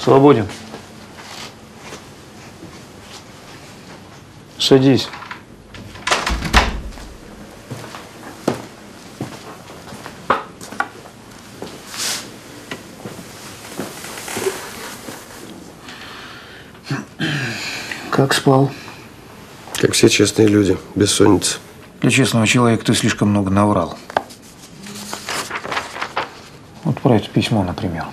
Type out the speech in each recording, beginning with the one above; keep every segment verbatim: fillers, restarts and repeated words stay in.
Свободен. Садись. Как спал? Как все честные люди, бессонница. Для честного человека ты слишком много наврал. Вот про это письмо, например.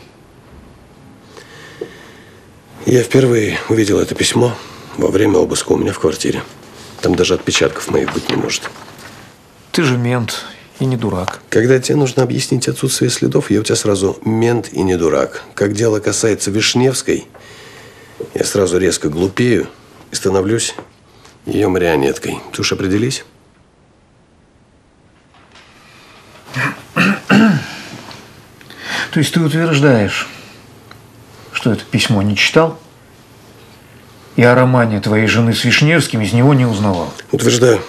Я впервые увидел это письмо во время обыска у меня в квартире. Там даже отпечатков моих быть не может. Ты же мент и не дурак. Когда тебе нужно объяснить отсутствие следов, я у тебя сразу мент и не дурак. Как дело касается Вишневской, я сразу резко глупею и становлюсь ее марионеткой. Ты уж определись? То есть ты утверждаешь, что это письмо не читал и о романе твоей жены с Вишневским из него не узнавал? Утверждаю.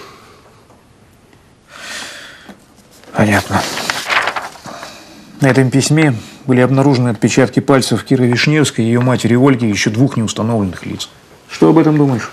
Понятно. На этом письме были обнаружены отпечатки пальцев Киры Вишневской и ее матери Ольги и еще двух неустановленных лиц. Что об этом думаешь?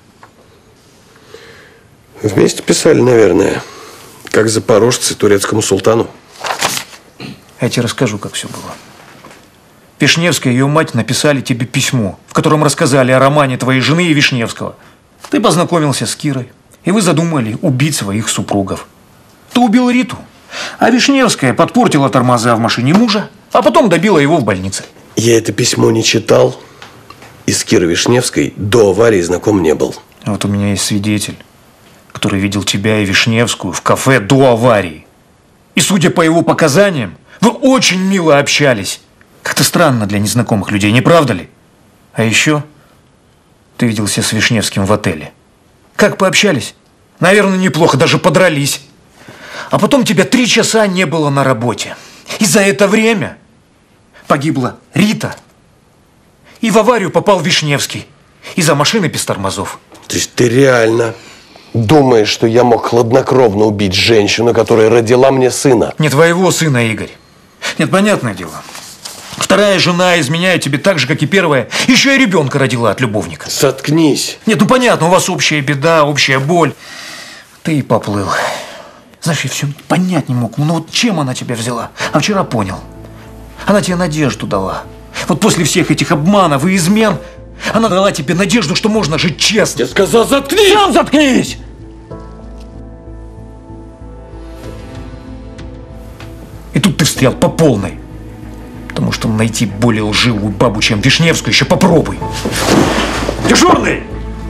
Вместе писали, наверное, как запорожцы турецкому султану. Я тебе расскажу, как все было. Вишневская и ее мать написали тебе письмо, в котором рассказали о романе твоей жены и Вишневского. Ты познакомился с Кирой, и вы задумали убить своих супругов. Ты убил Риту, а Вишневская подпортила тормоза в машине мужа, а потом добила его в больнице. Я это письмо не читал, и с Кирой Вишневской до аварии знаком не был. А вот у меня есть свидетель, который видел тебя и Вишневскую в кафе до аварии. И судя по его показаниям, вы очень мило общались. Как-то странно для незнакомых людей, не правда ли? А еще ты виделся с Вишневским в отеле. Как пообщались? Наверное, неплохо, даже подрались. А потом тебя три часа не было на работе. И за это время погибла Рита. И в аварию попал Вишневский. Из-за машины без тормозов. То есть ты реально думаешь, что я мог хладнокровно убить женщину, которая родила мне сына? Не твоего сына, Игорь. Нет, понятное дело. Вторая жена изменяет тебе так же, как и первая. Еще и ребенка родила от любовника. Заткнись. Нет, ну понятно, у вас общая беда, общая боль. Ты и поплыл. Знаешь, я все понять не мог. Ну вот чем она тебя взяла? А вчера понял. Она тебе надежду дала. Вот после всех этих обманов и измен она дала тебе надежду, что можно жить честно. Я сказал, заткнись! Сам заткнись! И тут ты встрял по полной. Потому что найти более лживую бабу, чем Вишневскую, еще попробуй. Дежурный!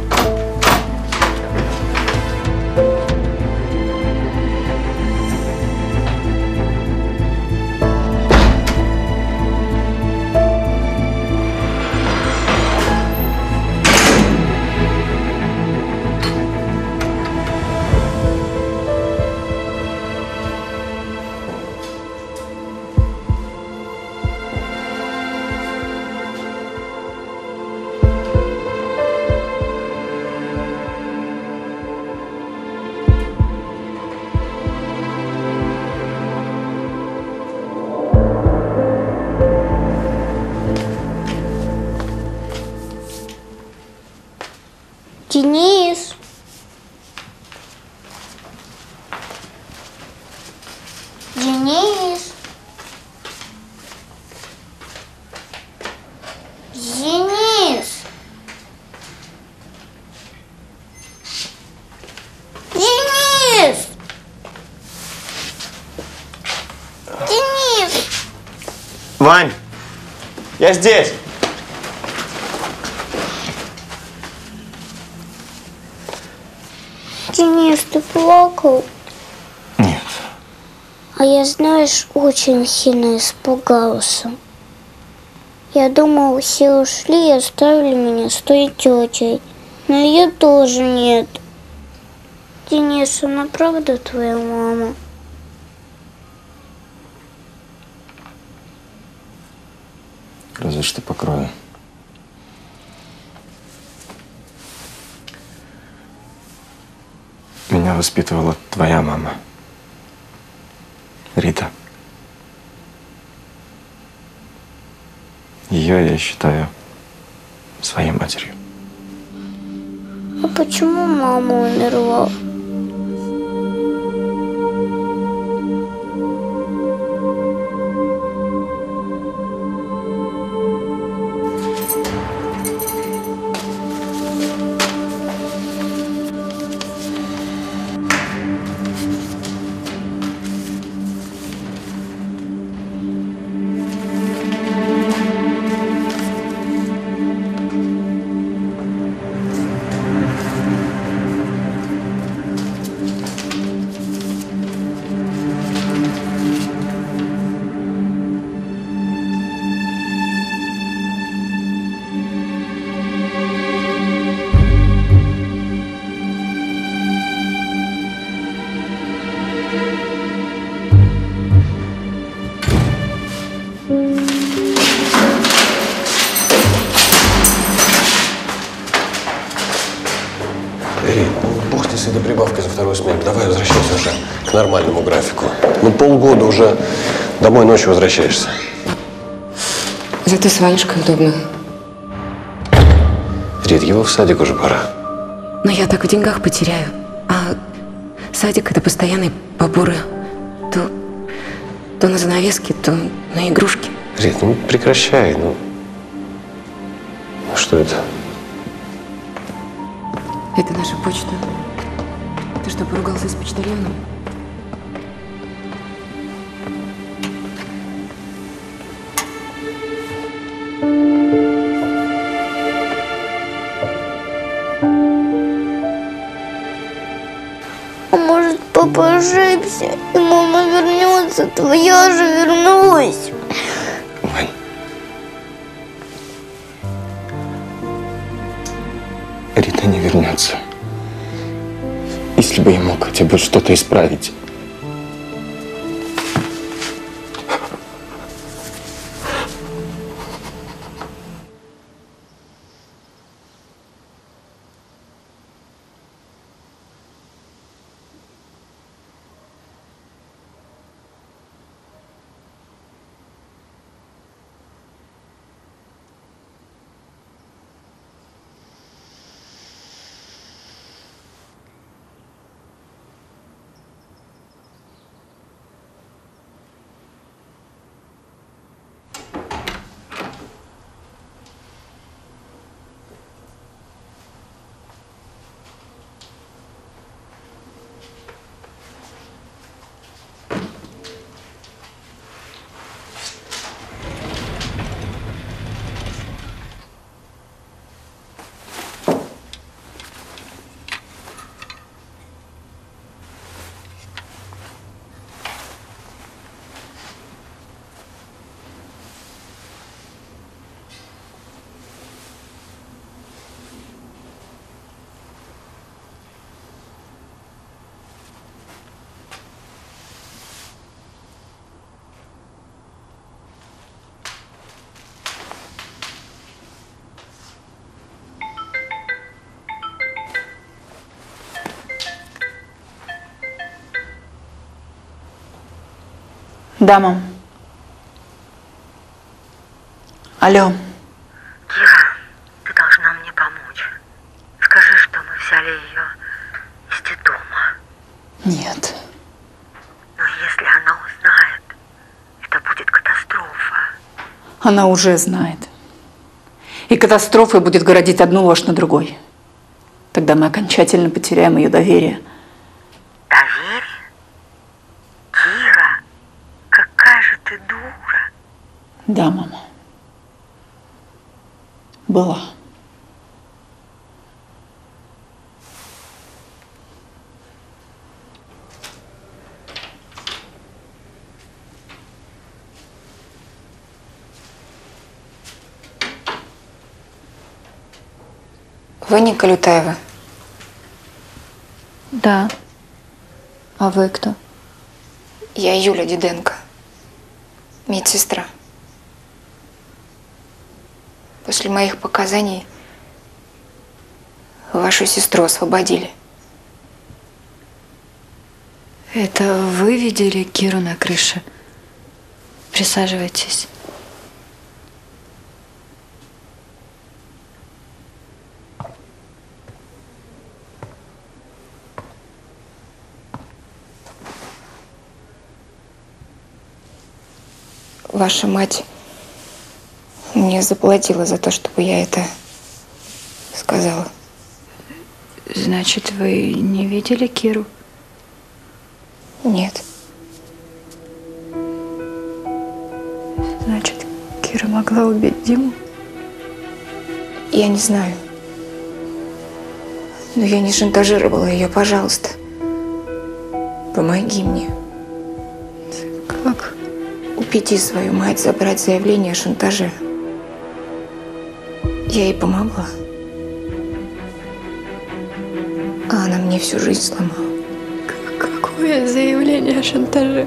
Денис. Денис. Денис. Денис. Денис. Вань, я здесь. Денис, ты плакал? Нет. А я, знаешь, очень сильно испугался. Я думал, все ушли и оставили меня с той тетей. Но ее тоже нет. Денис, она правда твоя мама? Разве что покрою. Меня воспитывала твоя мама, Рита. Ее я считаю своей матерью. А почему мама умерла? Бог с этой прибавкой за вторую смену. Давай возвращайся уже к нормальному графику. Ну, полгода уже домой ночью возвращаешься. Зато с Ванюшкой удобно. Рит, его в садик уже пора. Но я так в деньгах потеряю. А садик – это постоянные поборы. То, то на занавески, то на игрушки. Рит, ну прекращай, ну. Что это? Это наша почта. Ты что, поругался с почтальоном? А может, папа ошибся, и мама вернется, твоя же вернулась. Вань. Рита не вернется. Если бы я мог хотя бы что-то исправить. Да, мам. Алло. Кира, ты должна мне помочь. Скажи, что мы взяли ее из детдома. Нет. Но если она узнает, это будет катастрофа. Она уже знает. И катастрофой будет городить одну ложь на другой. Тогда мы окончательно потеряем ее доверие. Доверие? Кира, какая же ты дура. Да, мама. Была. Вы Ника Лютаева? Да. А вы кто? Я Юля Диденко, медсестра. После моих показаний вашу сестру освободили. Это вы видели Киру на крыше? Присаживайтесь. ваша мать мне заплатила за то, чтобы я это сказала. Значит, вы не видели Киру? Нет. Значит, Кира могла убить Диму? Я не знаю. Но я не шантажировала ее, пожалуйста. Помоги мне. Как? Убеди свою мать забрать заявление о шантаже. Я ей помогла. А она мне всю жизнь сломала. Какое заявление о шантаже?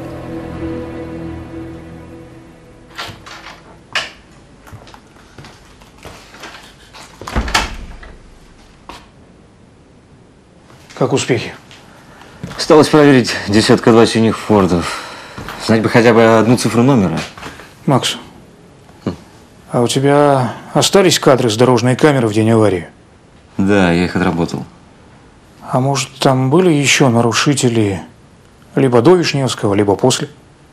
Как успехи? Осталось проверить десятка-два синих фордов. Знать бы хотя бы одну цифру номера. Макс, а у тебя остались кадры с дорожной камеры в день аварии? Да, я их отработал. А может, там были еще нарушители либо до Вишневского, либо после?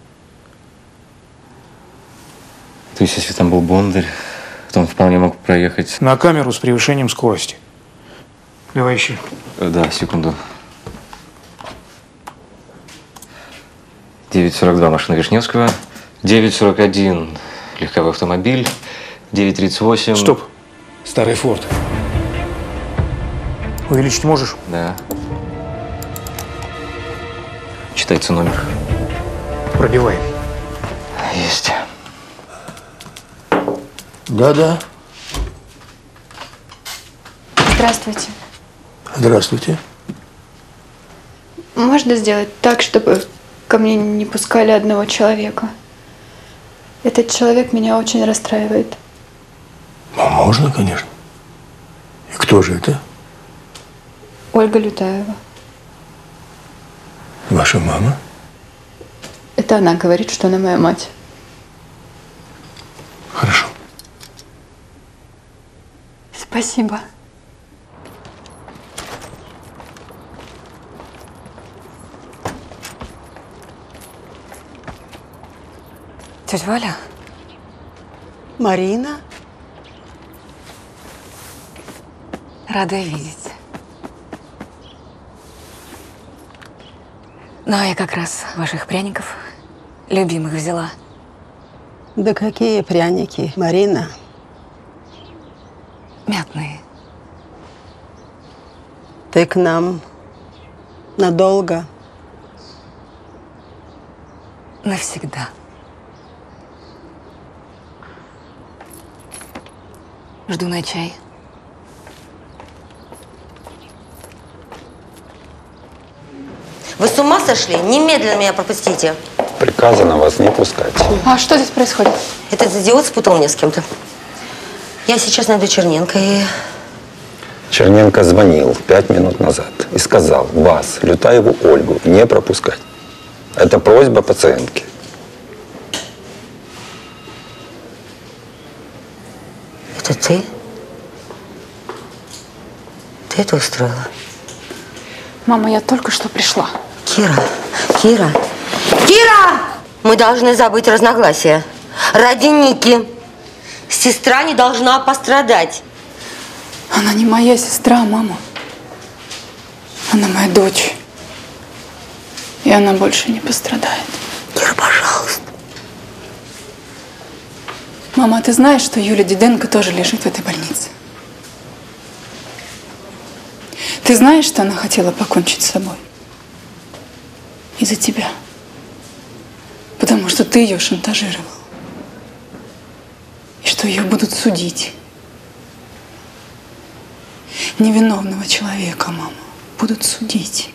То есть, если там был Бондарь, то он вполне мог проехать… На камеру с превышением скорости. Давай ищи. Да, секунду. девять сорок два машина Вишневского, девять сорок один легковой автомобиль, девять тридцать восемь… Стоп. Старый Форд. Увеличить можешь? Да. Читается номер. Пробивай. Есть. Да-да. Здравствуйте. Здравствуйте. Можно сделать так, чтобы ко мне не пускали одного человека? Этот человек меня очень расстраивает. Ну, можно, конечно. И кто же это? Ольга Лютаева. Ваша мама? Это она говорит, что она моя мать. Хорошо. Спасибо. Тетя Валя? Марина? Рада видеть. Ну, а я как раз ваших пряников любимых взяла. Да какие пряники, Марина? Мятные. Ты к нам надолго? Навсегда. Жду на чай. Вы с ума сошли? Немедленно меня пропустите. Приказано вас не пускать. А что здесь происходит? Этот идиот спутал меня с кем-то. Я сейчас найду Черненко и… Черненко звонил пять минут назад и сказал вас, Лютаеву Ольгу, не пропускать. Это просьба пациентки. Это ты? Ты это устроила? Мама, я только что пришла. Кира, Кира, Кира! Мы должны забыть разногласия. Ради Ники. Сестра не должна пострадать. Она не моя сестра, мама. Она моя дочь. И она больше не пострадает. Кира, пожалуйста. Мама, ты знаешь, что Юля Диденко тоже лежит в этой больнице? Ты знаешь, что она хотела покончить с собой? Из-за тебя. Потому что ты ее шантажировал. И что ее будут судить. Невиновного человека, мама, будут судить.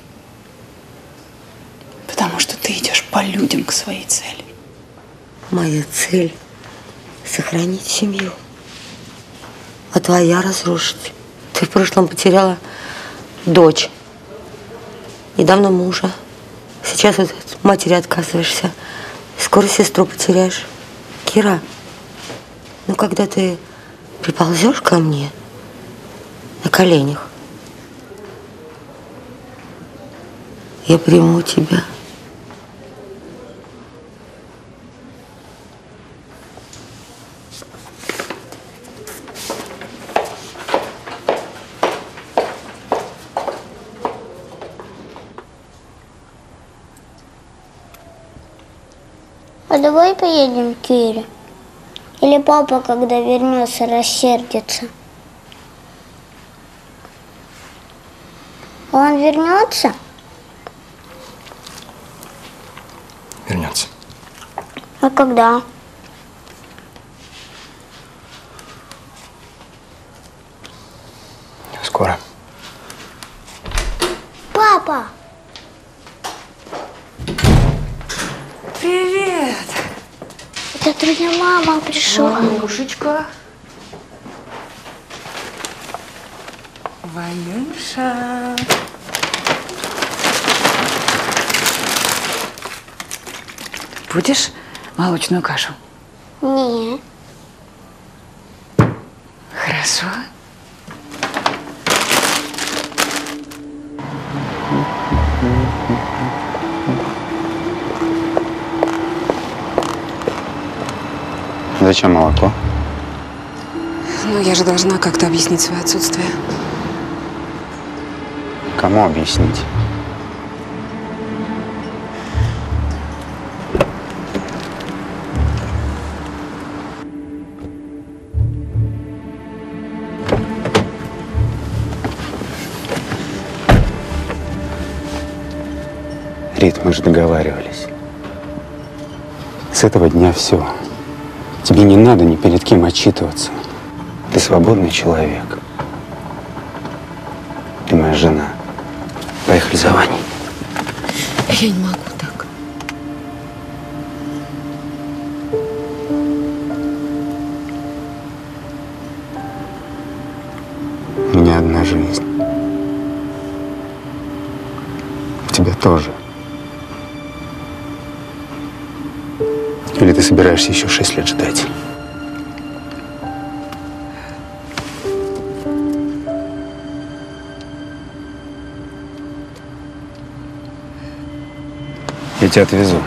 Потому что ты идешь по людям к своей цели. Моя цель – сохранить семью. А твоя – разрушить. Ты в прошлом потеряла дочь. Недавно мужа. Сейчас вот от матери отказываешься. И скоро сестру потеряешь. Кира, ну когда ты приползешь ко мне на коленях, я приму тебя. А давай поедем к Кире? Или папа, когда вернется, рассердится? Он вернется? Вернется. А когда? Скоро. Папа! Привет! Это твоя мама пришла. Ванюшечка. Ванюша. Будешь молочную кашу? Не. Хорошо. Зачем молоко? Ну, я же должна как-то объяснить свое отсутствие. Кому объяснить? Рит, мы же договаривались. С этого дня все. Тебе не надо ни перед кем отчитываться. Ты свободный человек. Ты моя жена. Поехали за Ваней. Я не могу так. У меня одна жизнь. У тебя тоже. Или ты собираешься еще шесть лет ждать? Я тебя отвезу.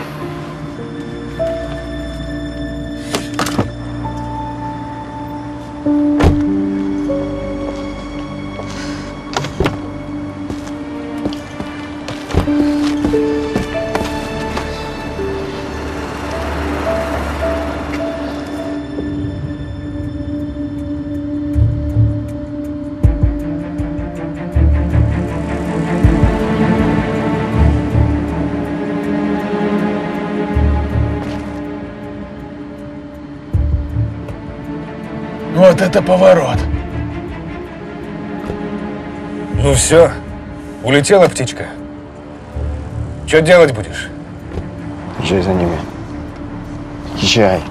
Вот это поворот. Ну все, улетела птичка. Что делать будешь? Езжай за ними. Езжай.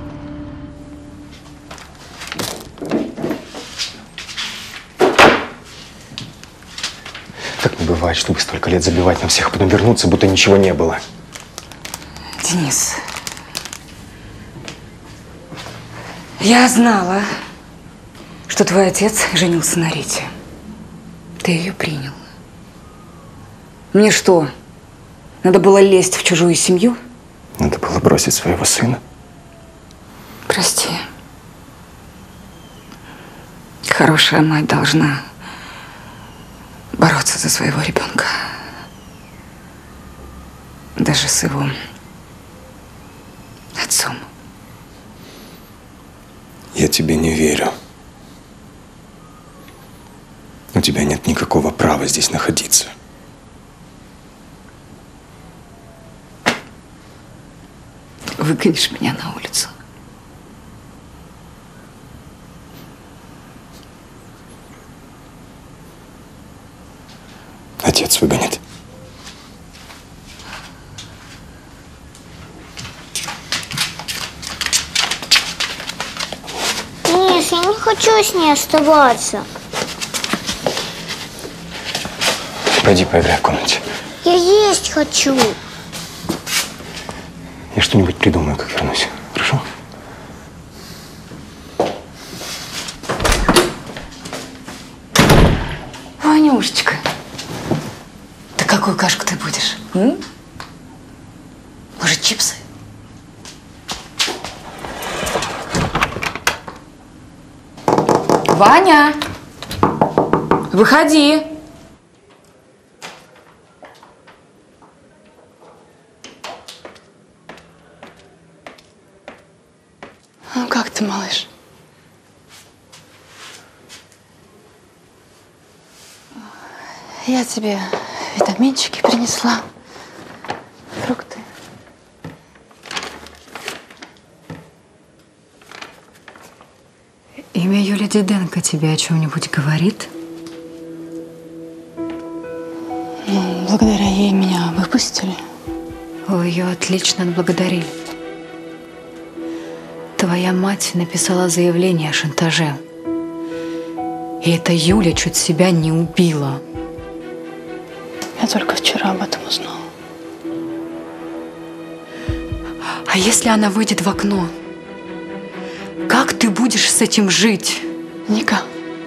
Так не бывает, чтобы столько лет забивать на всех, а потом вернуться, будто ничего не было. Денис, я знала, что твой отец женился на Рите. Ты ее принял. Мне что, надо было лезть в чужую семью? Надо было бросить своего сына. Прости. Хорошая мать должна бороться за своего ребенка. Даже с его отцом. Я тебе не верю. У тебя нет никакого права здесь находиться. Выгонишь меня на улицу. Отец выгонит. Денис, я не хочу с ней оставаться. Пойди поиграй в комнате. Я есть хочу. Я что-нибудь придумаю, как вернусь. Хорошо? Ванюшечка, да какую кашку ты будешь? М? Может, чипсы? Ваня, выходи. Я тебе витаминчики принесла. Фрукты. Имя Юлия Диденко тебе о чем-нибудь говорит? Ну, благодаря ей меня выпустили. Вы ее отлично отблагодарили. Твоя мать написала заявление о шантаже. И эта Юля чуть себя не убила. Я только вчера об этом узнала. А если она выйдет в окно? Как ты будешь с этим жить? Ника.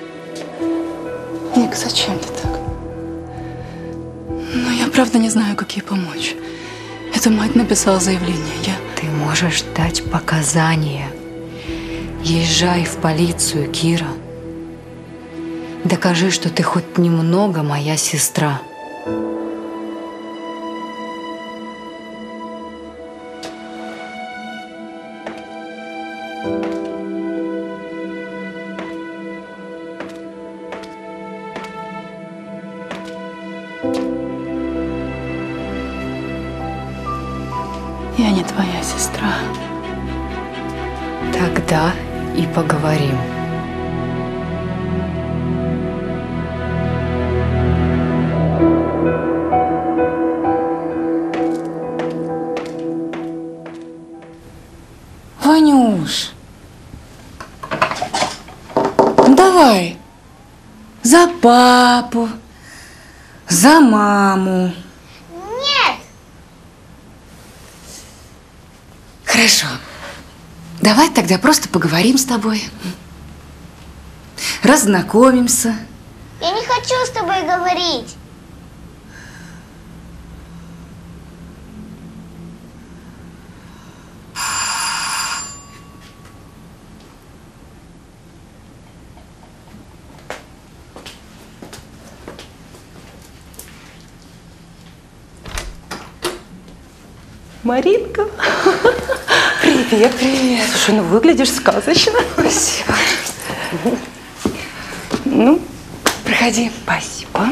Ник, зачем ты так? Ну, я правда не знаю, как ей помочь. Эта мать написала заявление. Я... Ты можешь дать показания. Езжай в полицию, Кира. Докажи, что ты хоть немного моя сестра. Я не твоя сестра. Тогда и поговорим. Ванюш, ну давай. За папу, за маму. Нет! Хорошо. Давай тогда просто поговорим с тобой. Разнакомимся. Я не хочу с тобой говорить. Маринка. Привет, привет. Слушай, ну выглядишь сказочно. Спасибо. Ну, проходи. Спасибо.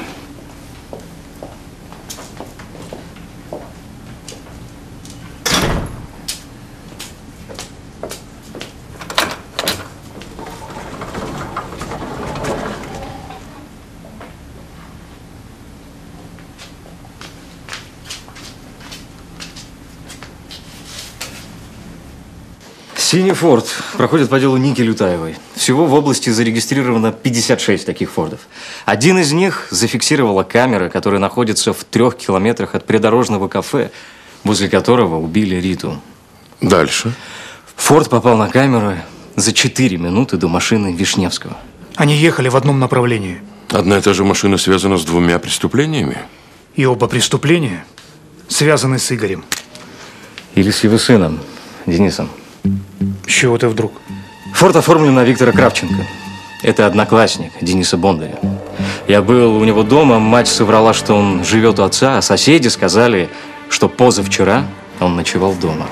Синий форд проходит по делу Ники Лютаевой. Всего в области зарегистрировано пятьдесят шесть таких фордов. Один из них зафиксировала камера, которая находится в трех километрах от придорожного кафе, возле которого убили Риту. Дальше. Форд попал на камеру за четыре минуты до машины Вишневского. Они ехали в одном направлении. Одна и та же машина связана с двумя преступлениями? И оба преступления связаны с Игорем. Или с его сыном, Денисом. С чего ты вдруг? Форд оформлен на Виктора Кравченко. Это одноклассник Дениса Бондаря. Я был у него дома, мать соврала, что он живет у отца, а соседи сказали, что позавчера он ночевал дома.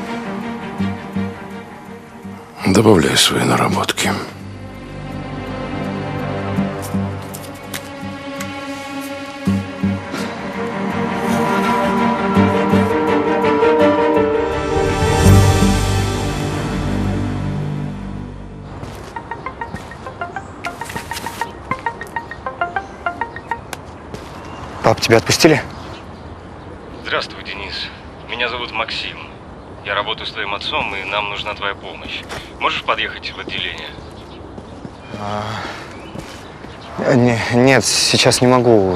Добавляй свои наработки. Пап, тебя отпустили? Здравствуй, Денис. Меня зовут Максим. Я работаю с твоим отцом, и нам нужна твоя помощь. Можешь подъехать в отделение? А, не, нет, сейчас не могу.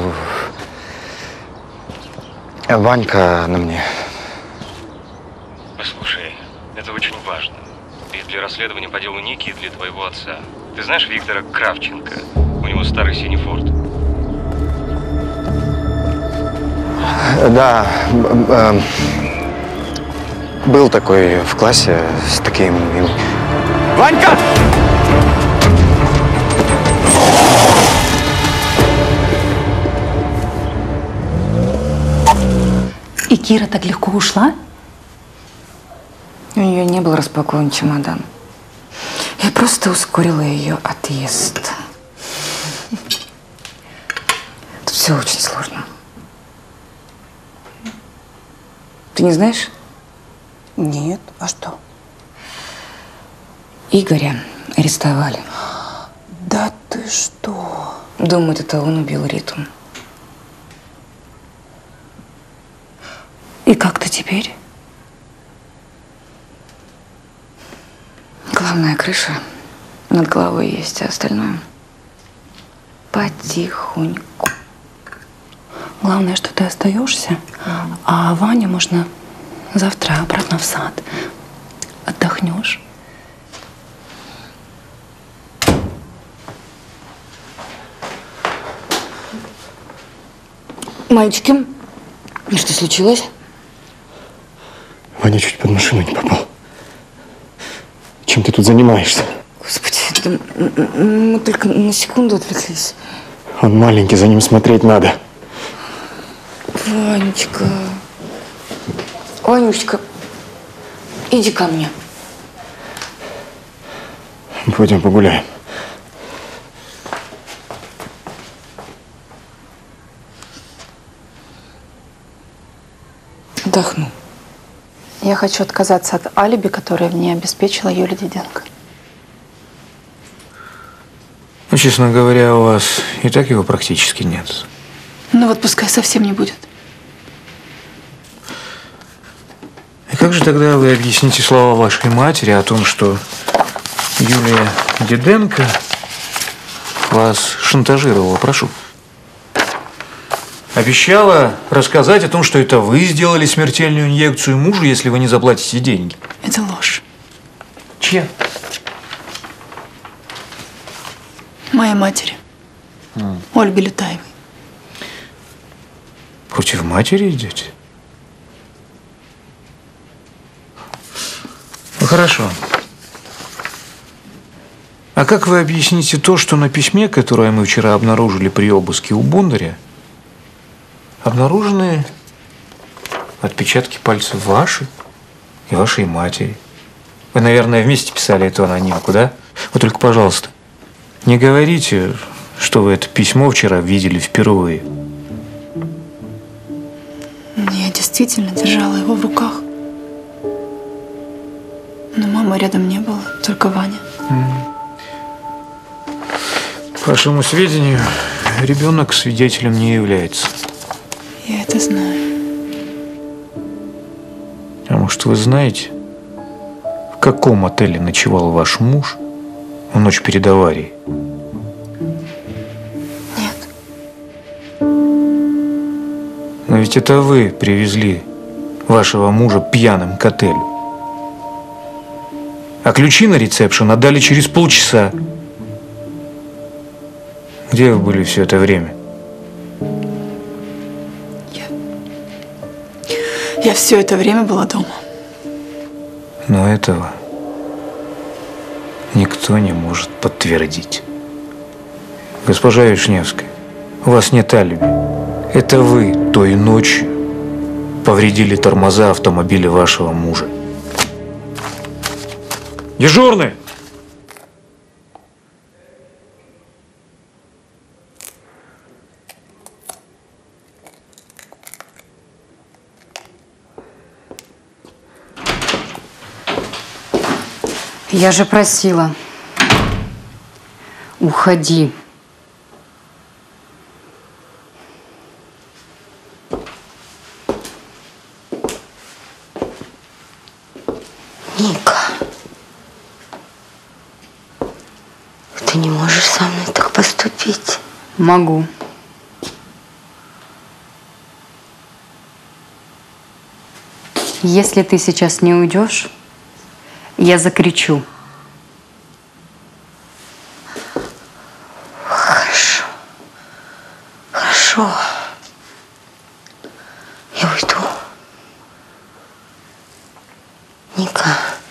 Ванька на мне. Послушай, это очень важно. И для расследования по делу Ники, и для твоего отца. Ты знаешь Виктора Кравченко? У него старый синий форд. Да, э, был такой в классе с таким... Ванька! И Кира так легко ушла? У нее не был распакован чемодан. Я просто ускорила ее отъезд. Тут Все очень сложно. Ты не знаешь? Нет. А что? Игоря арестовали. Да ты что? Думают, это он убил Риту. И как ты теперь? Главная крыша над головой есть, а остальное потихоньку. Главное, что ты остаешься, а Ваню можно завтра обратно в сад. Отдохнешь. Мальчики, что случилось? Ваня чуть под машину не попал. Чем ты тут занимаешься? Господи, да мы только на секунду отвлеклись. Он маленький, за ним смотреть надо. Ванечка. Ванюшечка, иди ко мне. Пойдем погуляем. Отдохну. Я хочу отказаться от алиби, которое мне обеспечила Юлия Диденко. Ну, честно говоря, у вас и так его практически нет. Ну вот пускай совсем не будет. И как же тогда вы объясните слова вашей матери о том, что Юлия Диденко вас шантажировала? Прошу. Обещала рассказать о том, что это вы сделали смертельную инъекцию мужу, если вы не заплатите деньги. Это ложь. Чья? Моей матери. А. Ольги Лютаевой. Против матери идете? Ну, хорошо. А как вы объясните то, что на письме, которое мы вчера обнаружили при обыске у Бондаря, обнаружены отпечатки пальцев ваши и вашей матери? Вы, наверное, вместе писали эту анонимку, да? Вот только, пожалуйста, не говорите, что вы это письмо вчера видели впервые. Я действительно держала его в руках. Но мамы рядом не было, только Ваня. К вашему сведению, ребенок свидетелем не является. Я это знаю. А может, вы знаете, в каком отеле ночевал ваш муж в ночь перед аварией? Нет. Но ведь это вы привезли вашего мужа пьяным к отелю. А ключи на ресепшн отдали через полчаса. Где вы были все это время? Я все это время была дома. Но этого никто не может подтвердить. Госпожа Вишневская, у вас нет алиби. Это вы той ночью повредили тормоза автомобиля вашего мужа. Дежурный! Я же просила. Уходи. Ника, ты не можешь со мной так поступить. Могу. Если ты сейчас не уйдешь, я закричу. Хорошо. Хорошо. Я уйду. Ника.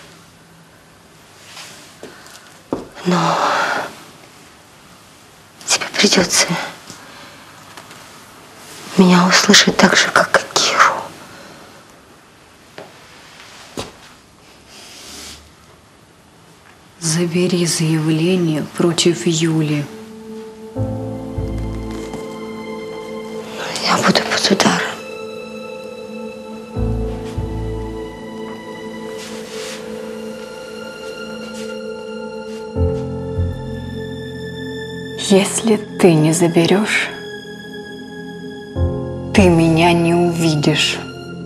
Но тебе придется меня услышать так же, как и Киру. Забери заявление против Юли. Если ты не заберешь, ты меня не увидишь.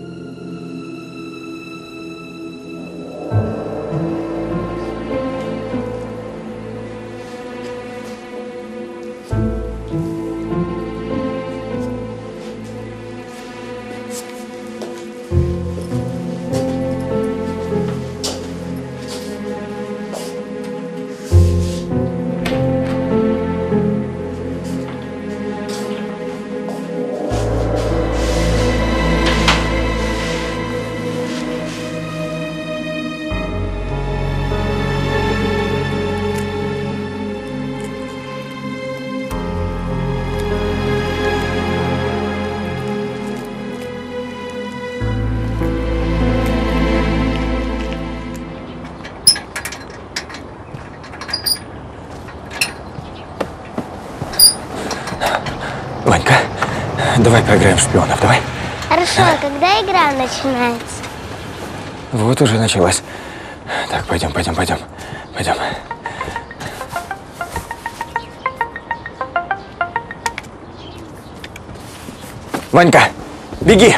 Ванька, давай поиграем в шпионов, давай. Хорошо, а когда игра начинается? Вот уже началась. Так, пойдем, пойдем, пойдем, пойдем. Ванька, беги!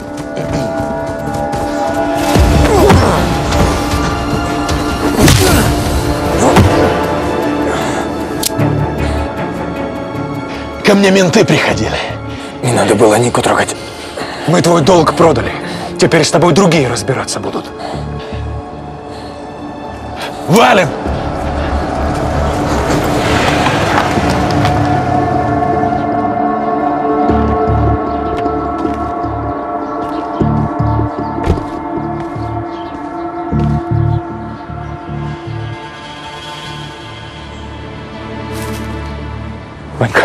Ко мне менты приходили. Не надо было Нику трогать. Мы твой долг продали. Теперь с тобой другие разбираться будут. Валим! Ванька.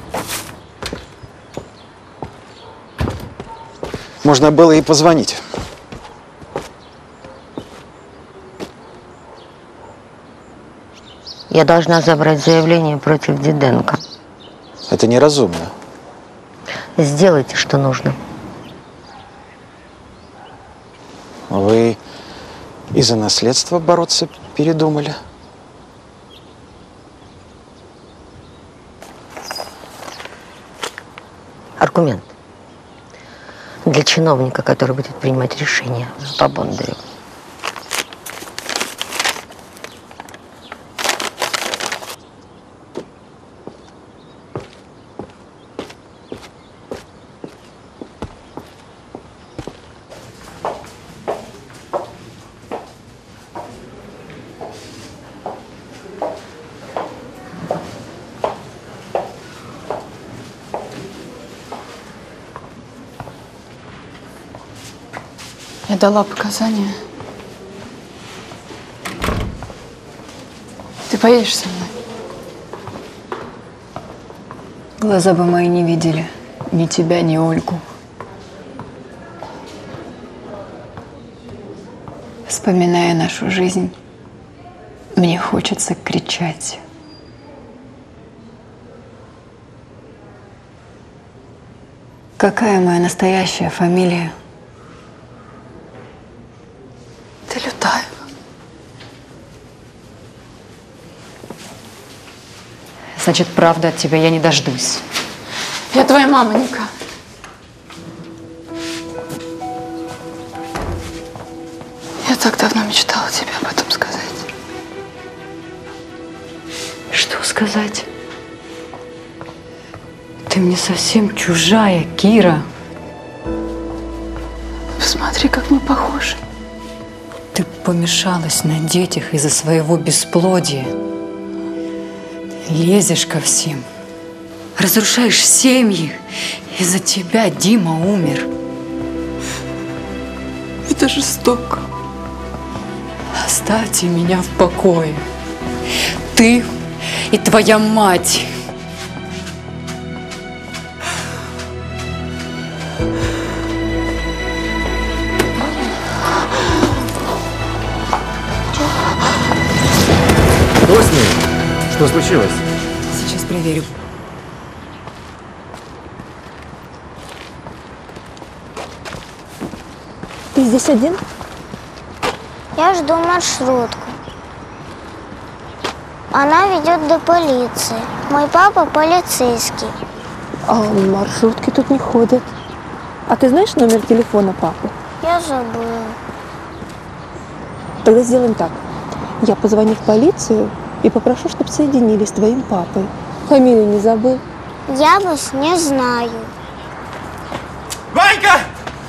Можно было и позвонить. Я должна забрать заявление против Диденко. Это неразумно. Сделайте, что нужно. Вы из-за наследства бороться передумали? Аргумент. Для чиновника, который будет принимать решения по Бондарю. Я дала показания. Ты поедешь со мной? Глаза бы мои не видели ни тебя, ни Ольгу. Вспоминая нашу жизнь, мне хочется кричать. Какая моя настоящая фамилия? Ты Лютаева. Значит, правда от тебя я не дождусь. Я твоя мама, Ника. Я так давно мечтала тебе об этом сказать. Что сказать? Ты мне совсем чужая, Кира. Посмотри, как мы похожи. Ты помешалась на детях из-за своего бесплодия. Лезешь ко всем. Разрушаешь семьи. Из-за тебя Дима умер. Это жестоко. Оставьте меня в покое. Ты и твоя мать. Что с ней? Что случилось? Сейчас проверю. Ты здесь один? Я жду маршрутку. Она ведет до полиции. Мой папа полицейский. А маршрутки тут не ходят. А ты знаешь номер телефона папы? Я забыла. Тогда сделаем так. Я позвоню в полицию и попрошу, чтобы соединились с твоим папой. Фамилию не забыл? Я вас не знаю. Ванька!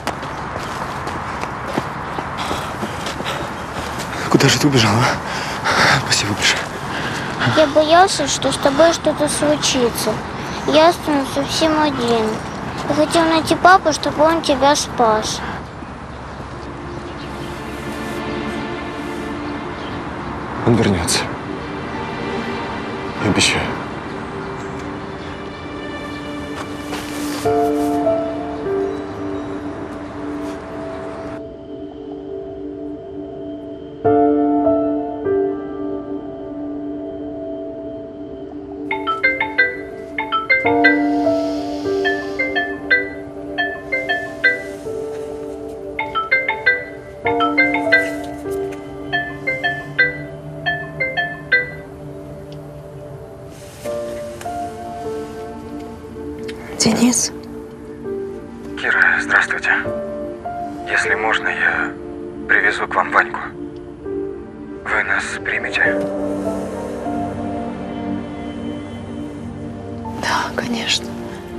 Куда же ты убежала? Спасибо большое. Я боялся, что с тобой что-то случится. Я останусь совсем один. Я хотел найти папу, чтобы он тебя спас. Он вернется. Я обещаю. Денис. Кира, здравствуйте. Если можно, я привезу к вам Ваньку. Вы нас примете? Да, конечно.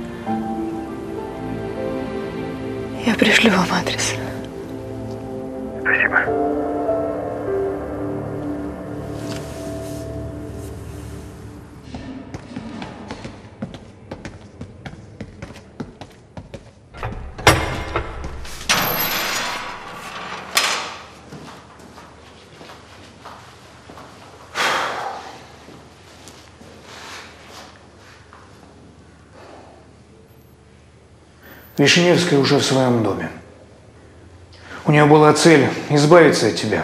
Я пришлю вам адрес. Спасибо. Вишневская уже в своем доме. У нее была цель избавиться от тебя.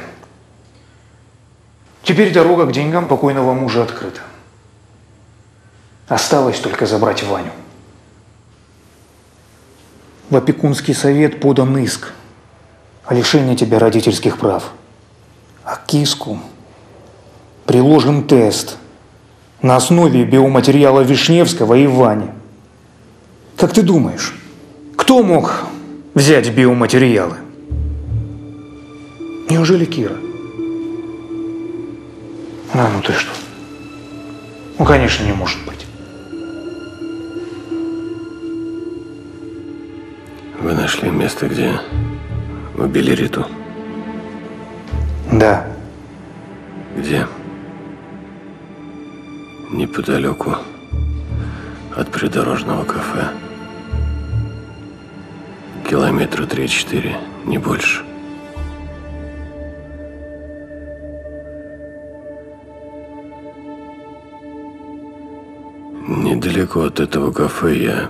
Теперь дорога к деньгам покойного мужа открыта. Осталось только забрать Ваню. В опекунский совет подан иск о лишении тебя родительских прав. А к иску приложен тест на основе биоматериала Вишневского и Вани. Как ты думаешь, кто мог взять биоматериалы? Неужели Кира? А, ну ты что? Ну, конечно, не может быть. Вы нашли место, где убили Риту? Да. Где? Неподалеку от придорожного кафе. Километра три-четыре, не больше. Недалеко от этого кафе я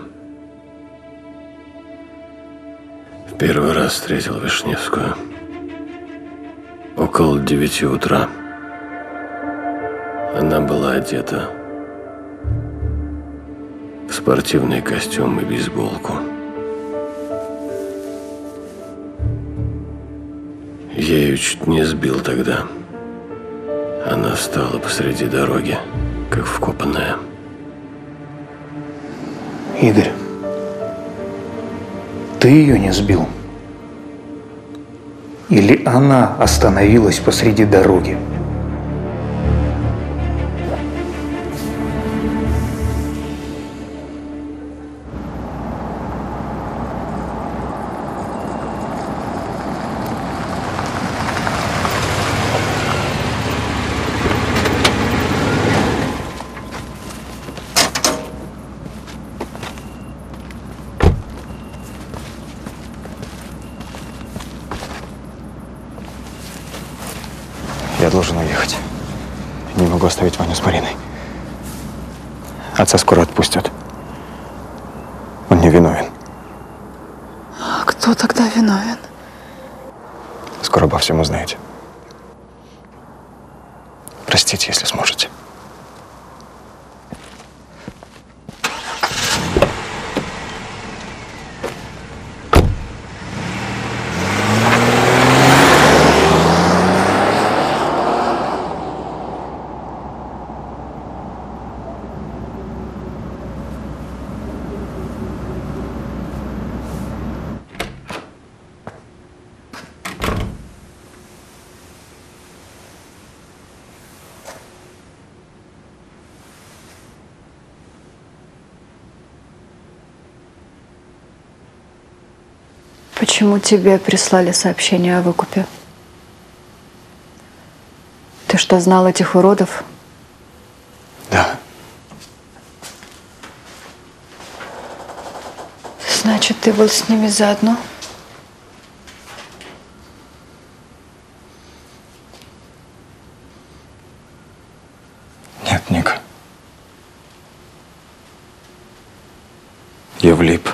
в первый раз встретил Вишневскую. Около девяти утра. Она была одета в спортивный костюм и бейсболку. Я ее чуть не сбил тогда. Она встала посреди дороги, как вкопанная. Игорь, ты ее не сбил? Или она остановилась посреди дороги? Я должен уехать. Не могу оставить Ваню с Мариной. Отца скоро отпустят. Он не виновен. А кто тогда виновен? Скоро обо всем узнаете. Простите, если сможете. Почему тебе прислали сообщение о выкупе? Ты что, знал этих уродов? Да. Значит, ты был с ними заодно? Нет, Ника. Я влип.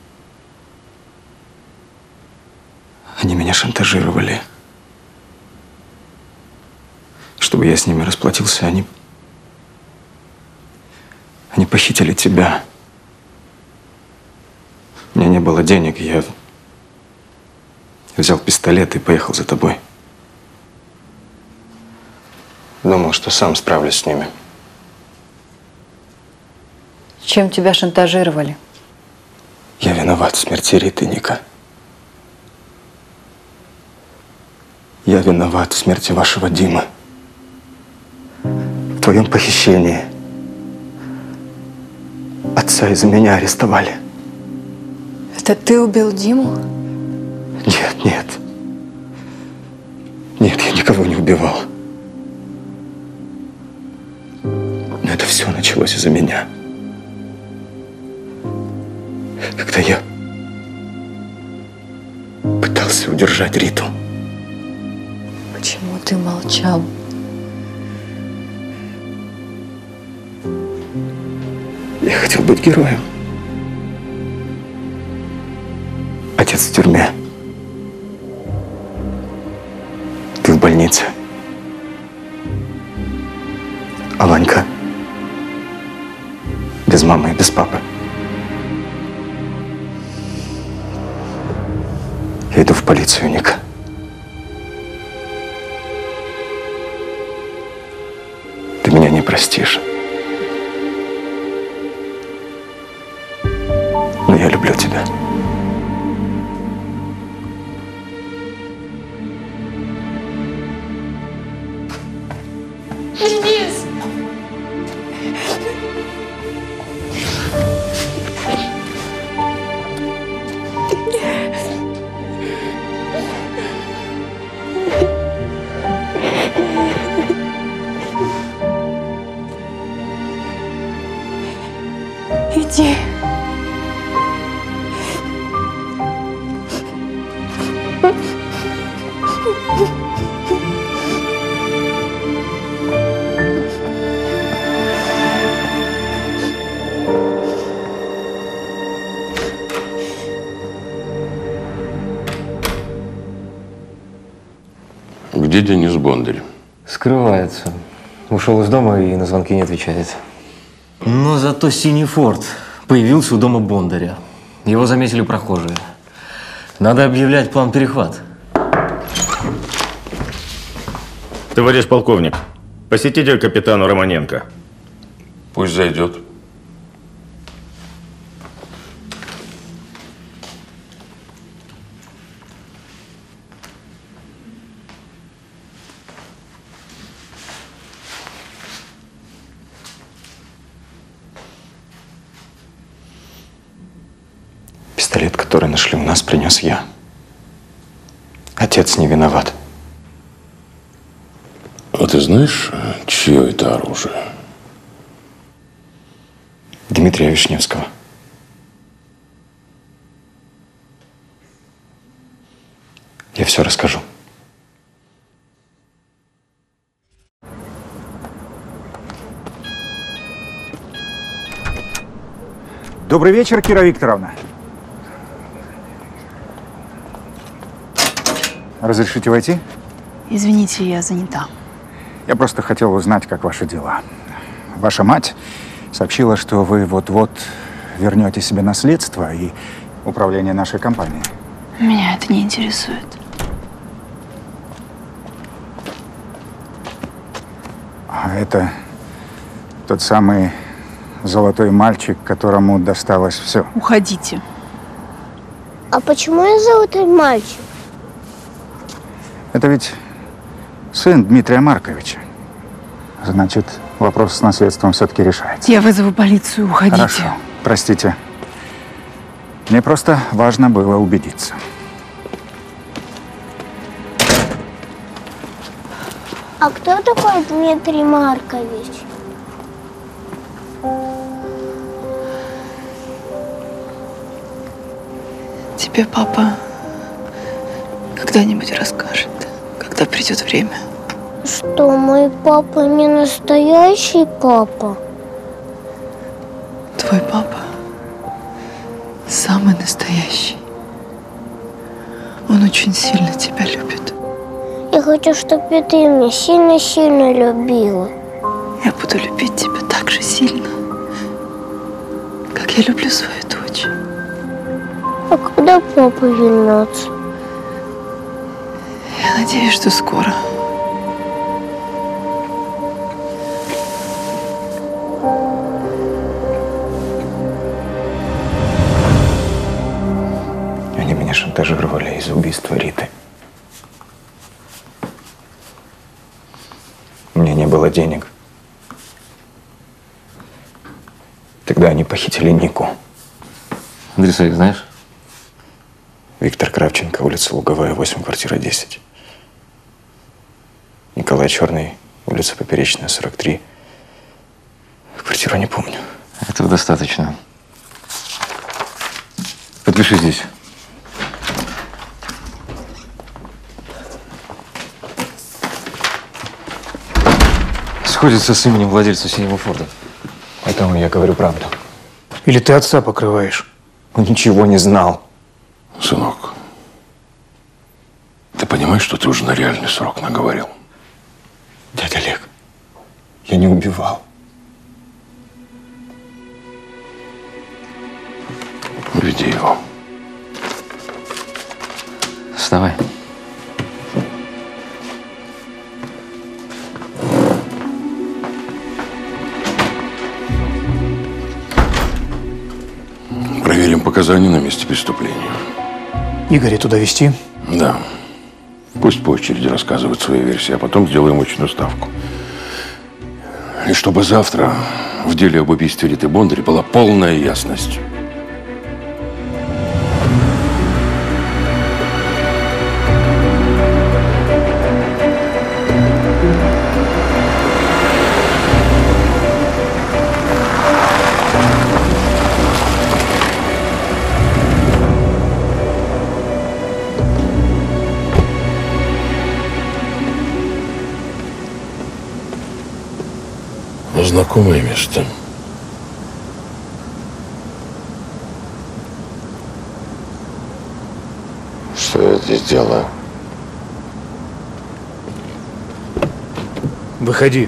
Они меня шантажировали. Чтобы я с ними расплатился, они... Они похитили тебя. У меня не было денег, я взял пистолет и поехал за тобой. Думал, что сам справлюсь с ними. Чем тебя шантажировали? Я виноват в смерти Риты, Ника. Я виноват в смерти вашего Димы. В твоем похищении. Отца из-за меня арестовали. Это ты убил Диму? Нет, нет. Нет, я никого не убивал. Но это все началось из-за меня. Когда я пытался удержать Риту. Почему ты молчал? Я хотел быть героем. Отец в тюрьме. Ты в больнице. А Ванька без мамы и без папы. Я иду в полицию, Ника. Ты меня не простишь. Но я люблю тебя. Денис! Иди. Где Денис Бондарь? Скрывается. Ушел из дома и на звонки не отвечает. Но зато синий форт появился у дома Бондаря. Его заметили прохожие. Надо объявлять план перехват. Товарищ полковник, посетитель капитану Романенко. Пусть зайдет. Пистолет, который нашли у нас, принес я. Отец не виноват. А ты знаешь, чье это оружие? Дмитрия Вишневского. Я все расскажу. Добрый вечер, Кира Викторовна. Разрешите войти? Извините, я занята. Я просто хотел узнать, как ваши дела. Ваша мать сообщила, что вы вот-вот вернете себе наследство и управление нашей компанией. Меня это не интересует. А это тот самый золотой мальчик, которому досталось все. Уходите. А почему я золотой мальчик? Это ведь сын Дмитрия Марковича. Значит, вопрос с наследством все-таки решается. Я вызову полицию, уходите. Хорошо, простите. Мне просто важно было убедиться. А кто такой Дмитрий Маркович? Тебе папа когда-нибудь расскажет, когда придет время. Что, мой папа не настоящий папа? Твой папа самый настоящий. Он очень сильно тебя любит. Я хочу, чтобы ты меня сильно-сильно любила. Я буду любить тебя так же сильно, как я люблю свою дочь. А когда папа вернется? Я надеюсь, что скоро. Они меня шантажировали из-за убийства Риты. У меня не было денег. Тогда они похитили Нику. Адреса их знаешь? Виктор Кравченко, улица Луговая, восемь, квартира десять. Николай Черный, улица Поперечная, сорок три. Квартиру не помню. Этого достаточно. Подпиши здесь. Сходится с именем владельца синего Форда. Поэтому я говорю правду. Или ты отца покрываешь? Он ничего не знал. Сынок, ты понимаешь, что ты уже на реальный срок наговорил? Дядя Олег, я не убивал. Веди его. Вставай. Проверим показания на месте преступления. Игоря туда везти? Да. Пусть по очереди рассказывают свои версии, а потом сделаем очную ставку. И чтобы завтра в деле об убийстве Риты Бондарь была полная ясность. Знакомое место. Что я здесь делаю? Выходи.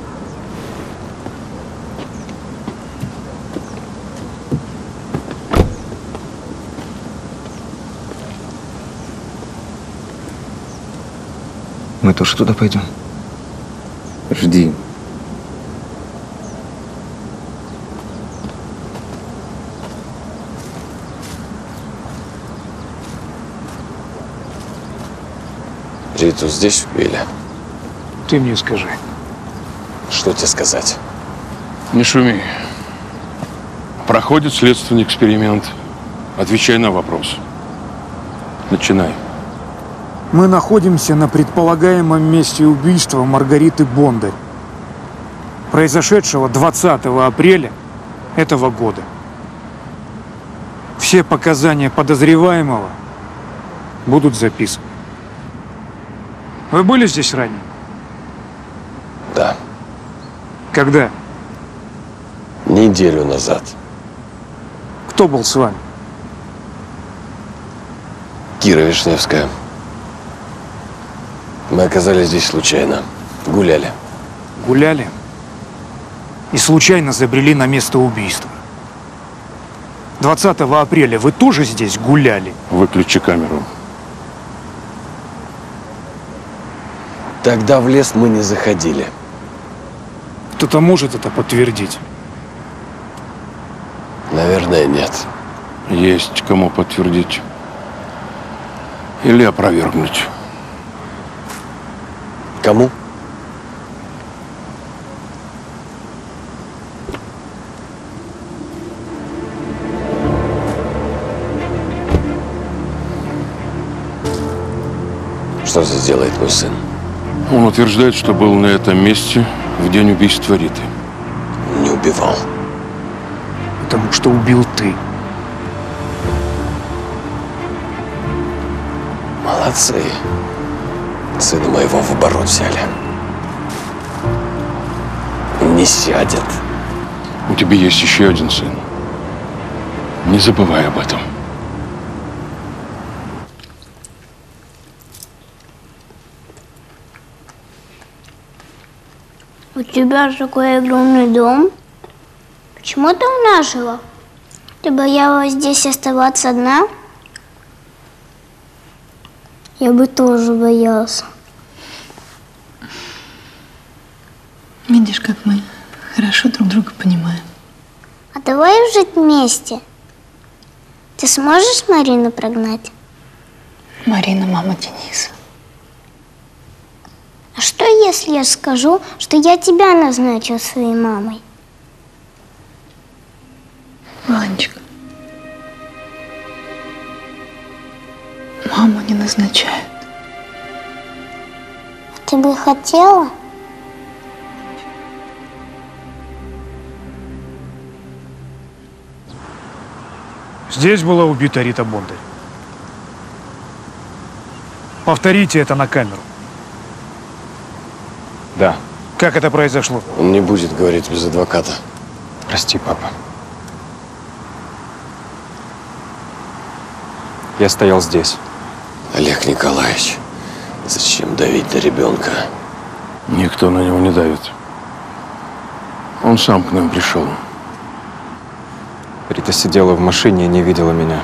Мы тоже туда пойдем? Жди. Риту здесь убили? Ты мне скажи. Что тебе сказать? Не шуми. Проходит следственный эксперимент. Отвечай на вопрос. Начинай. Мы находимся на предполагаемом месте убийства Маргариты Бондарь, произошедшего двадцатого апреля этого года. Все показания подозреваемого будут записаны. Вы были здесь ранее? Да. Когда? Неделю назад. Кто был с вами? Кира Вишневская. Мы оказались здесь случайно. Гуляли. Гуляли? И случайно забрели на место убийства. двадцатого апреля вы тоже здесь гуляли? Выключи камеру. Тогда в лес мы не заходили. Кто-то может это подтвердить? Наверное, нет. Есть кому подтвердить. Или опровергнуть. Кому? Что здесь делает мой сын? Он утверждает, что был на этом месте в день убийства Риты. Не убивал. Потому что убил ты. Молодцы. Сына моего в оборот взяли. Не сядет. У тебя есть еще один сын. Не забывай об этом. У тебя же такой огромный дом. Почему ты у нас жила? Ты боялась здесь оставаться одна? Я бы тоже боялась. Видишь, как мы хорошо друг друга понимаем. А давай жить вместе. Ты сможешь Марину прогнать? Марина, мама Дениса. А что, если я скажу, что я тебя назначил своей мамой? Ванечка, маму не назначают. Ты бы хотела? Здесь была убита Рита Бондарь. Повторите это на камеру. Да. Как это произошло? Он не будет говорить без адвоката. Прости, папа. Я стоял здесь. Олег Николаевич, зачем давить на ребенка? Никто на него не давит. Он сам к нам пришел. Рита сидела в машине и не видела меня.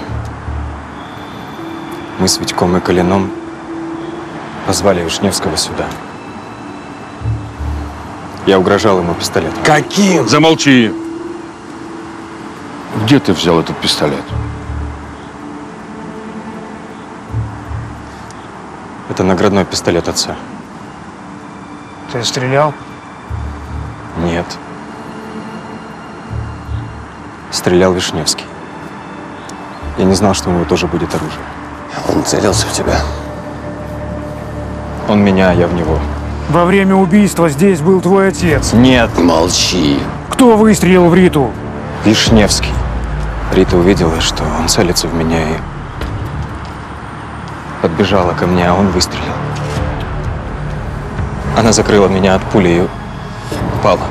Мы с Витьком и Калином позвали Вишневского сюда. Я угрожал ему пистолетом. Каким? Замолчи! Где ты взял этот пистолет? Это наградной пистолет отца. Ты стрелял? Нет. Стрелял Вишневский. Я не знал, что у него тоже будет оружие. Он целился в тебя? Он меня, а я в него. Во время убийства здесь был твой отец. Нет. Молчи. Кто выстрелил в Риту? Вишневский. Рита увидела, что он целится в меня и подбежала ко мне, а он выстрелил. Она закрыла меня от пули и упала.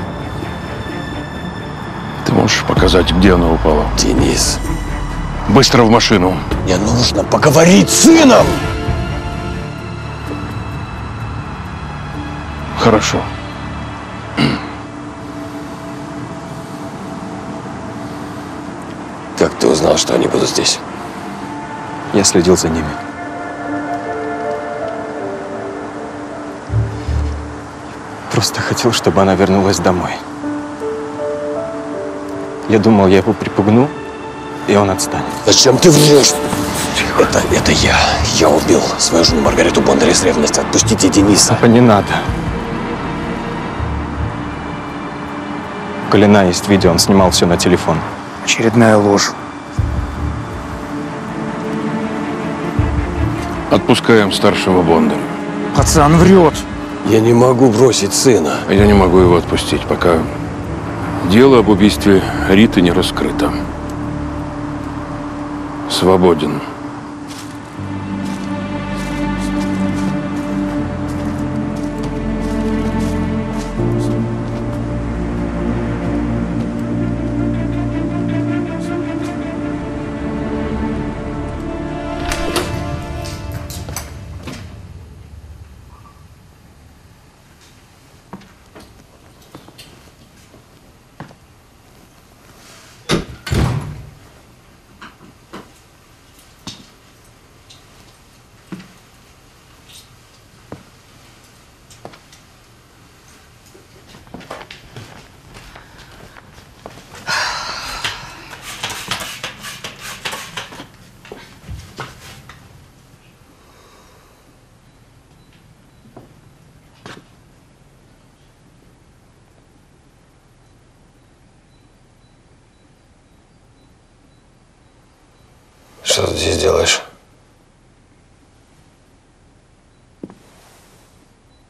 Ты можешь показать, где она упала? Денис. Быстро в машину. Мне нужно поговорить с сыном! Хорошо. Как ты узнал, что они будут здесь? Я следил за ними. Просто хотел, чтобы она вернулась домой. Я думал, я его припугну, и он отстанет. Зачем ты врешь? Это, это я. Я убил свою жену Маргариту Бондарь из ревности. Отпустите Дениса. Папа, не надо. У Калина есть видео, он снимал все на телефон. Очередная ложь. Отпускаем старшего Бондаря. Пацан врет. Я не могу бросить сына. А я не могу его отпустить, пока дело об убийстве Риты не раскрыто. Свободен. Что ты здесь делаешь?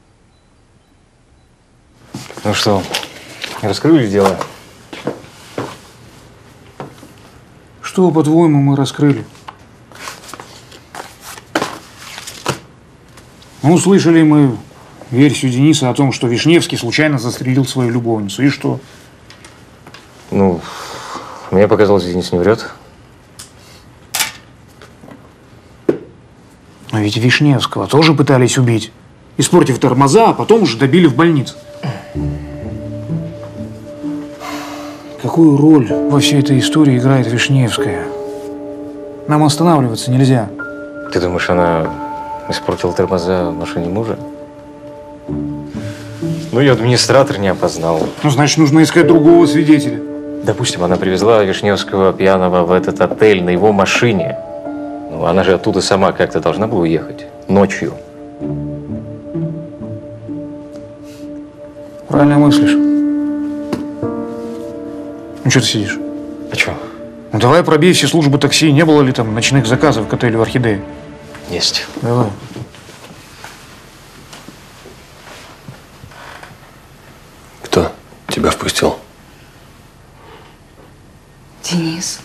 Ну что, раскрыли дело? Что, по-твоему, мы раскрыли? Ну, услышали мы версию Дениса о том, что Вишневский случайно застрелил свою любовницу. И что? Ну, мне показалось, Денис не врет. Но ведь Вишневского тоже пытались убить, испортив тормоза, а потом уже добили в больнице. Какую роль во всей этой истории играет Вишневская? Нам останавливаться нельзя. Ты думаешь, она испортила тормоза в машине мужа? Ну, ее администратор не опознал. Ну, значит, нужно искать другого свидетеля. Допустим, она привезла Вишневского пьяного в этот отель на его машине. Ну, она же оттуда сама как-то должна была уехать. Ночью. Правильно мыслишь. Ну, что ты сидишь? А что? Ну, давай пробей все службы такси. Не было ли там ночных заказов к отелю «Орхидея»? Есть. Давай. Кто тебя впустил? Денис.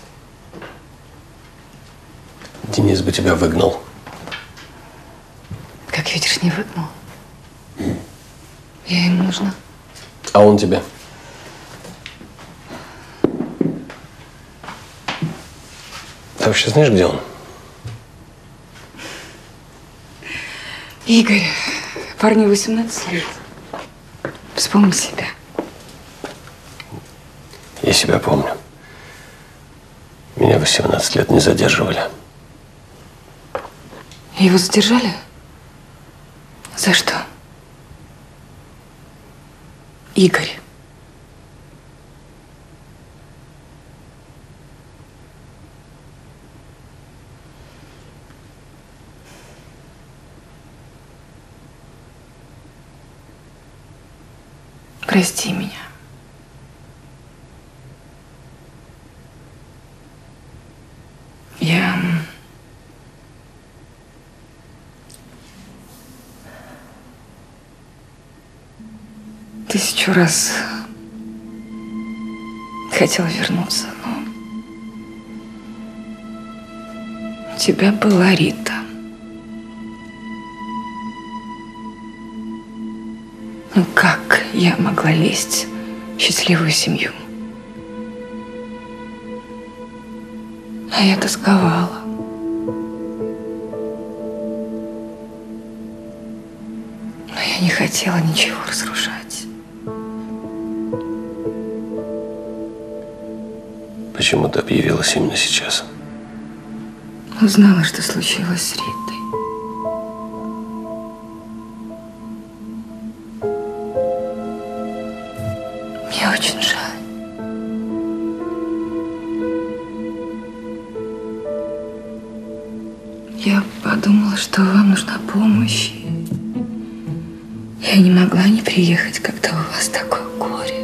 Денис бы тебя выгнал. Как видишь, не выгнал. Я ему нужна. А он тебе? Ты вообще знаешь, где он? Игорь, парню восемнадцать лет. Вспомни себя. Я себя помню. Меня восемнадцать лет не задерживали. Его задержали? За что? Игорь. Прости меня. Я... Тысячу раз хотела вернуться, но у тебя была Рита. Ну как я могла лезть в счастливую семью? А я тосковала. Но я не хотела ничего разрушать. Почему ты объявилась именно сейчас? Узнала, что случилось с Ритой. Мне очень жаль. Я подумала, что вам нужна помощь. Я не могла не приехать, когда у вас такое горе.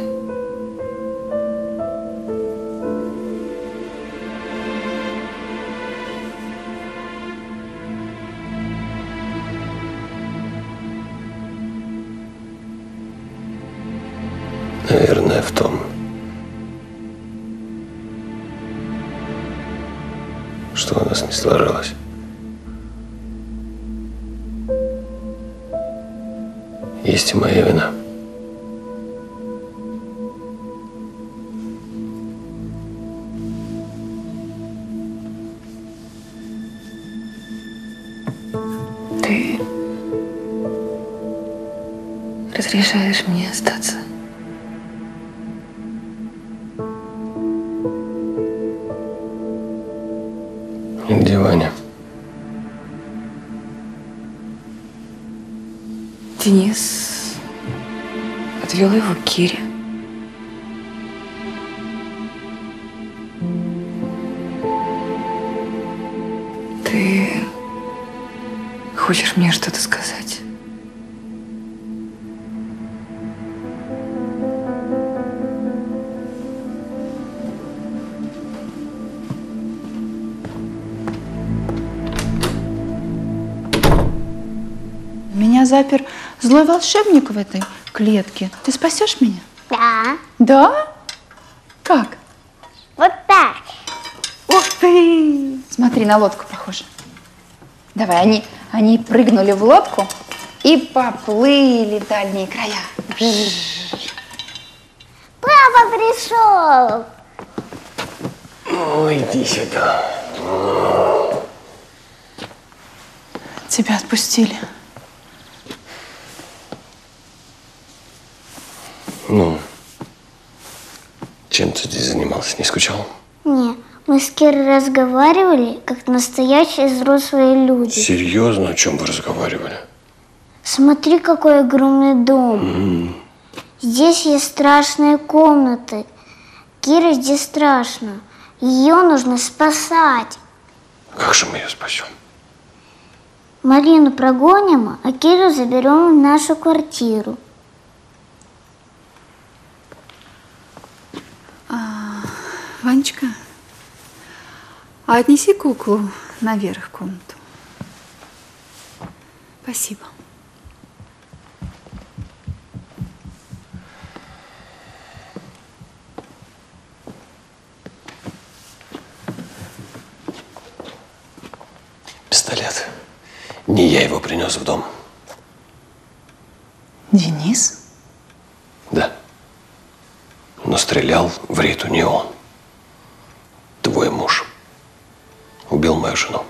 Наверное, в том, что у нас не сложилось. Есть и моя вина. Ты разрешаешь мне остаться? Где Ваня? Денис отвел его к Кире. Ты хочешь мне что-то сказать? Меня запер злой волшебник в этой в клетке. Ты спасешь меня? Да. Да? Как? Вот так. Ух ты! Смотри, на лодку похоже. Давай, они, они прыгнули в лодку и поплыли в дальние края. Папа пришел. Ну, иди сюда. Тебя отпустили. Ну, чем ты здесь занимался? Не скучал? Не, мы с Кирой разговаривали, как настоящие взрослые люди. Серьезно? О чем вы разговаривали? Смотри, какой огромный дом. М. Здесь есть страшные комнаты. Кире здесь страшно. Ее нужно спасать. Как же мы ее спасем? Марину прогоним, а Киру заберем в нашу квартиру. А, Ванечка, а отнеси куклу наверх в комнату. Спасибо. Пистолет. Не я его принес в дом. Денис? Да. Но стрелял в Риту не он. Твой муж. Убил мою жену.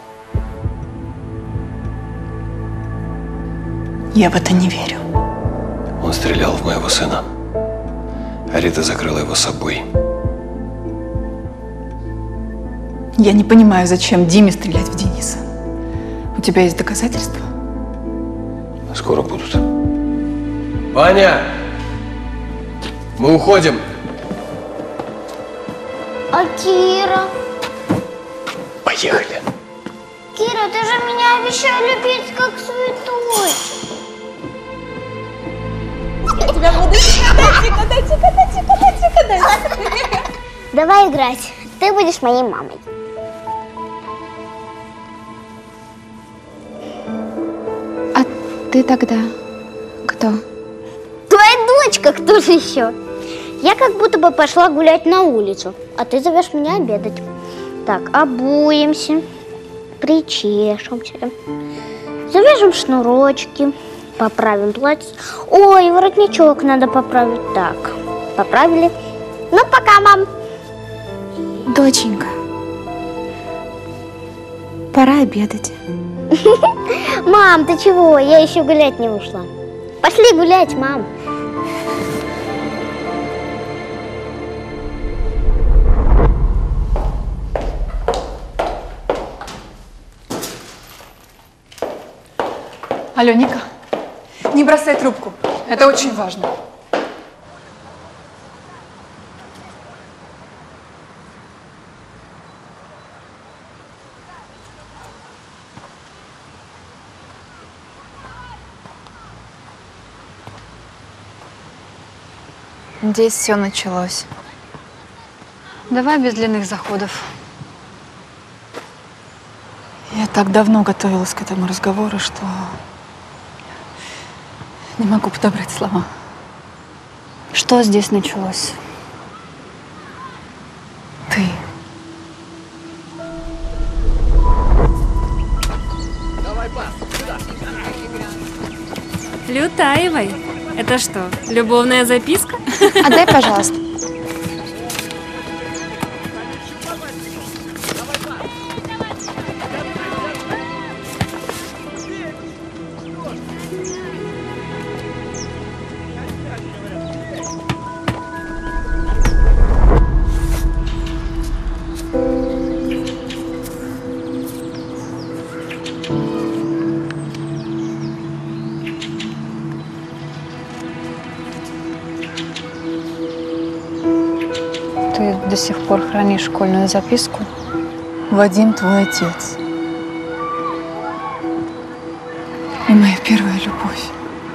Я в это не верю. Он стрелял в моего сына. А Рита закрыла его собой. Я не понимаю, зачем Диме стрелять в Дениса. У тебя есть доказательства? Скоро будут. Ваня! Мы уходим. А Кира? Поехали. Кира, ты же меня обещал любить как святой. Я тебя буду катать, катать, катать, катать, катать. Давай играть. Ты будешь моей мамой. А ты тогда кто? Твоя дочка, кто же еще? Я как будто бы пошла гулять на улицу, а ты зовешь меня обедать. Так, обуемся, причешемся, завяжем шнурочки, поправим платье. Ой, воротничок надо поправить. Так, поправили. Ну, пока, мам. Доченька, пора обедать. Мам, ты чего? Я еще гулять не ушла. Пошли гулять, мам. Алло, Ника, не бросай трубку. Это очень важно. Здесь все началось. Давай без длинных заходов. Я так давно готовилась к этому разговору, что не могу подобрать слова. Что здесь началось? Ты. Лютаевой? Это что, любовная записка? Отдай, пожалуйста. Ты до сих пор хранишь школьную записку? Вадим твой отец. И моя первая любовь.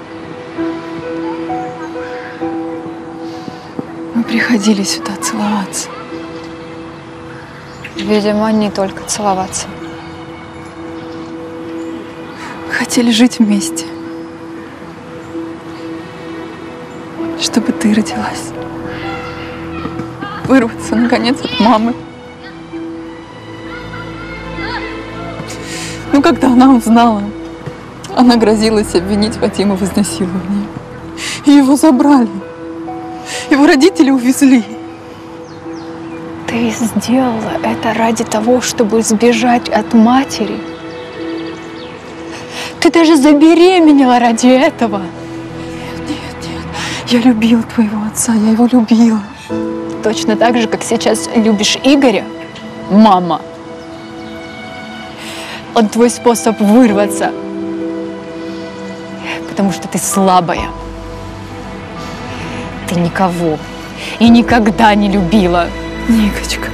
Мы приходили сюда целоваться. Видимо, не только целоваться. Мы хотели жить вместе. чтобы ты родилась. Вырваться, наконец, от мамы. Но когда она узнала, она грозилась обвинить Вадима в изнасиловании. И его забрали. Его родители увезли. Ты сделала это ради того, чтобы сбежать от матери. Ты даже забеременела ради этого. Нет, нет, нет. Я любила твоего отца, я его любила. Точно так же, как сейчас любишь Игоря, мама. Он твой способ вырваться. Потому что ты слабая. Ты никого и никогда не любила. Никочка,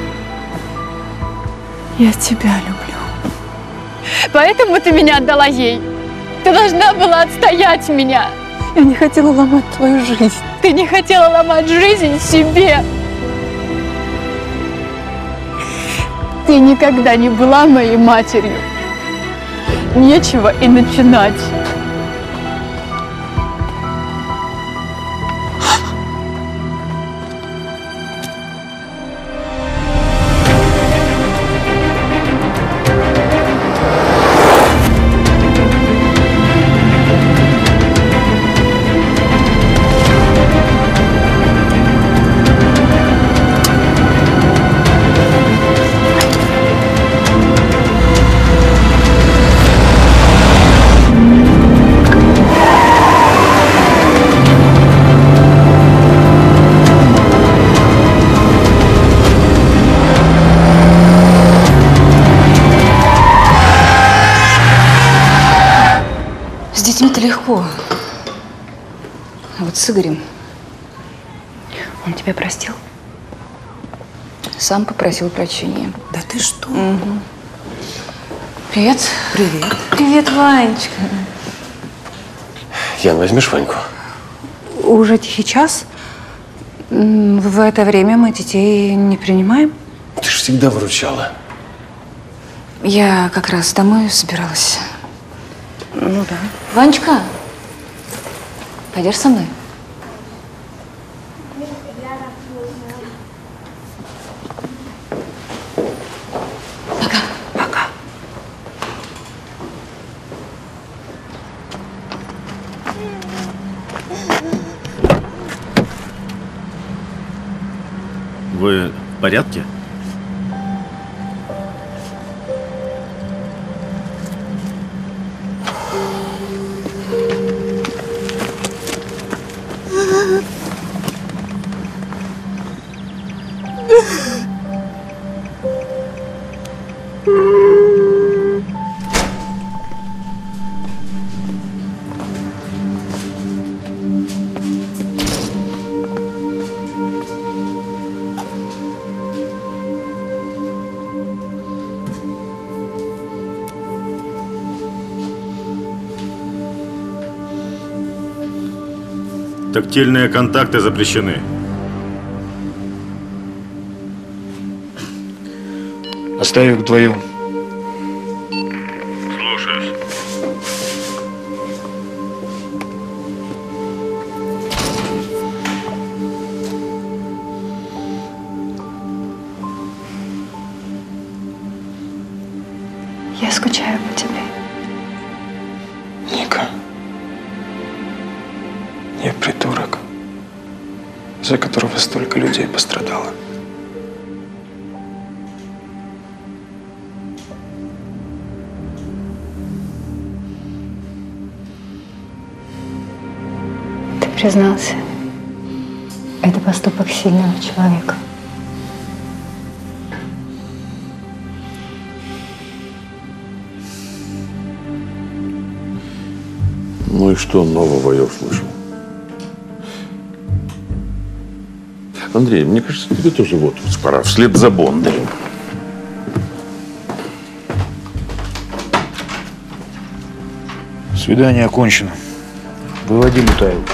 я тебя люблю. Поэтому ты меня отдала ей. Ты должна была отстоять меня. Я не хотела ломать твою жизнь. Ты не хотела ломать жизнь себе. Ты никогда не была моей матерью. Нечего и начинать. С детьми-то легко. А вот с Игорем... Он тебя простил? Сам попросил прощения. Да ты что? Угу. Привет. Привет. Привет, Ванечка. Ян, возьмешь Ваньку? Уже тихий час. В это время мы детей не принимаем. Ты же всегда выручала. Я как раз домой собиралась. Ну да. Ванечка, пойдешь со мной? Пока. Пока. Вы в порядке? Тактильные контакты запрещены. Оставь их вдвоем. Слушаюсь. Я скучаю по тебе. Ника, я придурок, за которого столько людей пострадало. Ты признался. Это поступок сильного человека. Ну и что нового я услышал? Андрей, мне кажется, тебе тоже вот пора вслед за Бондарем. Свидание окончено. Выводи Лютаеву.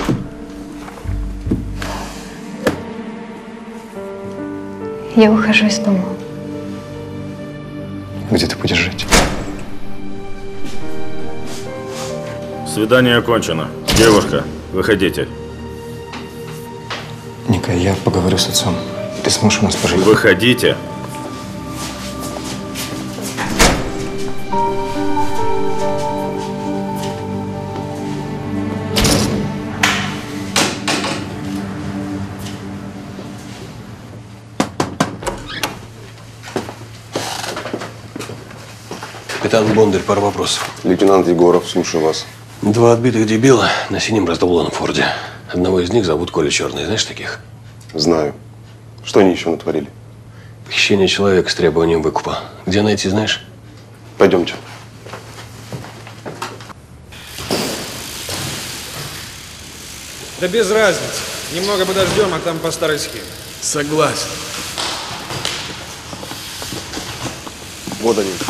Я ухожу из дома. Где ты будешь жить? Свидание окончено. Девушка, выходите. Пускай, я поговорю с отцом. Ты сможешь у нас пожить? Выходите. Капитан Бондарь, пару вопросов. Лейтенант Егоров, слушаю вас. Два отбитых дебила на синем раздолбанном форде. Одного из них зовут Коля Черный. Знаешь таких? Знаю. Что они еще натворили? Похищение человека с требованием выкупа. Где найти, знаешь? Пойдемте. Да без разницы. Немного подождем, а там по старой схеме. Согласен. Вот они.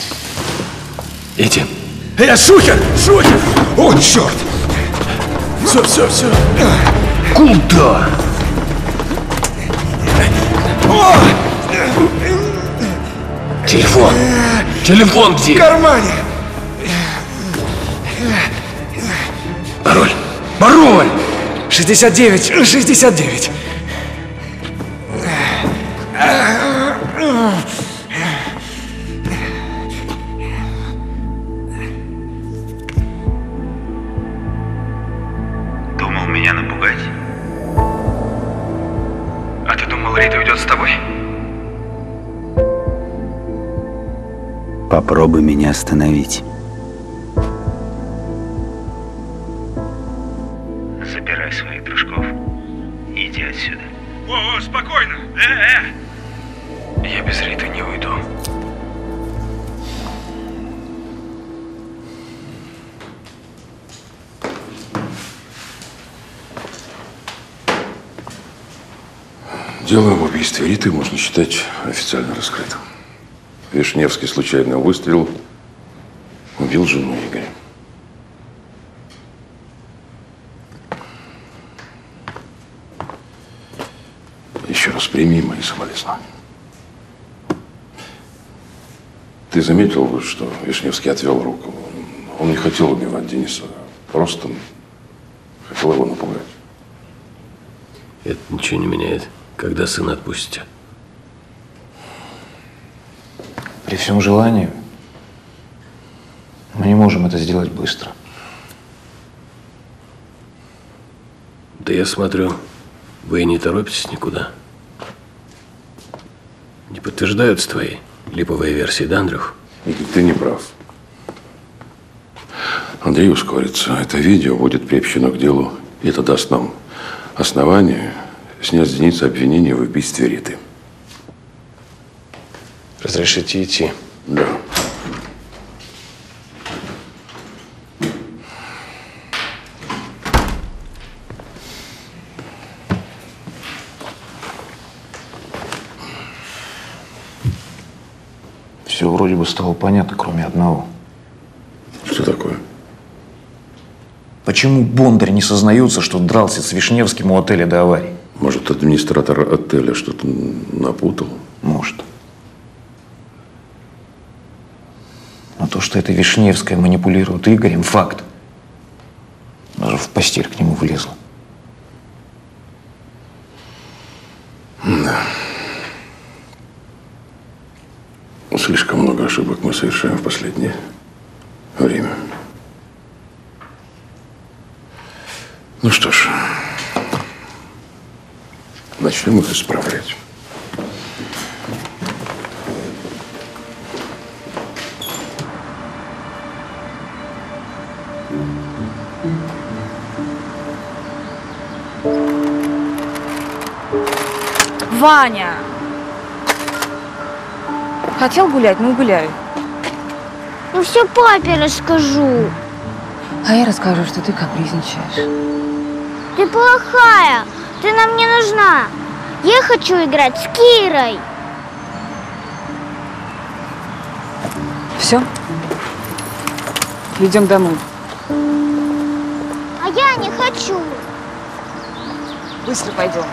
Эти. Э, шухер! Шухер! О, черт! Все, все, все. Куда? Телефон. Телефон где? В кармане. Пароль. Пароль! шестьдесят девять, шестьдесят девять. Думал меня напугать? А ты думал, Рита уйдет с тобой? Попробуй меня остановить. Забирай своих дружков и иди отсюда. О, о, спокойно! Э, э! Я без Риты не уйду. Дело об убийстве Риты можно считать официально раскрытым. Вишневский случайно выстрелил, убил жену Игоря. Еще раз прими мои соболезнования. Ты заметил, что Вишневский отвел руку? Он не хотел убивать Дениса, просто хотел его напугать. Это ничего не меняет. Когда сына отпустите? При всем желании мы не можем это сделать быстро. Да я смотрю, вы и не торопитесь никуда. Не подтверждаются твои липовые версии, да, Андрюх? Игорь, ты не прав. Андрей ускорится. Это видео будет приобщено к делу, и это даст нам основание снять с Дениса обвинение в убийстве Риты. Разрешите идти? Да. Все вроде бы стало понятно, кроме одного. Что такое? Почему Бондарь не сознается, что дрался с Вишневским у отеля до аварии? Может, администратор отеля что-то напутал? Может. Но то, что это Вишневская манипулирует Игорем, факт. Даже в постель к нему влезла. Да. Слишком много ошибок мы совершаем в последнее время. Ну что ж, начнем их исправлять. Ваня! Хотел гулять? Ну, гуляй. Ну, все папе расскажу. А я расскажу, что ты капризничаешь. Ты плохая. Ты нам не нужна. Я хочу играть с Кирой. Все? Идем домой. А я не хочу. Быстро пойдем.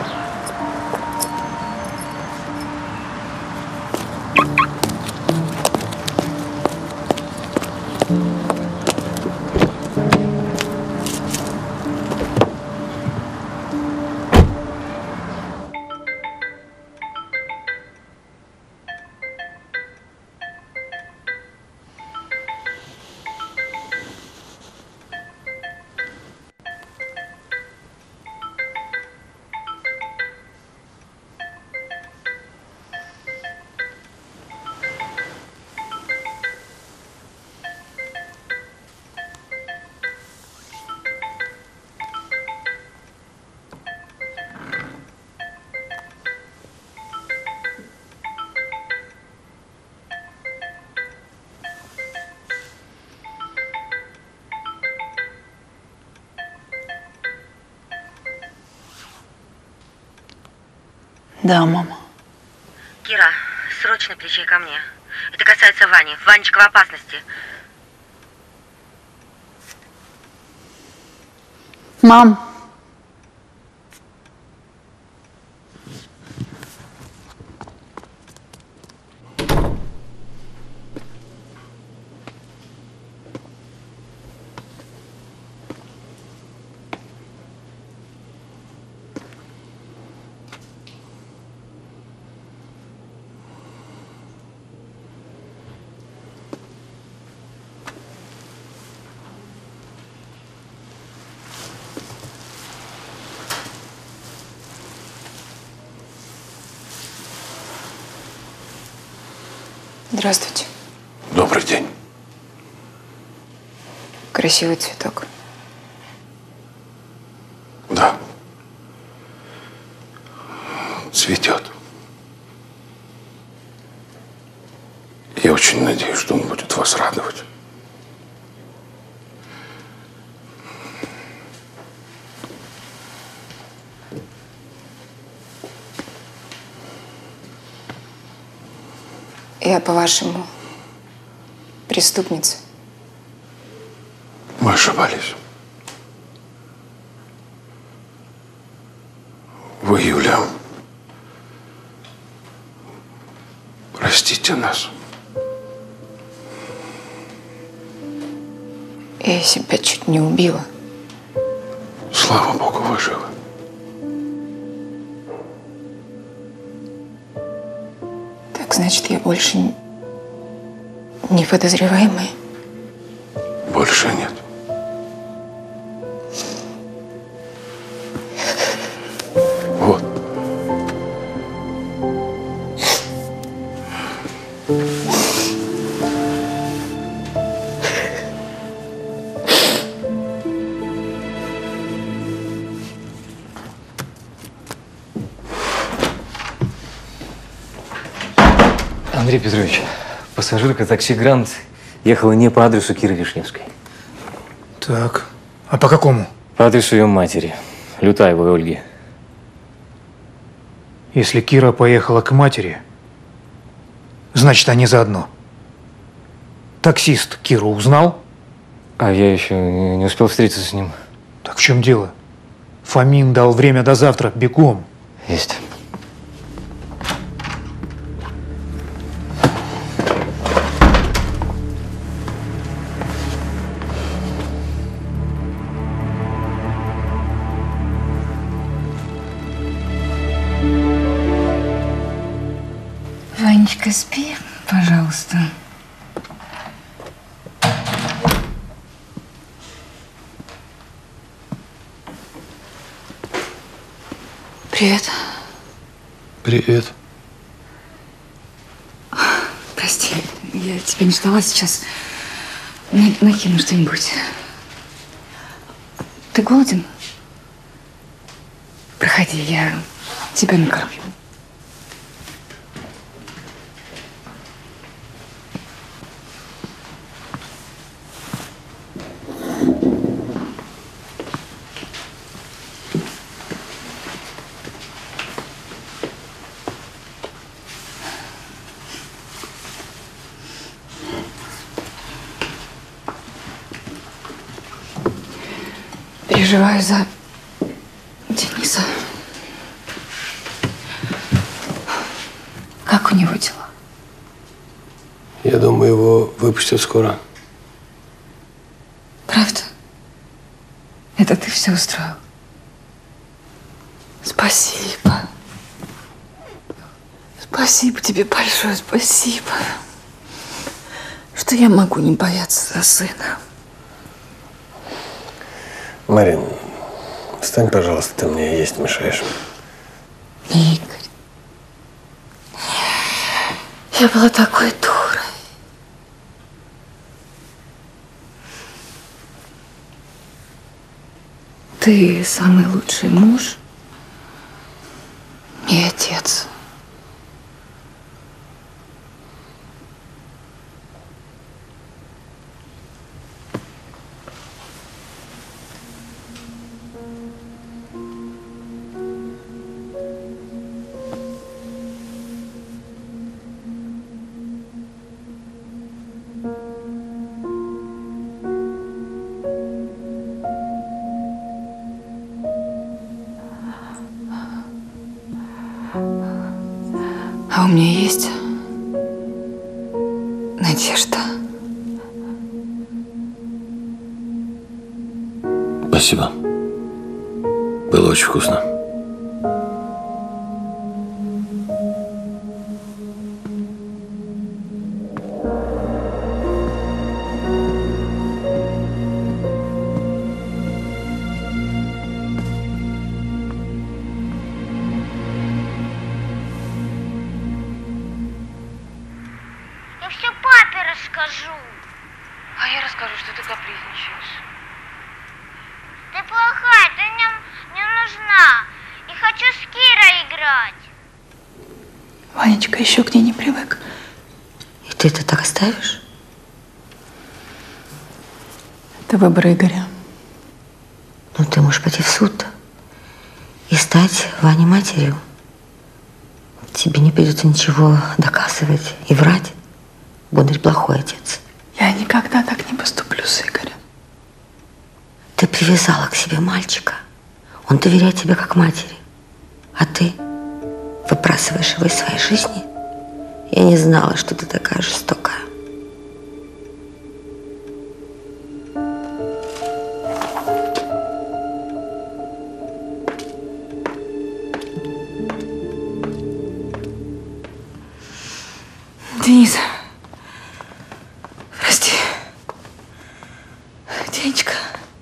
Да, мама. Кира, срочно приезжай ко мне. Это касается Вани. Ванечка в опасности. Мам. Здравствуйте. Добрый день. Красивый цветок. Да. Цветет. Я очень надеюсь, что он будет вас радовать. Я, по-вашему, преступница? Мы ошибались. Вы, Юля, простите нас. Я себя чуть не убила. Слава Богу, вы живы. Так значит, я больше не подозреваемая? Больше нет. Вот. Андрей Петрович, пассажирка такси «Грант» ехала не по адресу Киры Вишневской. Так, а по какому? По адресу ее матери, Лютаевой Ольги. Если Кира поехала к матери, значит, они заодно. Таксист Киру узнал? А я еще не, не успел встретиться с ним. Так в чем дело? Фомин дал время до завтра, бегом. Есть. Ванечка, спи, пожалуйста. Привет. Привет. Прости, я тебя не ждала сейчас. На- накину что-нибудь. Ты голоден? Проходи, я тебя накормлю. Переживаю за Дениса. Как у него дела? Я думаю, его выпустят скоро. Правда? Это ты все устроил? Спасибо. Спасибо тебе большое, спасибо. Что я могу не бояться за сына. Марин, встань, пожалуйста, ты мне есть мешаешь. Игорь, я была такой дурой. Ты самый лучший муж и отец. А у меня есть надежда. Спасибо. Было очень вкусно. Я все папе расскажу. А я расскажу, что ты капризничаешь. Ты плохая, ты мне не нужна. И хочу с Кирой играть. Ванечка еще к ней не привык. И ты это так оставишь? Это выбор Игоря. Ну, ты можешь пойти в суд и стать Ване матерью. Тебе не придется ничего доказывать и врать. Бондарь плохой отец. Я никогда так не поступлю с Игорем. Ты привязала к себе мальчика. Он доверяет тебе как матери. А ты выбрасываешь его из своей жизни. Я не знала, что ты такая жестокая. Денис, прости. Денечка.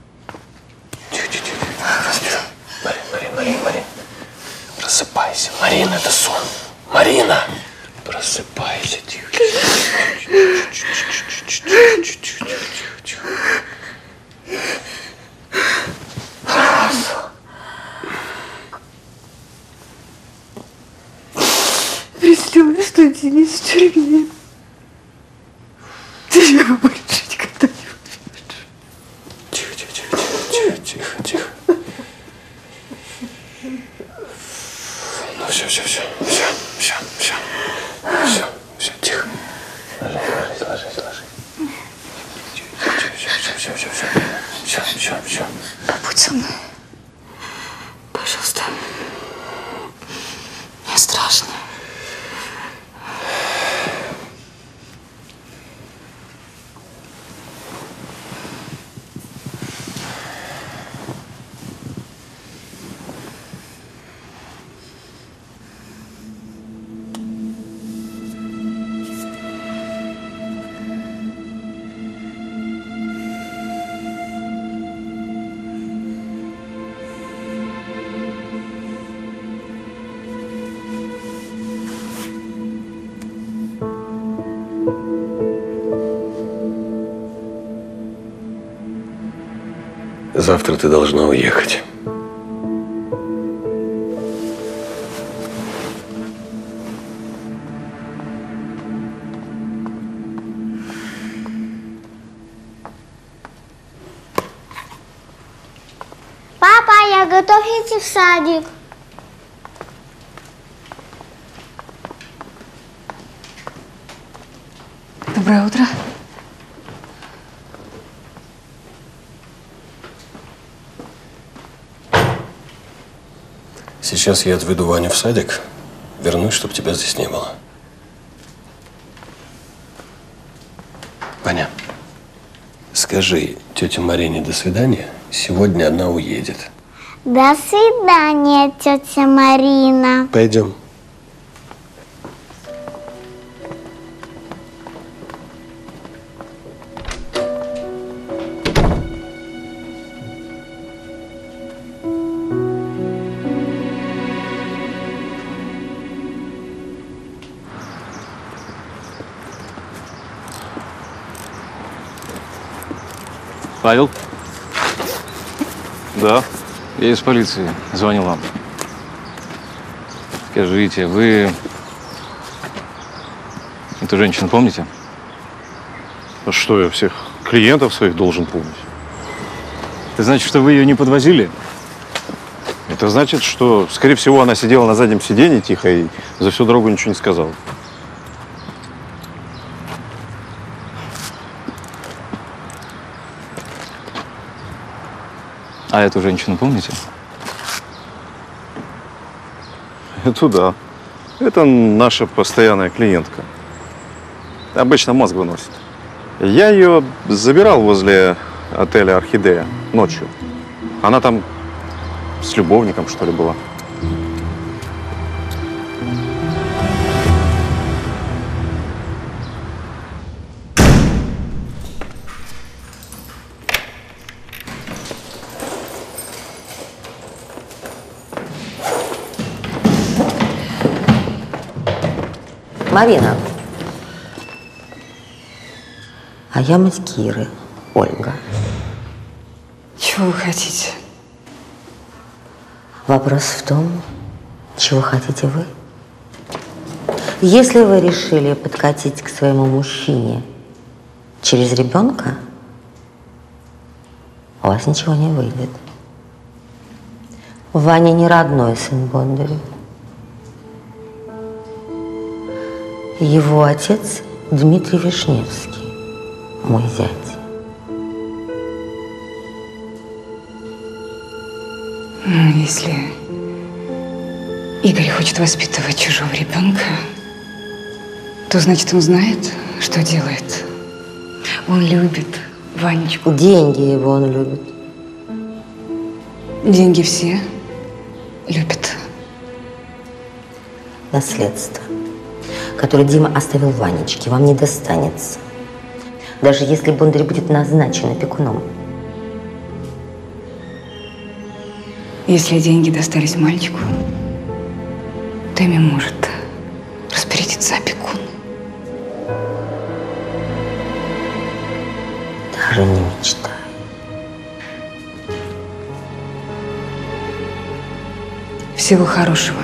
Марин, Марин, Марин, Марин. Просыпайся. Марина, это сон. Марина! Просыпайся, тихо. Представляю, что Денис в тюрьме. Ты его больше никогда не увидишь. Тихо, тихо, тихо, тихо, тихо, тихо. Ну все, все, все, все, все, все, все, все, тихо. Ложись, ложись, ложись, ложись. Все, все, все, все, все, все, все, все. Побудь со мной. Пожалуйста. Мне страшно. Завтра ты должна уехать. Папа, я готов идти в садик. Доброе утро. Сейчас я отведу Ваню в садик, вернусь, чтобы тебя здесь не было. Ваня, скажи тете Марине до свидания. Сегодня она уедет. До свидания, тетя Марина. Пойдем. Павел? Да. Я из полиции. Звонил вам. Скажите, вы эту женщину помните? А что, я всех клиентов своих должен помнить? Это значит, что вы ее не подвозили? Это значит, что, скорее всего, она сидела на заднем сиденье тихо и за всю дорогу ничего не сказала. А эту женщину помните? Это да. Это наша постоянная клиентка. Обычно мозг выносит. Я ее забирал возле отеля «Орхидея» ночью. Она там с любовником, что ли, была. Марина. А я мать Киры, Ольга. Чего вы хотите? Вопрос в том, чего хотите вы. Если вы решили подкатить к своему мужчине через ребенка, у вас ничего не выйдет. Ваня не родной сын Бондаря. Его отец Дмитрий Вишневский, мой зять. Ну, если Игорь хочет воспитывать чужого ребенка, то значит, он знает, что делает. Он любит Ванечку. Деньги его он любит. Деньги все любят. Наследство, которое Дима оставил Ванечке, вам не достанется. Даже если Бондарь будет назначен опекуном. Если деньги достались мальчику, то ими может распорядиться опекун. Даже не мечтай. Всего хорошего.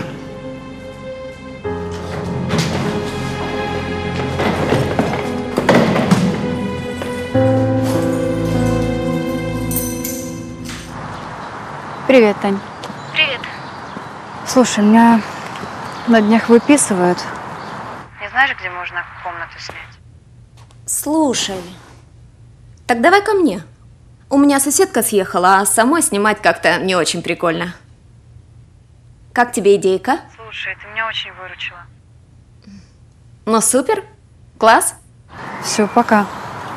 Привет, Тань. Привет. Слушай, меня на днях выписывают. Не знаешь, где можно комнату снять? Слушай, так давай ко мне. У меня соседка съехала, а самой снимать как-то не очень прикольно. Как тебе идейка? Слушай, ты меня очень выручила. Ну супер, класс. Все, пока.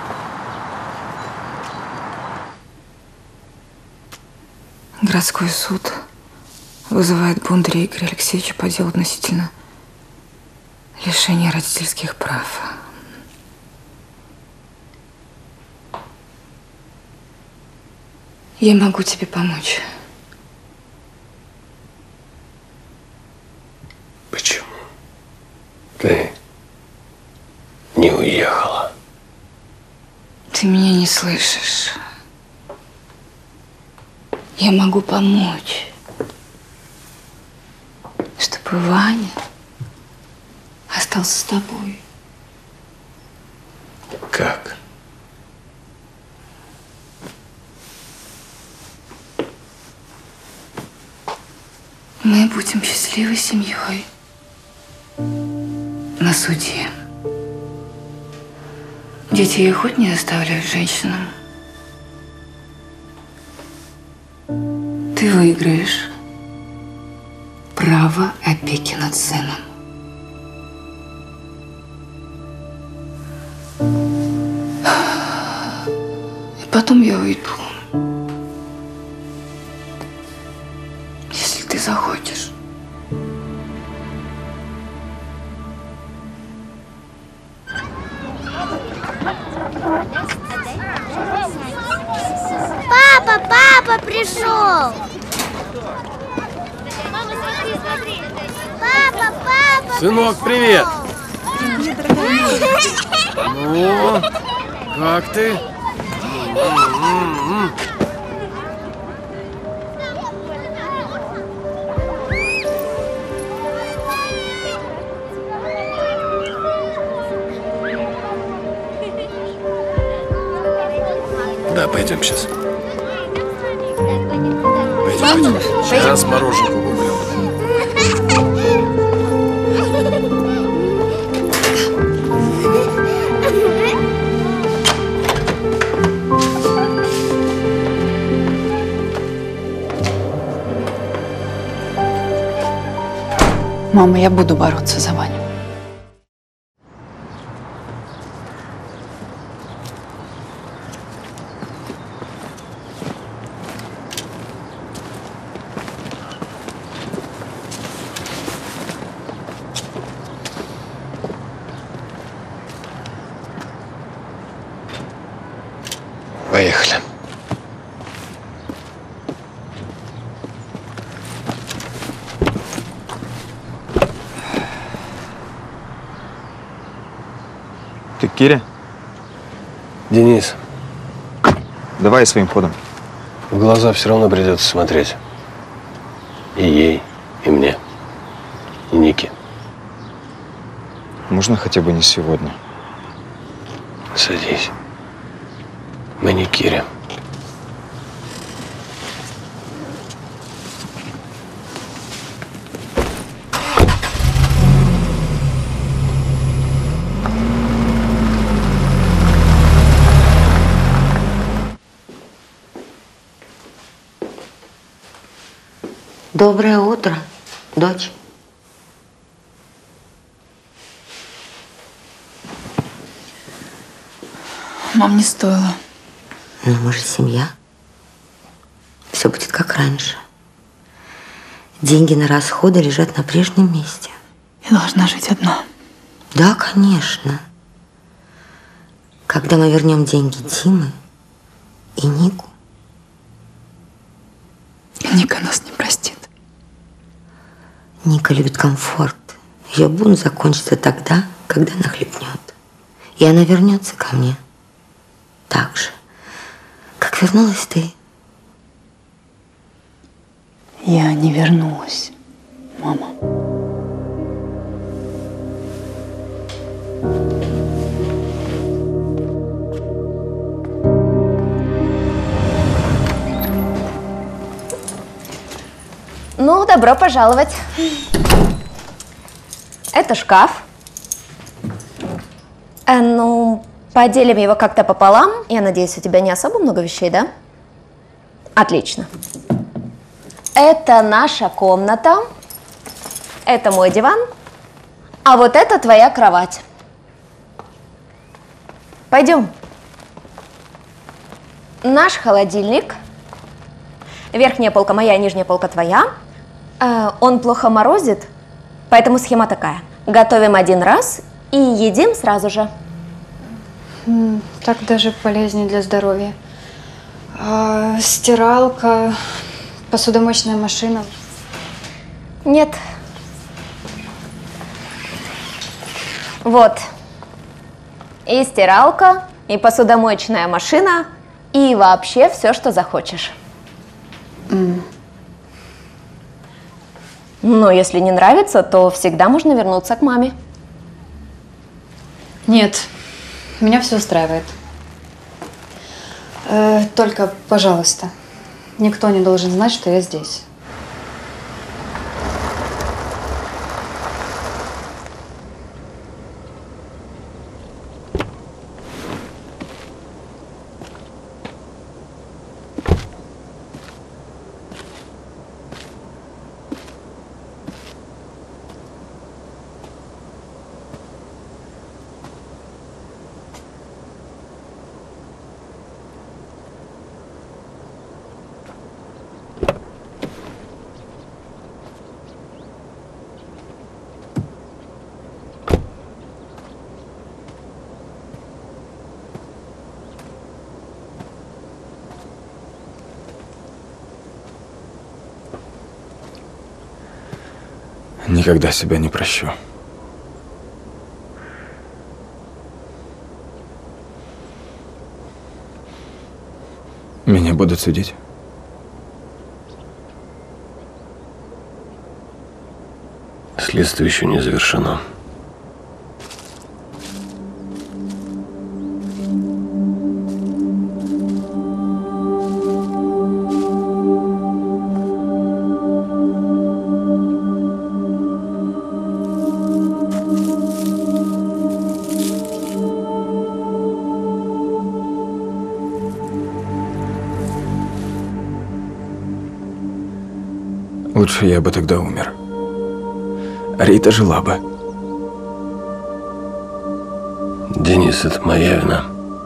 Городской суд вызывает Бондаря Игоря Алексеевича по делу относительно лишения родительских прав. Я могу тебе помочь. Почему ты не уехала? Ты меня не слышишь. Я могу помочь, чтобы Ваня остался с тобой. Как? Мы будем счастливой семьей на суде. Дети и охоть не оставляют женщинам. Ты выиграешь право опеки над сыном. И потом я уйду. Если ты захочешь. Папа, папа пришел! Папа, папа! Сынок, привет! Ну, как ты? Да, пойдем сейчас. Пойдем, пойдем. Сейчас мороженку куплю. Мама, я буду бороться за Ваню. Поехали. Ты Киря? Денис. Давай своим ходом. В глаза все равно придется смотреть. И ей, и мне, и Нике. Можно хотя бы не сегодня? Садись. Мы не Киря. Доброе утро, дочь. Мам, не стоило. Но мы же семья. Все будет как раньше. Деньги на расходы лежат на прежнем месте. Я должна жить одна. Да, конечно. Когда мы вернем деньги Димы и Нику. Ника нас не простит. Ника любит комфорт. Ее бунт закончится тогда, когда она хлебнет. И она вернется ко мне. Так же, как вернулась ты. Я не вернулась, мама. Ну, добро пожаловать. Это шкаф. Э, ну, поделим его как-то пополам. Я надеюсь, у тебя не особо много вещей, да? Отлично. Это наша комната. Это мой диван. А вот это твоя кровать. Пойдем. Наш холодильник. Верхняя полка моя, нижняя полка твоя. Э, он плохо морозит, поэтому схема такая. Готовим один раз и едим сразу же. Так даже полезнее для здоровья. А, стиралка, посудомоечная машина. Нет. Вот. И стиралка, и посудомоечная машина, и вообще все, что захочешь. Mm. Но если не нравится, то всегда можно вернуться к маме. Нет, меня все устраивает. Э, только, пожалуйста, никто не должен знать, что я здесь. Никогда себя не прощу. Меня будут судить? Следствие еще не завершено. Лучше я бы тогда умер. Рита жила бы. Денис, это моя вина.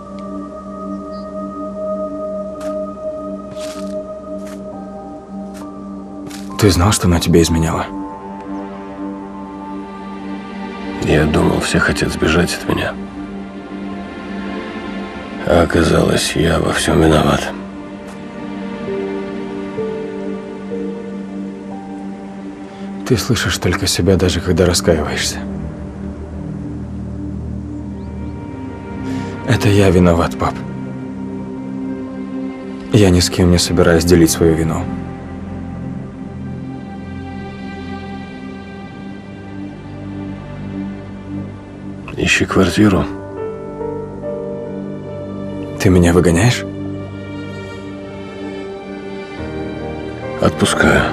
Ты знал, что она тебя изменяла? Я думал, все хотят сбежать от меня. А оказалось, я во всем виноват. Ты слышишь только себя, даже когда раскаиваешься. Это я виноват, пап. Я ни с кем не собираюсь делить свою вину. Ищи квартиру. Ты меня выгоняешь? Отпускаю.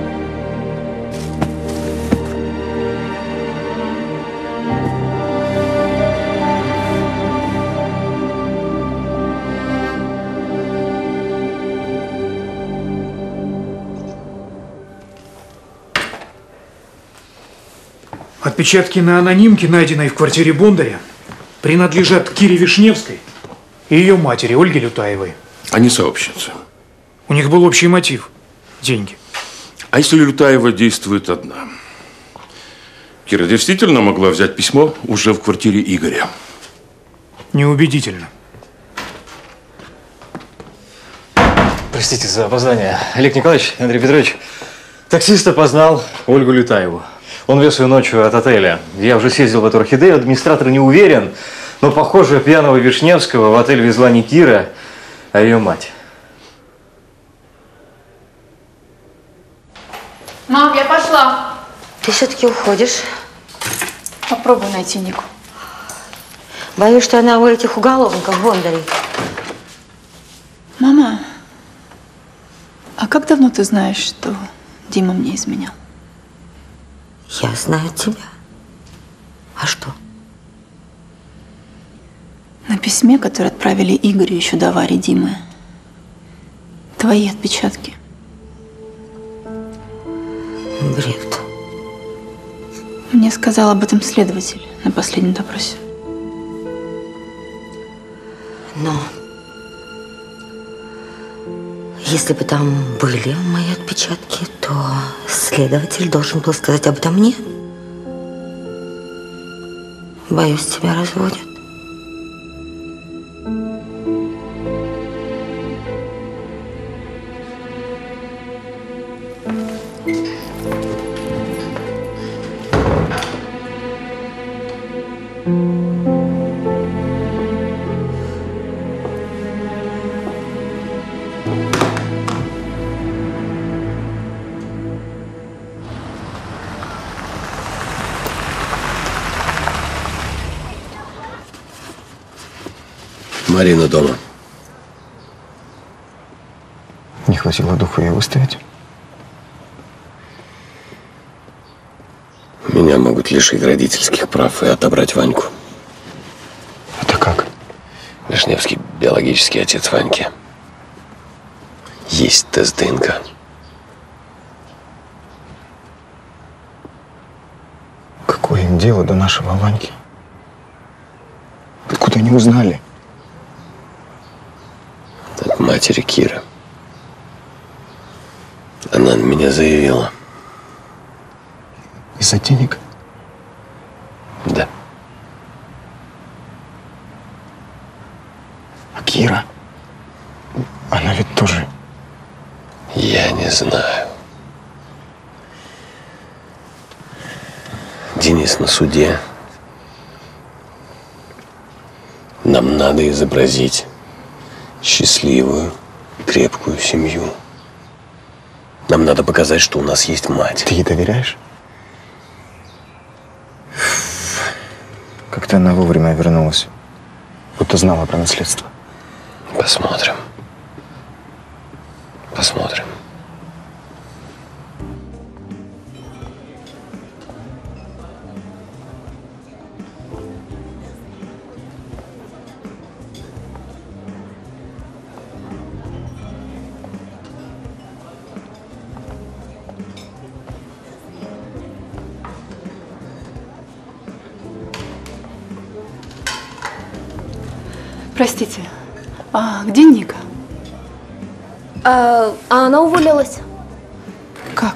Отпечатки на анонимке, найденной в квартире Бондаря, принадлежат Кире Вишневской и ее матери Ольге Лютаевой. Они сообщницы. У них был общий мотив – деньги. А если Лютаева действует одна? Кира действительно могла взять письмо уже в квартире Игоря? Неубедительно. Простите за опоздание. Олег Николаевич, Андрей Петрович, таксист опознал Ольгу Лютаеву. Он вез ее ночью от отеля. Я уже съездил в эту орхидею, администратор не уверен, но, похоже, пьяного Вишневского в отель везла не Кира, а ее мать. Мам, я пошла. Ты все-таки уходишь? Попробуй найти Нику. Боюсь, что она у этих уголовников Бондарей. Мама, а как давно ты знаешь, что Дима мне изменял? Я знаю тебя. А что? На письме, которое отправили Игорю еще до аварии Димы, твои отпечатки. Бред. Мне сказал об этом следователь на последнем допросе. Но если бы там были мои отпечатки, то следователь должен был сказать об этом мне. Боюсь, тебя разводят. Марина дома. Не хватило духу ее выставить? Меня могут лишить родительских прав и отобрать Ваньку. Это как? Вишневский – биологический отец Ваньки. Есть тест ДНК. Какое им дело до нашего Ваньки? Откуда они узнали? От матери Киры. Она на меня заявила. Из-за денег? Да. А Кира? Она ведь тоже... Я не знаю. Денис на суде. Нам надо изобразить счастливую, крепкую семью. Нам надо показать, что у нас есть мать. Ты ей доверяешь? Как-то она вовремя вернулась. Будто знала про наследство. Посмотрим. Посмотрим. Простите, а где Ника? А, а она уволилась. Как?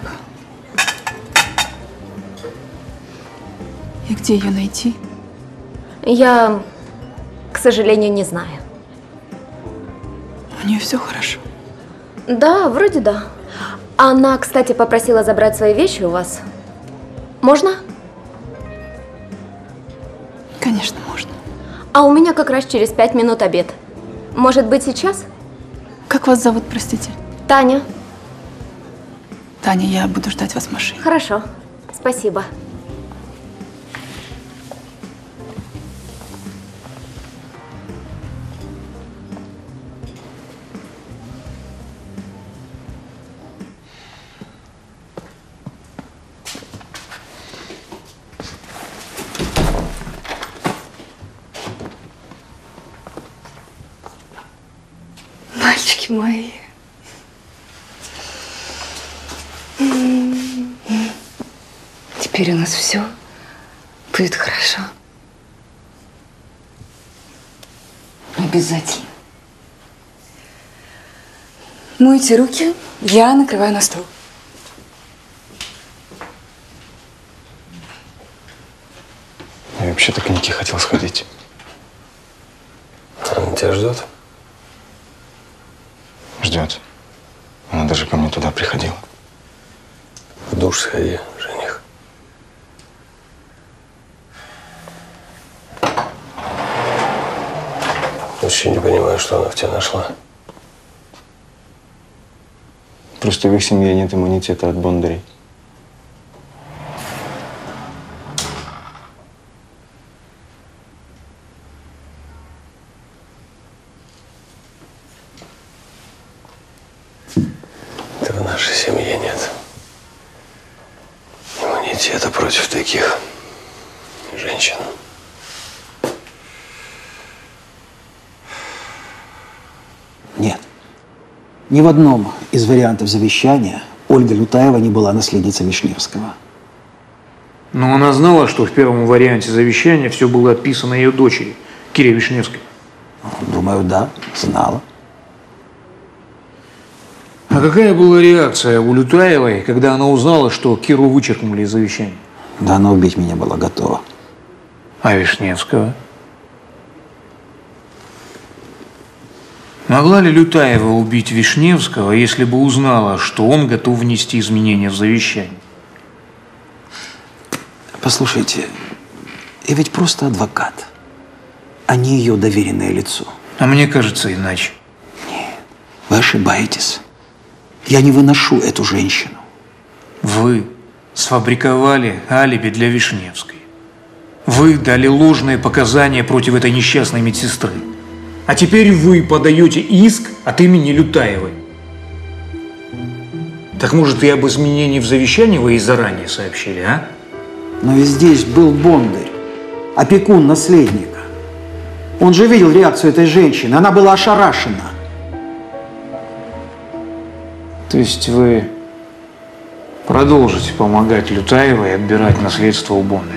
И где ее найти? Я, к сожалению, не знаю. У нее все хорошо? Да, вроде да. Она, кстати, попросила забрать свои вещи у вас. Можно? Конечно, можно. А у меня как раз через пять минут обед. Может быть, сейчас? Как вас зовут, простите? Таня. Таня, я буду ждать вас в машине. Хорошо. Спасибо. Мальчики мои. Теперь у нас все будет хорошо. Обязательно. Мойте руки, я накрываю на стол. Я вообще-то к Нике хотел сходить. Она тебя ждет? Ждет. Она даже ко мне туда приходила. В душ сходи, жених. Вообще не понимаю, что она в тебя нашла. Просто в их семье нет иммунитета от бондарей. Это в нашей семье нет иммунитета против таких женщин. Нет. Ни в одном из вариантов завещания Ольга Лютаева не была наследницей Вишневского. Но она знала, что в первом варианте завещания все было отписано ее дочери, Кире Вишневской. Думаю, да, знала. А какая была реакция у Лютаевой, когда она узнала, что Киру вычеркнули из завещания? Да она убить меня была готова. А Вишневского? Могла ли Лютаева убить Вишневского, если бы узнала, что он готов внести изменения в завещание? Послушайте, я ведь просто адвокат, а не ее доверенное лицо. А мне кажется иначе. Нет, вы ошибаетесь. Я не выношу эту женщину. Вы сфабриковали алиби для Вишневской. Вы дали ложные показания против этой несчастной медсестры. А теперь вы подаете иск от имени Лютаевой. Так может и об изменении в завещании вы и заранее сообщили, а? Но ведь здесь был Бондарь, опекун наследника. Он же видел реакцию этой женщины, она была ошарашена. То есть вы продолжите помогать Лютаевой отбирать наследство у Бондаря?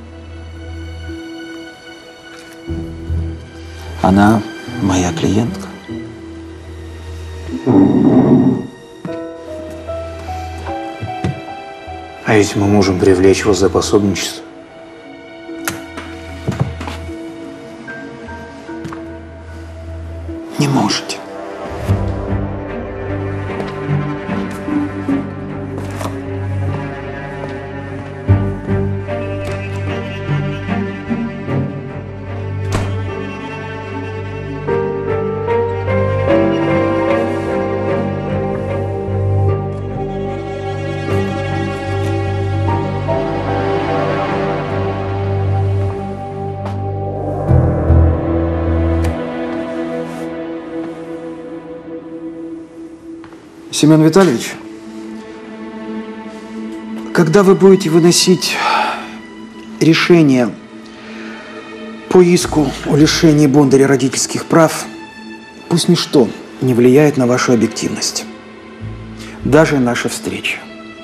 Она моя клиентка. А ведь мы можем привлечь вас за пособничество. Не можете. Семен Витальевич, когда вы будете выносить решение по иску о лишении Бондаря родительских прав, пусть ничто не влияет на вашу объективность. Даже наша встреча.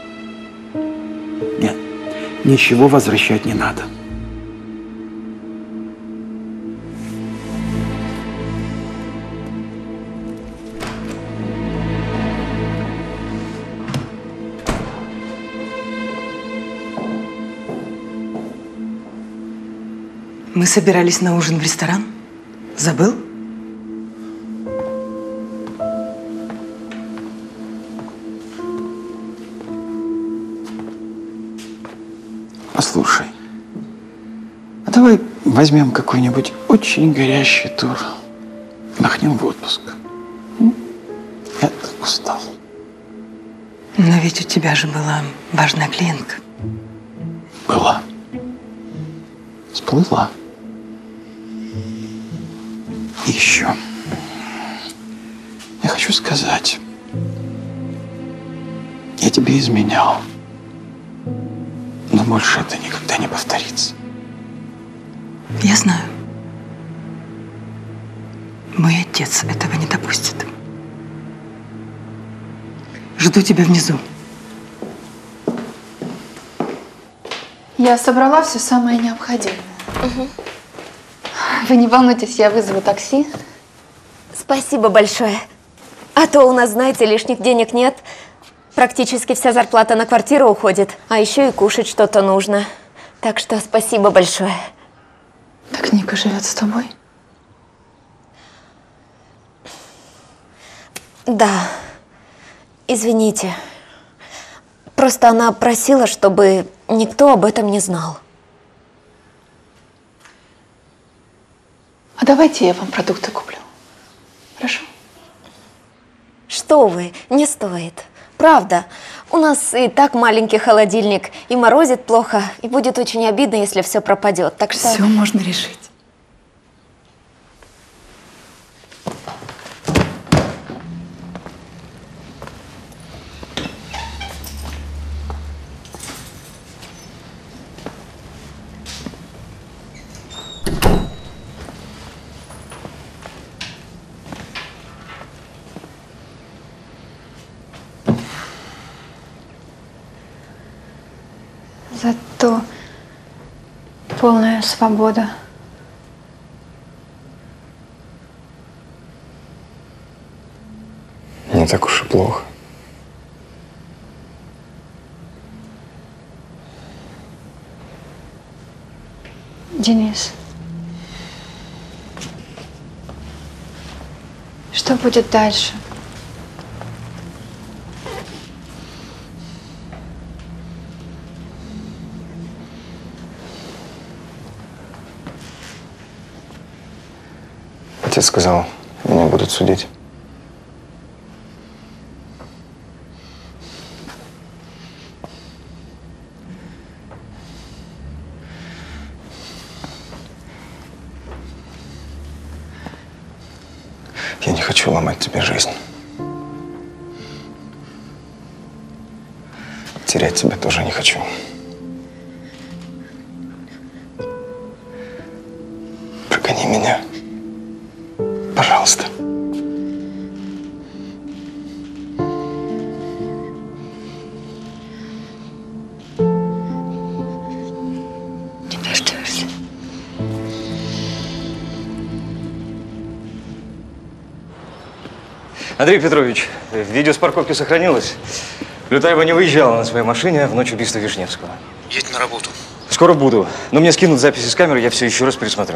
Нет, ничего возвращать не надо. Мы собирались на ужин в ресторан. Забыл? Послушай, а давай возьмем какой-нибудь очень горящий тур. Махнем в отпуск. М? Я так устал. Но ведь у тебя же была важная клиентка. Была. Сплыла. И еще. Я хочу сказать. Я тебе изменял. Но больше это никогда не повторится. Я знаю. Мой отец этого не допустит. Жду тебя внизу. Я собрала все самое необходимое. Угу. Вы не волнуйтесь, я вызову такси. Спасибо большое. А то у нас, знаете, лишних денег нет. Практически вся зарплата на квартиру уходит. А еще и кушать что-то нужно. Так что спасибо большое. Так Ника живет с тобой? Да. Извините. Просто она просила, чтобы никто об этом не знал. А давайте я вам продукты куплю. Хорошо? Что вы, не стоит. Правда. У нас и так маленький холодильник, и морозит плохо, и будет очень обидно, если все пропадет. Так что… Все можно решить. Зато полная свобода. Не так уж и плохо. Денис, что будет дальше? Отец сказал, меня будут судить. Я не хочу ломать тебе жизнь. Терять тебя тоже не хочу. Прогони меня. Пожалуйста. Не дождешься. Андрей Петрович, видео с парковки сохранилось. Лютаева не выезжала на своей машине в ночь убийства Вишневского. Едь на работу. Скоро буду. Но мне скинут записи с камеры, я все еще раз пересмотрю.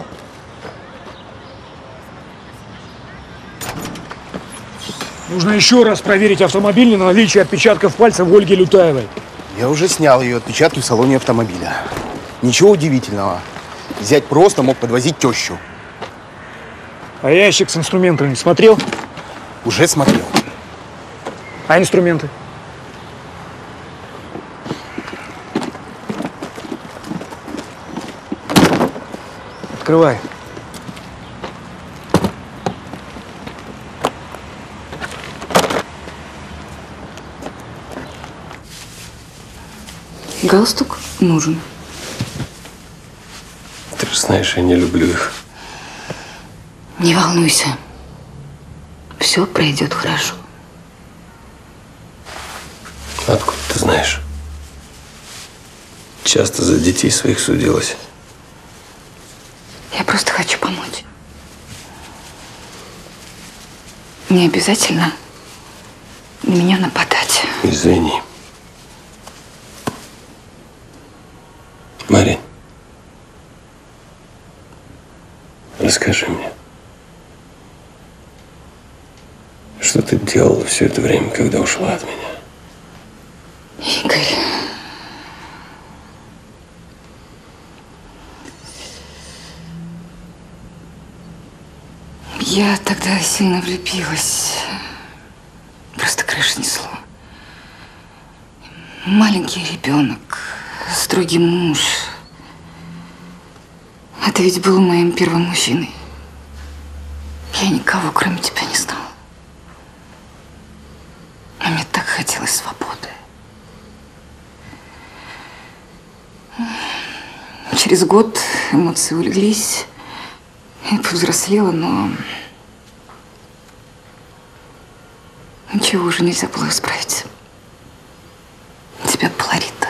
Нужно еще раз проверить автомобиль на наличие отпечатков пальцев Ольги Лютаевой. Я уже снял ее отпечатки в салоне автомобиля. Ничего удивительного. Зять просто мог подвозить тещу. А ящик с инструментами смотрел? Уже смотрел. А инструменты? Открывай. Галстук нужен. Ты же знаешь, я не люблю их. Не волнуйся. Все пройдет хорошо. Откуда ты знаешь? Часто за детей своих судилась. Я просто хочу помочь. Не обязательно на меня нападать. Извини. Марин, Расскажи мне, что ты делала все это время, когда ушла от меня? Игорь. Я тогда сильно влюбилась. Просто крышу снесло. Маленький ребенок, строгий муж. А ты ведь был моим первым мужчиной. Я никого, кроме тебя, не знала. А мне так хотелось свободы. Через год эмоции улеглись. Я повзрослела, но ничего уже нельзя было исправить. Тебя была Рита.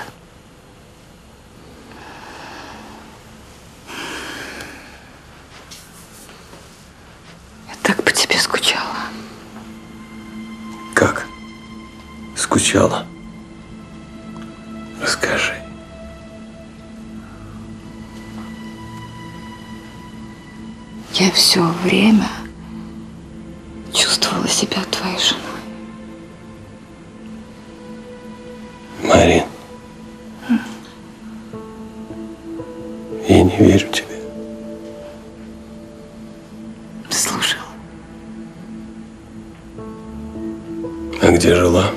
Я так по тебе скучала. Как? Скучала? Расскажи. Я все время чувствовала себя твоей женой. Марин, я не верю тебе. Слушай. А где жила?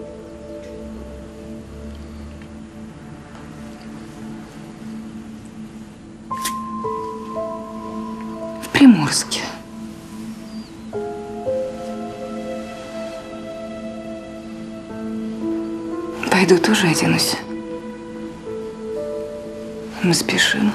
В Приморске. Пойду тоже оденусь. Мы спешим.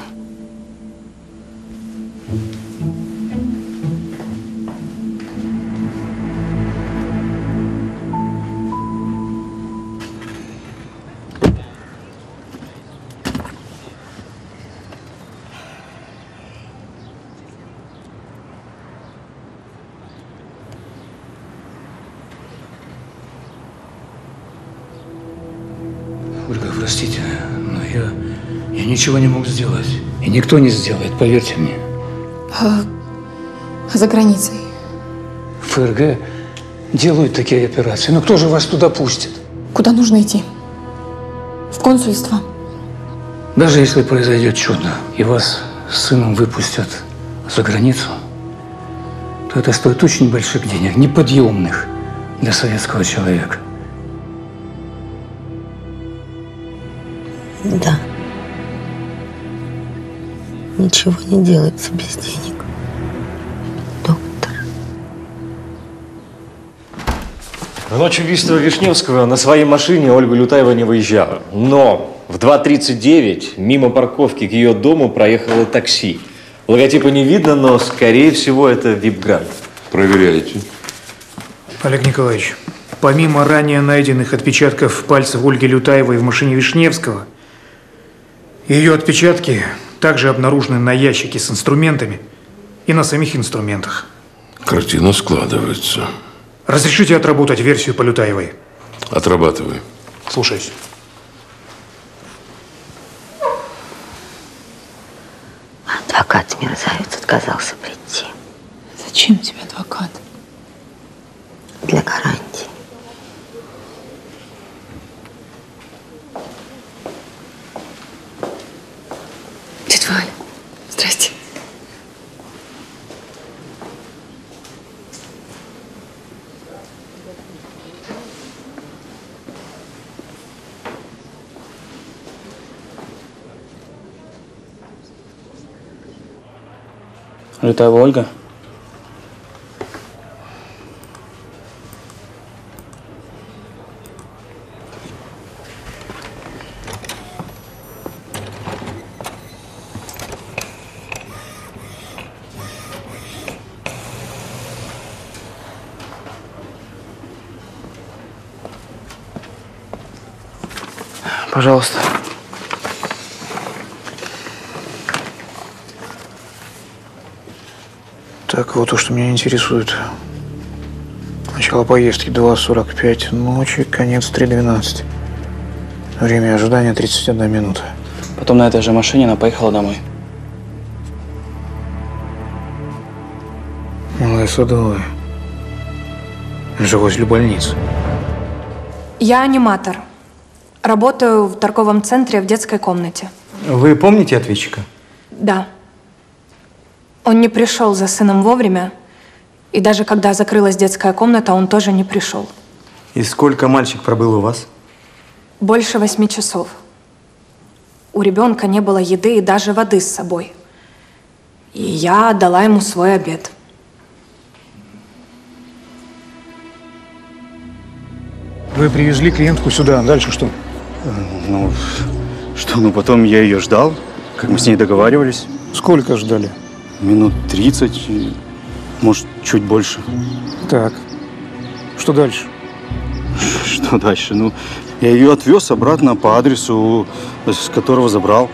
Ольга, простите, но я, я ничего не мог сделать. И никто не сделает, поверьте мне. А за границей? В ФРГ делают такие операции. Но кто же вас туда пустит? Куда нужно идти? В консульство? Даже если произойдет чудо, и вас с сыном выпустят за границу, то это стоит очень больших денег, неподъемных для советского человека. Да. Ничего не делается без денег. В ночь убийства Вишневского на своей машине Ольга Лютаева не выезжала. Но в два тридцать девять мимо парковки к ее дому проехало такси. Логотипа не видно, но, скорее всего, это вип-грант. Проверяйте. Олег Николаевич, помимо ранее найденных отпечатков пальцев Ольги Лютаевой в машине Вишневского, ее отпечатки также обнаружены на ящике с инструментами и на самих инструментах. Картина складывается. Разрешите отработать версию по Лютаевой? Отрабатывай. Слушаюсь. Адвокат-мерзавец отказался прийти. Зачем тебе адвокат? Для гарантии. Тетя Валя, здрасте. Лютаева Ольга? Пожалуйста. Так, вот то, что меня интересует. Начало поездки два сорок пять ночи, конец три двенадцать. Время ожидания тридцать одна минута. Потом на этой же машине она поехала домой. Малая Садовая. Он же возле больницы. Я аниматор. Работаю в торговом центре в детской комнате. Вы помните ответчика? Да. Он не пришел за сыном вовремя. И даже когда закрылась детская комната, он тоже не пришел. И сколько мальчик пробыл у вас? Больше восьми часов. У ребенка не было еды и даже воды с собой. И я отдала ему свой обед. Вы привезли клиентку сюда, дальше что? Ну, что, ну потом я ее ждал, как мы с ней договаривались. Сколько ждали? Минут тридцать, может, чуть больше. Так, что дальше? Что дальше? Ну, я ее отвез обратно по адресу, с которого забрал.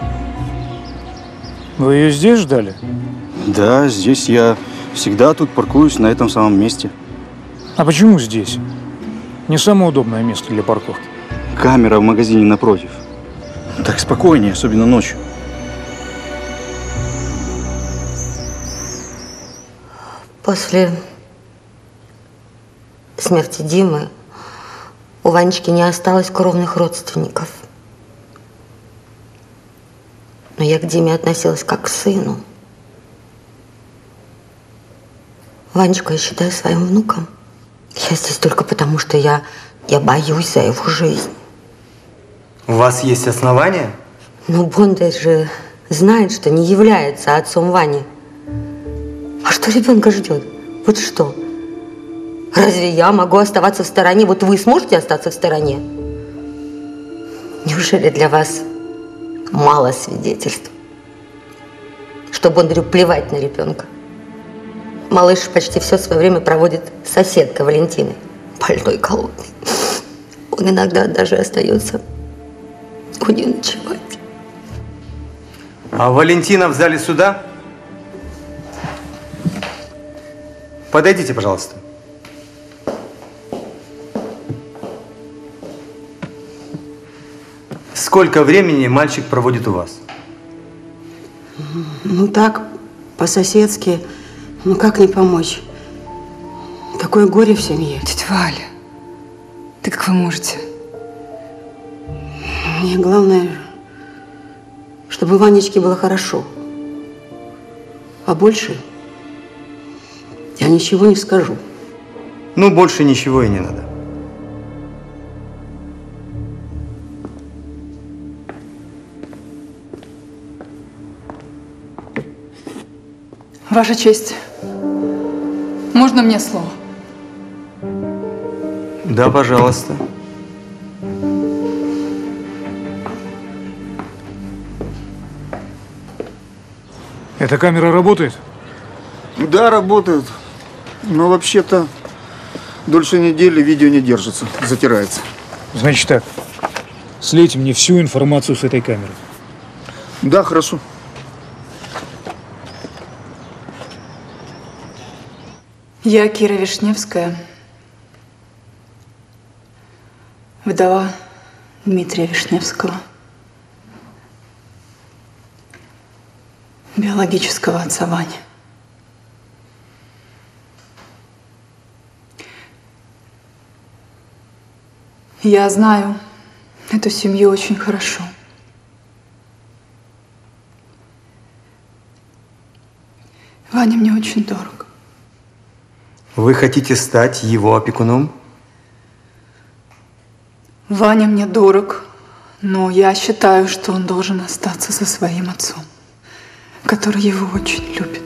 Вы ее здесь ждали? Да, здесь я всегда тут паркуюсь, на этом самом месте. А почему здесь? Не самое удобное место для парковки. Камера в магазине напротив. Так спокойнее, особенно ночью. После смерти Димы у Ванечки не осталось кровных родственников. Но я к Диме относилась как к сыну. Ванечку я считаю своим внуком. Я здесь только потому, что я, я боюсь за его жизнь. У вас есть основания? Но Бондарь же знает, что не является отцом Вани. А что ребенка ждет? Вот что? Разве я могу оставаться в стороне? Вот вы сможете остаться в стороне? Неужели для вас мало свидетельств, что Бондарю плевать на ребенка? Малыш почти все свое время проводит с соседкой Валентиной, больной голодный. Он иногда даже остается у нее ночевать. А Валентина в зале суда? Подойдите, пожалуйста. Сколько времени мальчик проводит у вас? Ну так, по-соседски. Ну как не помочь? Такое горе в семье. Тетя Валя, да как вы можете? Мне главное, чтобы Ванечке было хорошо. А больше я ничего не скажу. Ну, больше ничего и не надо. Ваша честь, можно мне слово? Да, пожалуйста. Эта камера работает? Да, работает. Но вообще-то дольше недели видео не держится, затирается. Значит так, слейте мне всю информацию с этой камеры. Да, хорошо. Я Кира Вишневская, вдова Дмитрия Вишневского, биологического отца Вани. Я знаю эту семью очень хорошо. Ваня мне очень дорог. Вы хотите стать его опекуном? Ваня мне дорог, но я считаю, что он должен остаться со своим отцом, который его очень любит.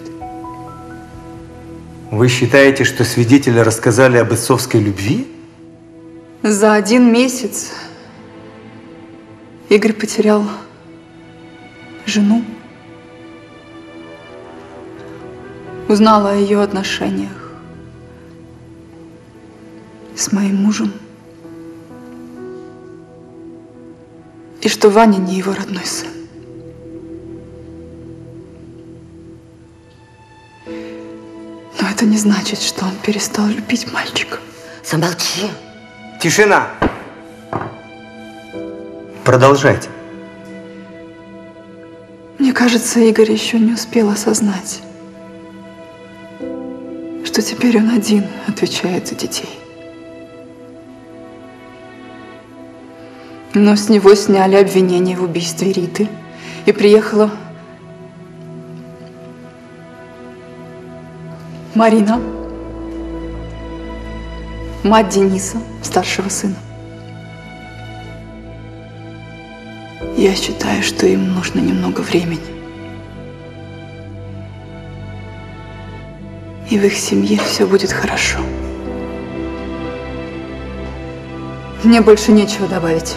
Вы считаете, что свидетели рассказали об отцовской любви? За один месяц Игорь потерял жену, узнала о ее отношениях с моим мужем, и что Ваня не его родной сын. Но это не значит, что он перестал любить мальчика. Замолчи. Тишина! Продолжайте. Мне кажется, Игорь еще не успел осознать, что теперь он один отвечает за детей. Но с него сняли обвинение в убийстве Риты. И приехала Марина, мать Дениса, старшего сына. Я считаю, что им нужно немного времени. И в их семье все будет хорошо. Мне больше нечего добавить.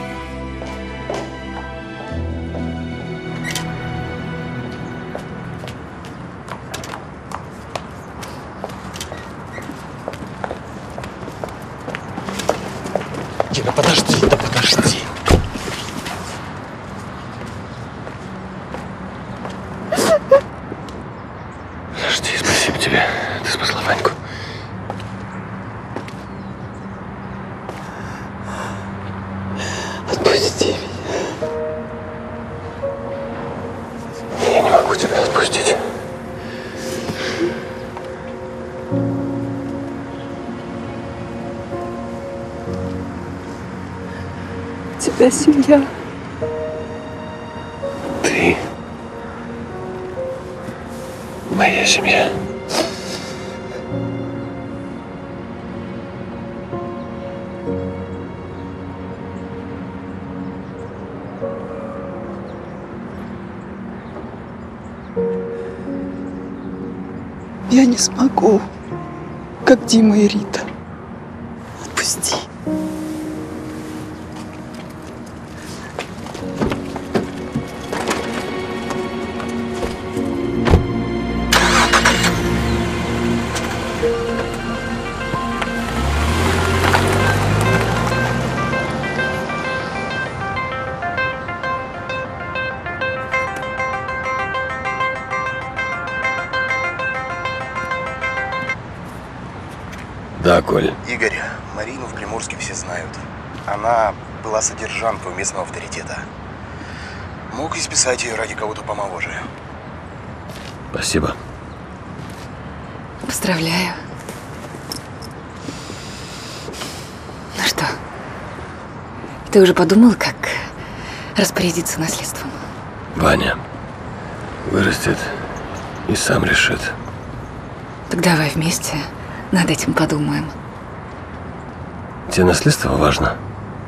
Да подожди, да подожди. Подожди, спасибо тебе. Ты спасла Ваньку. Отпусти меня. Я не могу тебя отпустить. У тебя семья. Ты моя семья. Я не смогу, как Дима и Рита. Отпусти. Да, Коль. Игорь, Марину в Приморске все знают. Она была содержанкой у местного авторитета. Мог и списать ее ради кого-то помоложе. Спасибо. Поздравляю. Ну что, ты уже подумал, как распорядиться наследством? Ваня вырастет и сам решит. Так давай вместе над этим подумаем. Тебе наследство важно?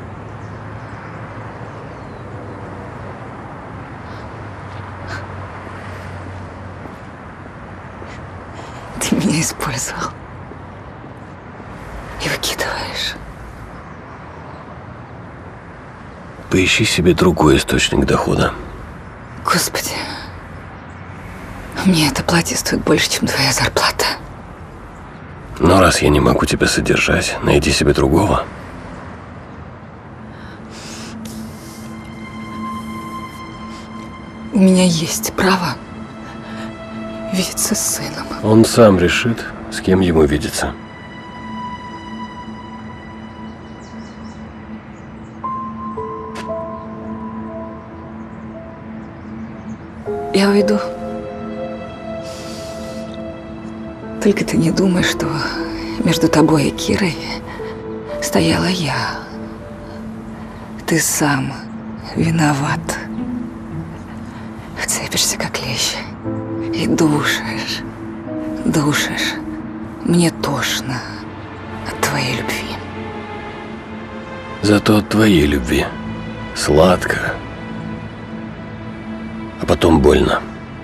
Ты меня использовал и выкидываешь. Поищи себе другой источник дохода. Господи, мне это платье стоит больше, чем твоя зарплата. Но раз я не могу тебя содержать, найди себе другого. У меня есть право видеться с сыном. Он сам решит, с кем ему видеться. Я уйду. Только ты не думай, что между тобой и Кирой стояла я. Ты сам виноват. Вцепишься, как лещ, и душишь, душишь. Мне тошно от твоей любви. Зато от твоей любви сладко, а потом больно.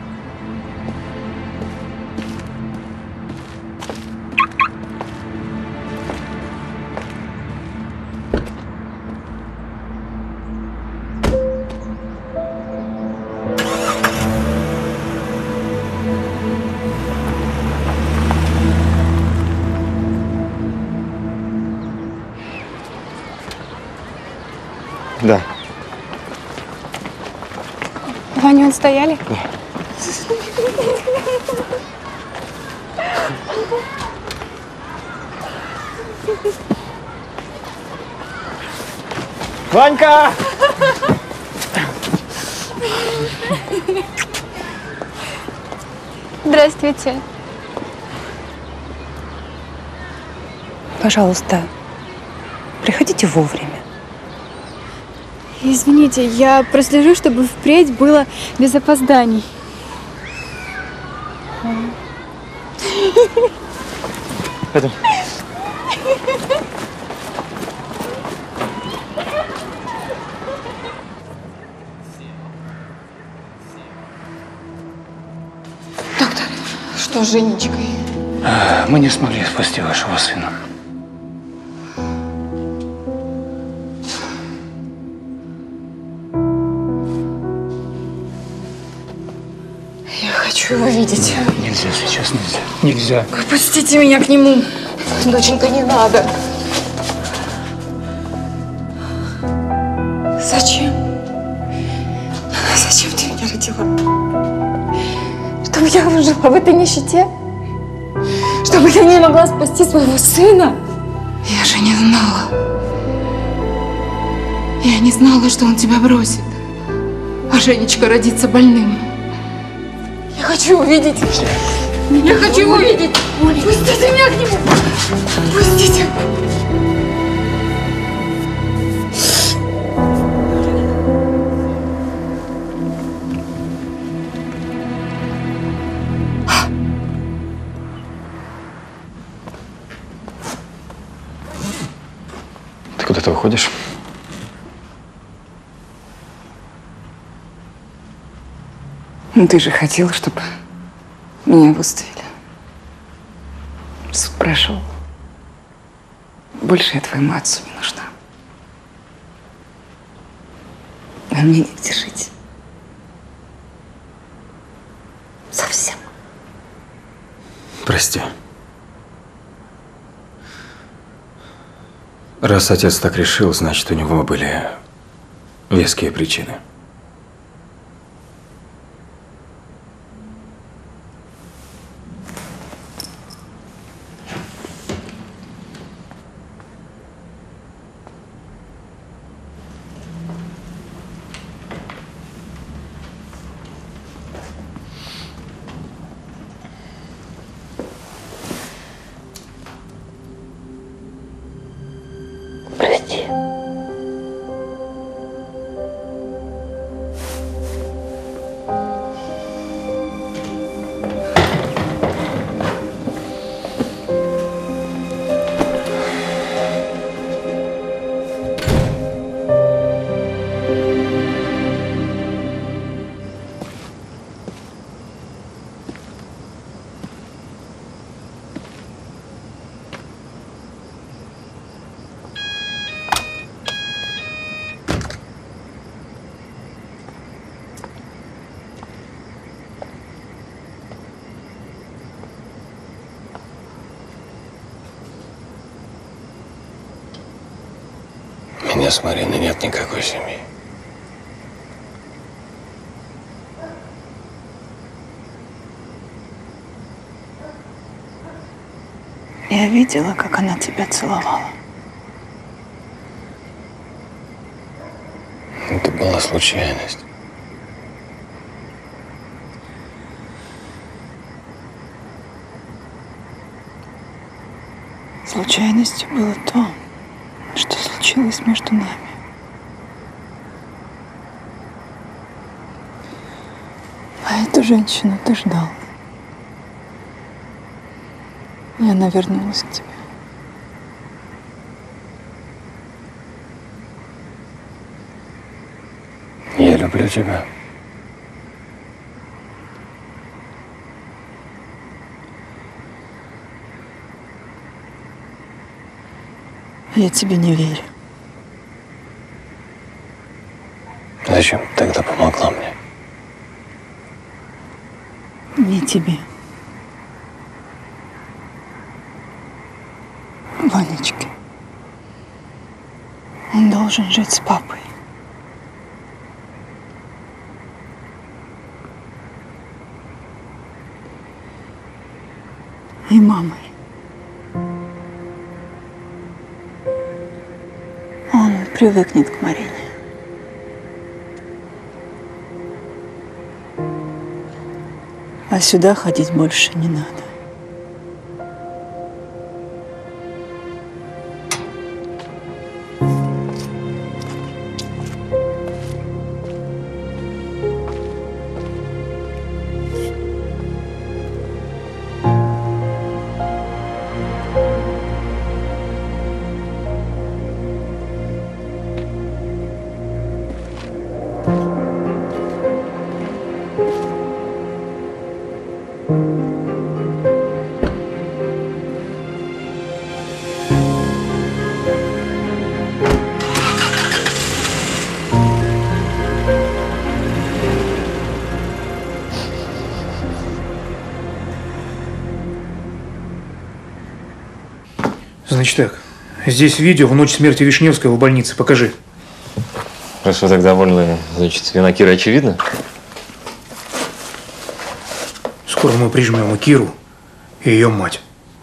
Да. Ваню отстояли? Да. Ванька! Здравствуйте. Пожалуйста, приходите вовремя. Извините, я прослежу, чтобы впредь было без опозданий. Пойдем. Доктор, что с Женечкой? Мы не смогли спасти вашего сына. Я хочу его видеть. Нельзя сейчас, нельзя. Нельзя. Пустите меня к нему. Доченька, не надо. Зачем? Зачем ты меня родила? Чтобы я жила в этой нищете? Чтобы я не могла спасти своего сына? Я же не знала. Я не знала, что он тебя бросит. А Женечка родится больным. Я хочу увидеть. Я хочу его увидеть. Пустите меня к нему. Пустите. Ты куда-то уходишь? Ну, ты же хотел, чтобы меня выставили. Суд прошел. Больше я твоему отцу не нужна. А мне негде жить. Совсем. Прости. Раз отец так решил, значит, у него были веские причины. Прости. У меня с Мариной нет никакой семьи. Я видела, как она тебя целовала. Это была случайность. Случайностью было то, что случилось между нами. А эту женщину ты ждал. И она вернулась к тебе. Я люблю тебя. Я тебе не верю. Зачем ты тогда помогла мне? Не тебе. Ванечке. Он должен жить с папой. И мамой. Он привыкнет к Марине. А сюда ходить больше не надо. Значит так, здесь видео в ночь смерти Вишневского в больнице. Покажи. Раз вы так довольны, значит, вина Киры очевидна? Скоро мы прижмем и Киру, и ее мать.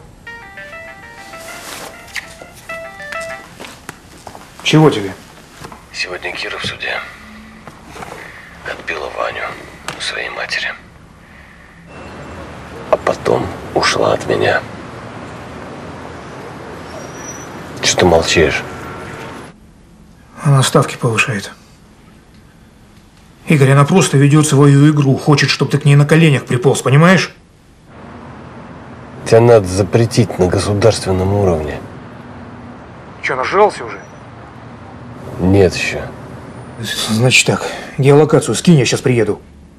Чего тебе? Сегодня Кира в суде отбила Ваню у своей матери. А потом ушла от меня. Что ты молчишь? Она ставки повышает. Игорь, она просто ведет свою игру. Хочет, чтобы ты к ней на коленях приполз, понимаешь? Тебя надо запретить на государственном уровне. Че, нажрался уже? Нет еще. Значит так, геолокацию скинь, я сейчас приеду.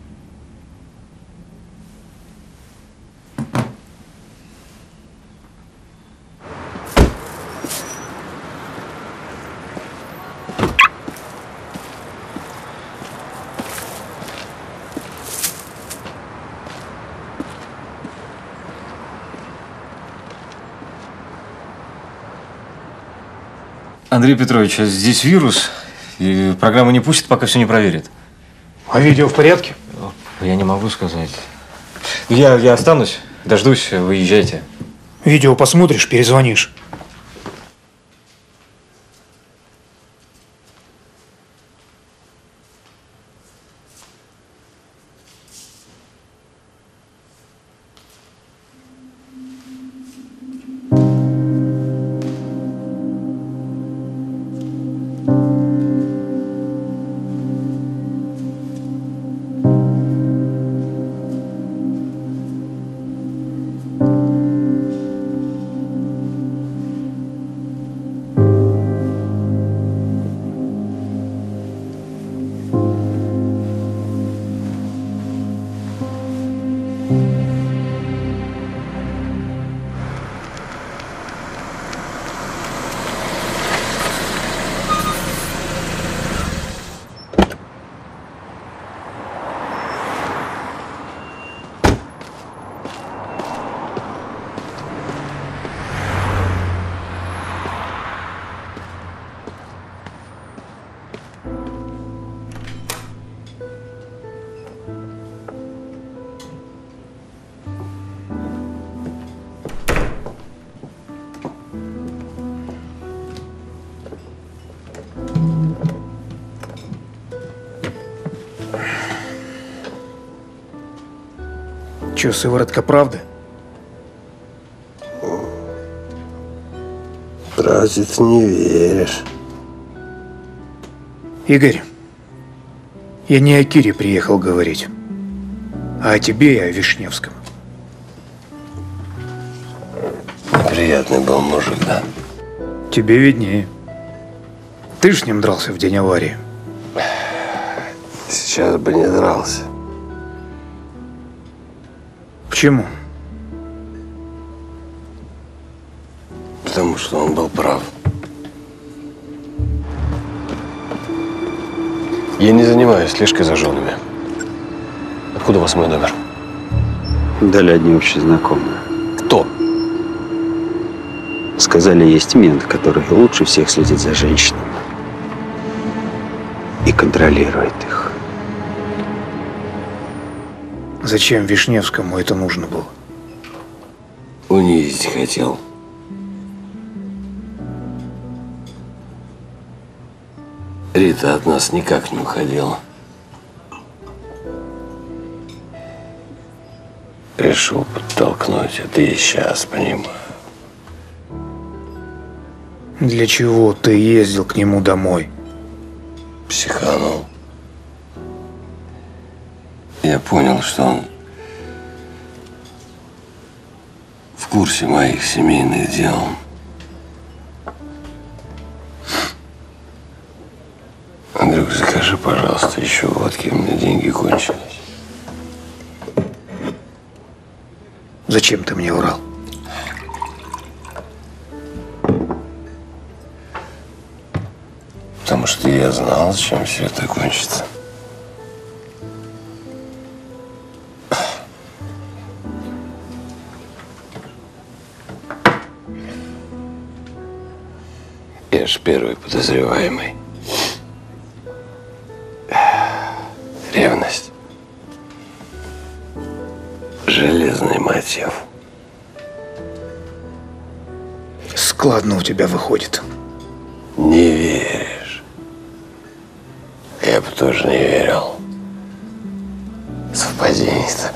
Андрей Петрович, а здесь вирус, и программа не пустит, пока все не проверит. А видео в порядке? Я не могу сказать. Я, я останусь, дождусь, вы езжайте. Видео посмотришь, перезвонишь. Че, сыворотка правды? Братец, не веришь. Игорь, я не о Кире приехал говорить, а о тебе и о Вишневском. Приятный был мужик, да? Тебе виднее. Ты ж с ним дрался в день аварии. Сейчас бы не дрался. Почему? Потому что он был прав. Я не занимаюсь слежкой за женами. Откуда у вас мой номер? Дали одни общие знакомые. Кто? Сказали, есть мент, который лучше всех следит за женщинами и контролирует их. Зачем Вишневскому это нужно было? Унизить хотел. Рита от нас никак не уходила. Решил подтолкнуть, это я сейчас понимаю. Для чего ты ездил к нему домой? Психанул. Я понял, что он в курсе моих семейных дел. Андрюк, закажи, пожалуйста, еще водки, у меня деньги кончились. Зачем ты мне врал? Потому что я знал, чем все это кончится. Я ж первый подозреваемый. Ревность. Железный мотив. Складно у тебя выходит. Не веришь. Я бы тоже не верил. Совпадений-то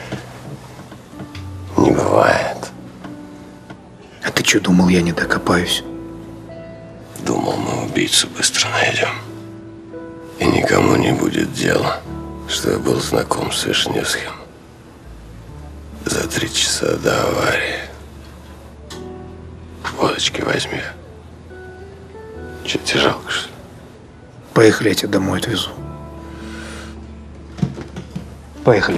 не бывает. А ты что, думал, я не докопаюсь? Думал, мы убийцу быстро найдем. И никому не будет дела, что я был знаком с Вишневским за три часа до аварии. Водочки возьми. Че, тебе жалко, что ли? Поехали, я тебя домой отвезу. Поехали.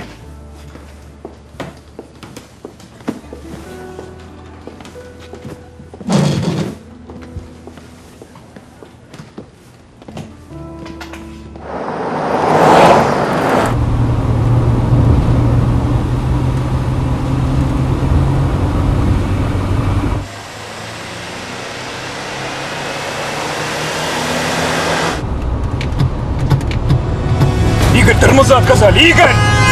Игорь, тормоза отказали! Игорь!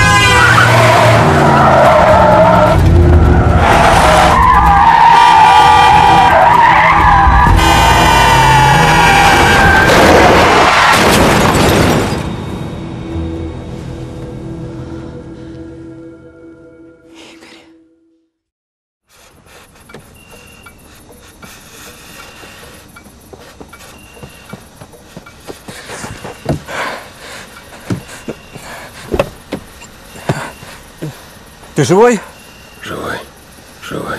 Ты живой? Живой, живой.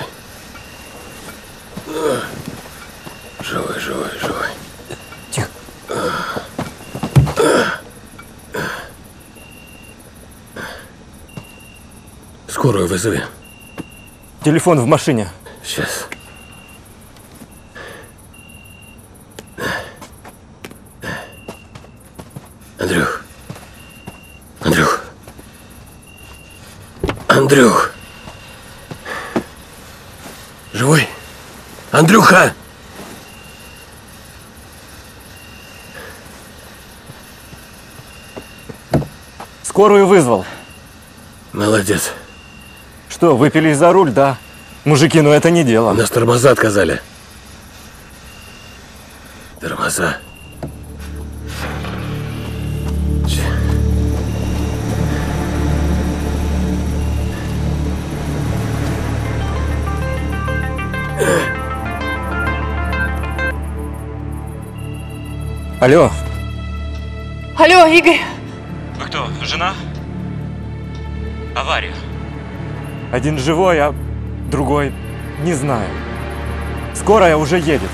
Живой, живой, живой. Тихо. Скорую вызови. Телефон в машине. Сейчас. Андрюх. Андрюх. Андрюх. Живой? Андрюха! Скорую вызвал. Молодец. Что, выпили за руль, да? Мужики, ну это не дело. У нас тормоза отказали. Тормоза. Алло. Алло, Игорь. Вы кто, жена? Авария. Один живой, а другой не знаю. Скорая уже едет.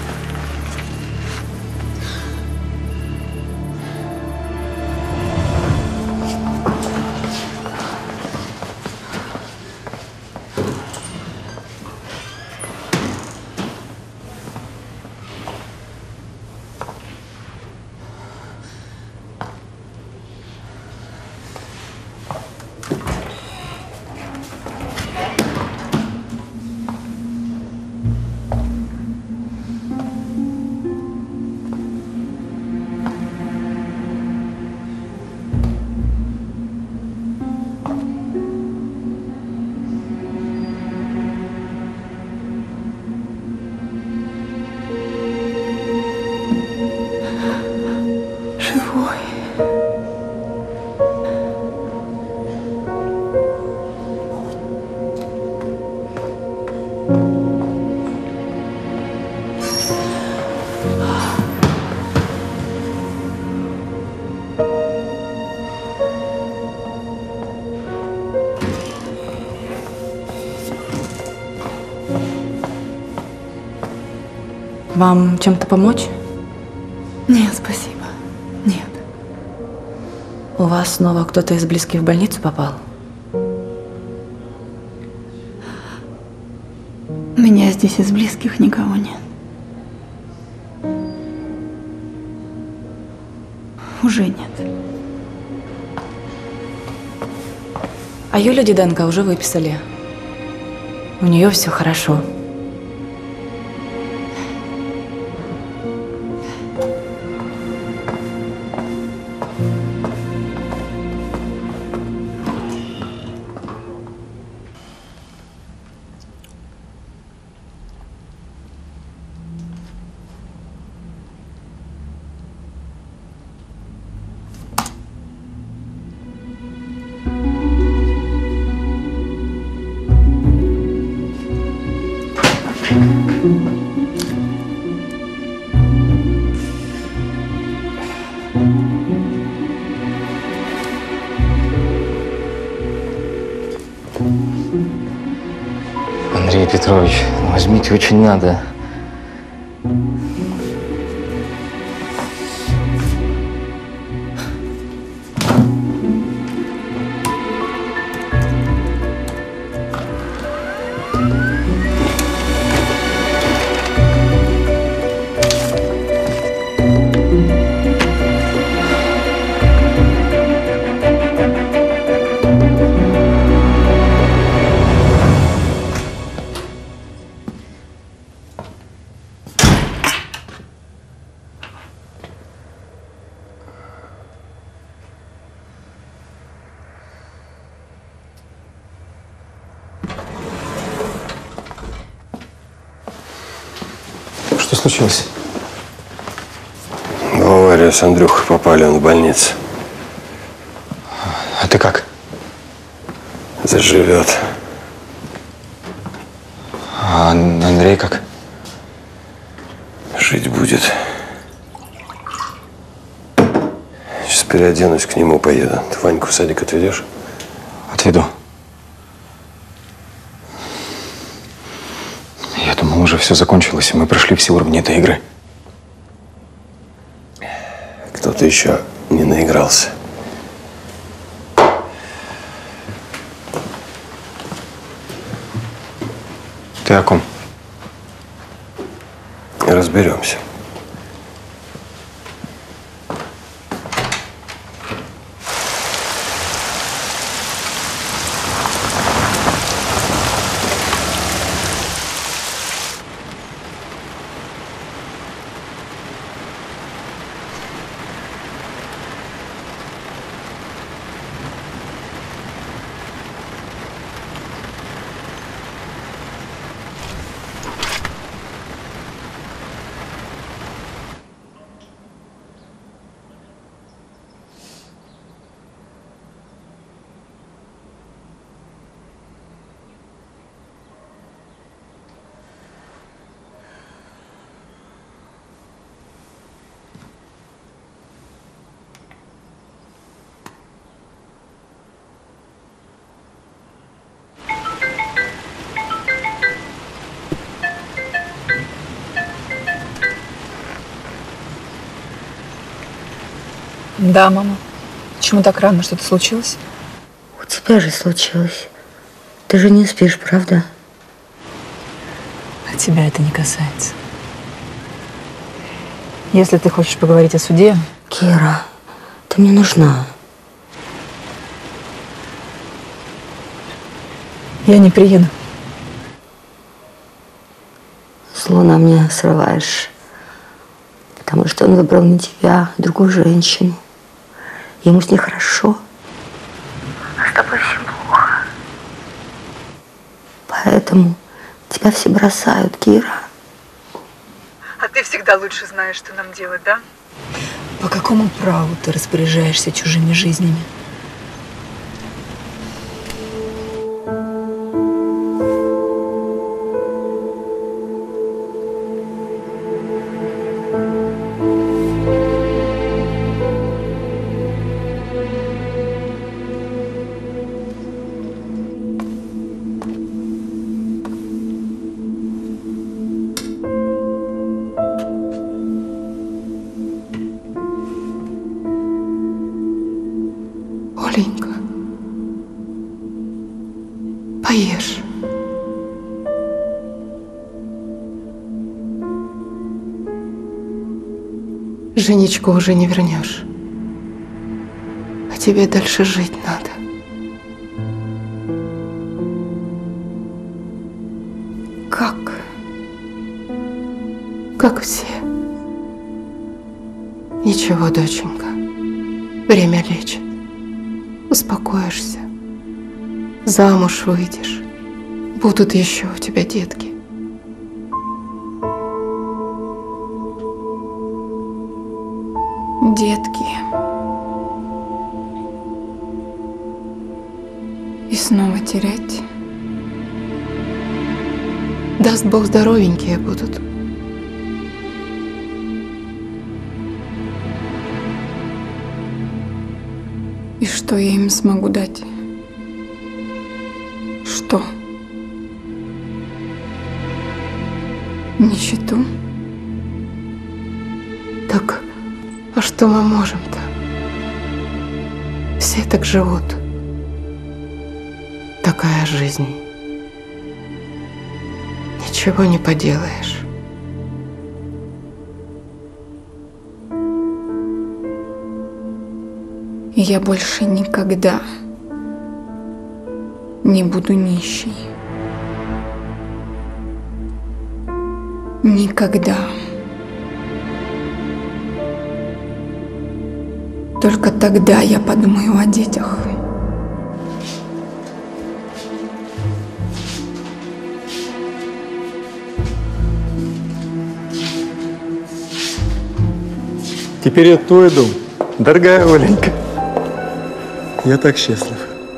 Вам чем-то помочь? Нет, спасибо. Нет. У вас снова кто-то из близких в больницу попал? У меня здесь из близких никого нет. Уже нет. А Юлю Диденко уже выписали. У нее все хорошо. Андрей Петрович, ну возьмите, очень надо. Что случилось? В аварию с Андрюхой попали, он в больнице. А ты как? Заживет. А Андрей как? Жить будет. Сейчас переоденусь, к нему поеду. Ты Ваньку в садик отведешь? Отведу. Я думал, уже все закончилось, и мы прошли все уровни этой игры. Кто-то еще не наигрался. Ты о ком? Разберемся. Да, мама. Почему так рано? Что-то случилось? У тебя же случилось. Ты же не спишь, правда? А тебя это не касается. Если ты хочешь поговорить о суде… Кира, ты мне нужна. Я не приеду. Зло на мне срываешь. Потому что он выбрал не тебя, а другую женщину. Ему с ней хорошо. А с тобой все плохо. Поэтому тебя все бросают, Кира. А ты всегда лучше знаешь, что нам делать, да? По какому праву ты распоряжаешься чужими жизнями? Женечку уже не вернешь. А тебе дальше жить надо. Как? Как все. Ничего, доченька. Время лечит. Успокоишься. Замуж выйдешь. Будут еще у тебя детки. Детки. И снова терять. Даст Бог, здоровенькие будут. И что я им смогу дать? Что? Нищету? Так, а что мы можем-то? Все так живут. Такая жизнь. Ничего не поделаешь. И я больше никогда не буду нищей. Никогда. Только тогда я подумаю о детях. Теперь это твой дом, дорогая Оленька. Я так счастлив.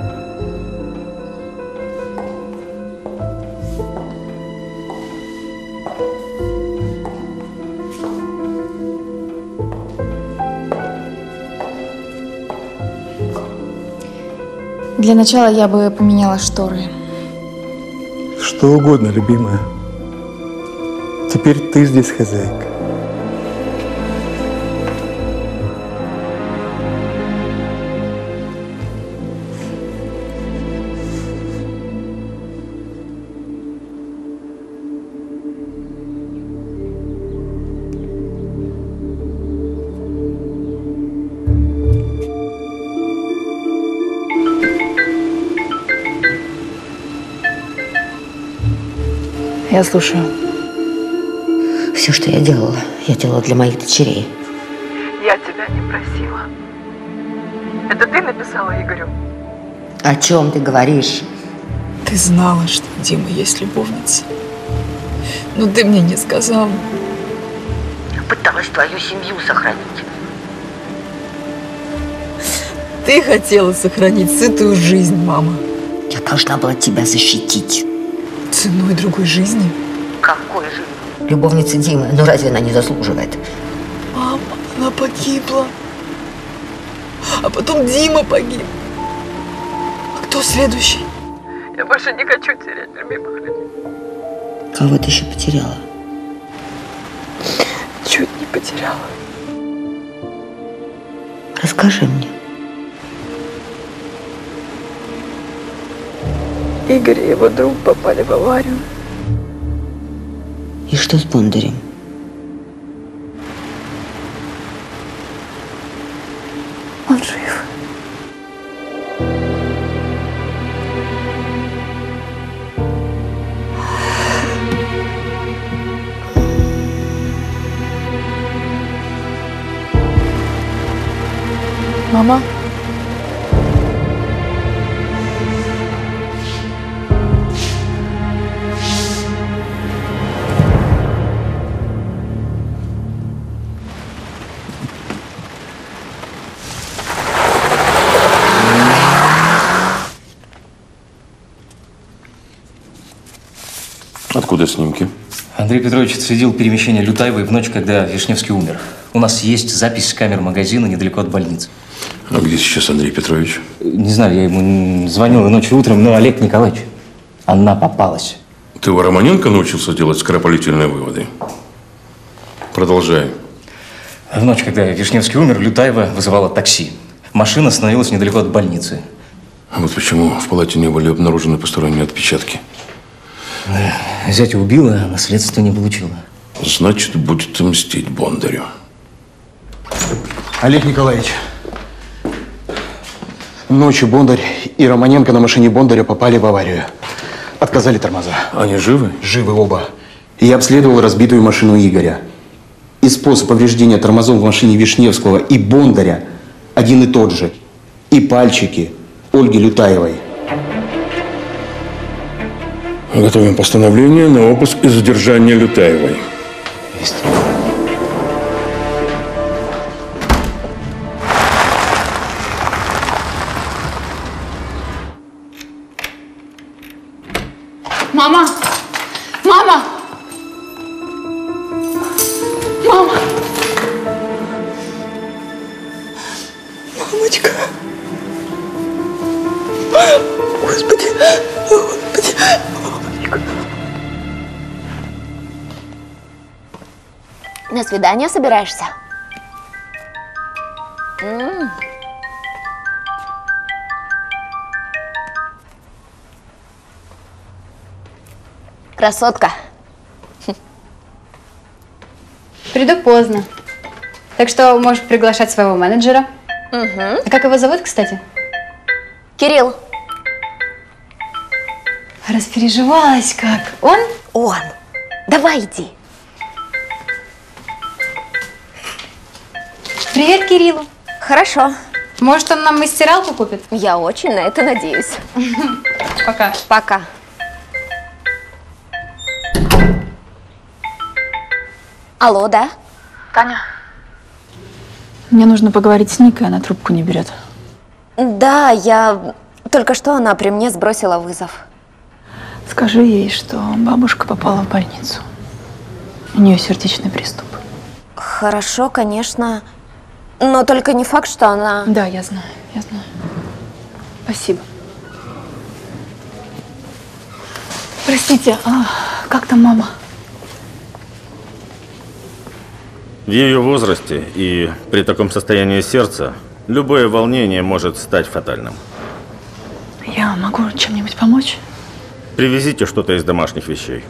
Для начала я бы поменяла шторы. Что угодно, любимая. Теперь ты здесь хозяйка. Я слушаю. Все, что я делала, я делала для моих дочерей. Я тебя не просила. Это ты написала Игорю? О чем ты говоришь? Ты знала, что у Димы есть любовница. Но ты мне не сказала. Я пыталась твою семью сохранить. Ты хотела сохранить сытую жизнь, мама. Я должна была тебя защитить. Ценой другой жизни? Какой же? Любовница Димы. Ну разве она не заслуживает? Мама, она погибла. А потом Дима погиб. А кто следующий? Я больше не хочу терять любимых людей. Кого ты еще потеряла? Чуть не потеряла. Расскажи мне. Игорь и его друг попали в аварию. И что с Бондарем? Он жив. Мама? Откуда снимки? Андрей Петрович отследил перемещение Лютаевой в ночь, когда Вишневский умер. У нас есть запись с камер магазина недалеко от больницы. А где сейчас Андрей Петрович? Не знаю, я ему звонил и ночью утром, но Олег Николаевич, она попалась. Ты у Романенко научился делать скоропалительные выводы? Продолжай. В ночь, когда Вишневский умер, Лютаева вызывала такси. Машина остановилась недалеко от больницы. А вот почему в палате не были обнаружены посторонние отпечатки? Зятя убила, а наследство не получила. Значит, будет мстить Бондарю. Олег Николаевич, ночью Бондарь и Романенко на машине Бондаря попали в аварию. Отказали тормоза. Они живы? Живы оба. Я обследовал разбитую машину Игоря. И способ повреждения тормозов в машине Вишневского и Бондаря один и тот же. И пальчики Ольги Лютаевой. Готовим постановление на обыск и задержание Лютаевой. Есть. Мама! Мама! Мама! Мамочка. Господи, Господи. На свидание собираешься? М. Красотка. Приду поздно. Так что можешь приглашать своего менеджера. Угу. А как его зовут, кстати? Кирилл. Распереживалась как. Он? Он. Давай иди. Привет, Кириллу. Хорошо. Может, он нам и стиралку купит? Я очень на это надеюсь. Пока. Пока. Алло, да? Таня. Мне нужно поговорить с Никой, она трубку не берет. Да, я... Только что она при мне сбросила вызов. Скажи ей, что бабушка попала в больницу. У нее сердечный приступ. Хорошо, конечно. Но только не факт, что она... Да, я знаю, я знаю. Спасибо. Простите, а как там мама? В ее возрасте и при таком состоянии сердца любое волнение может стать фатальным. Я могу чем-нибудь помочь? Привезите что-то из домашних вещей.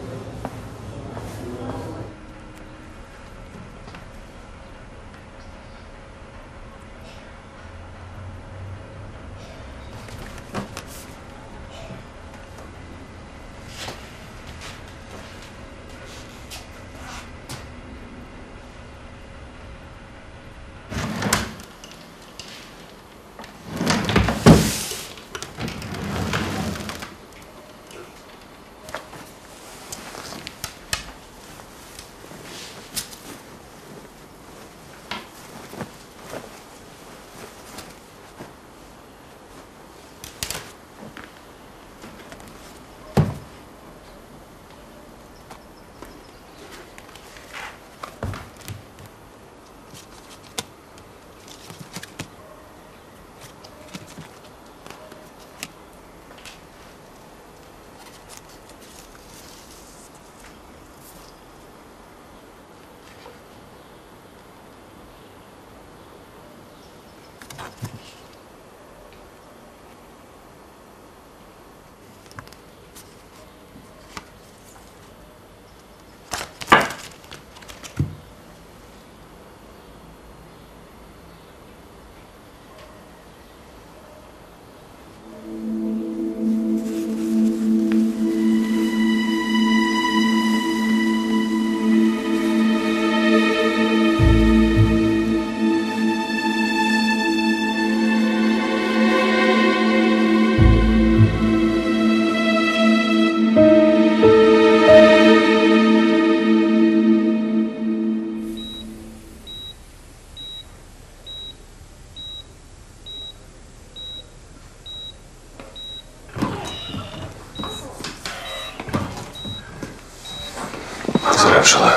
Здравия желаю.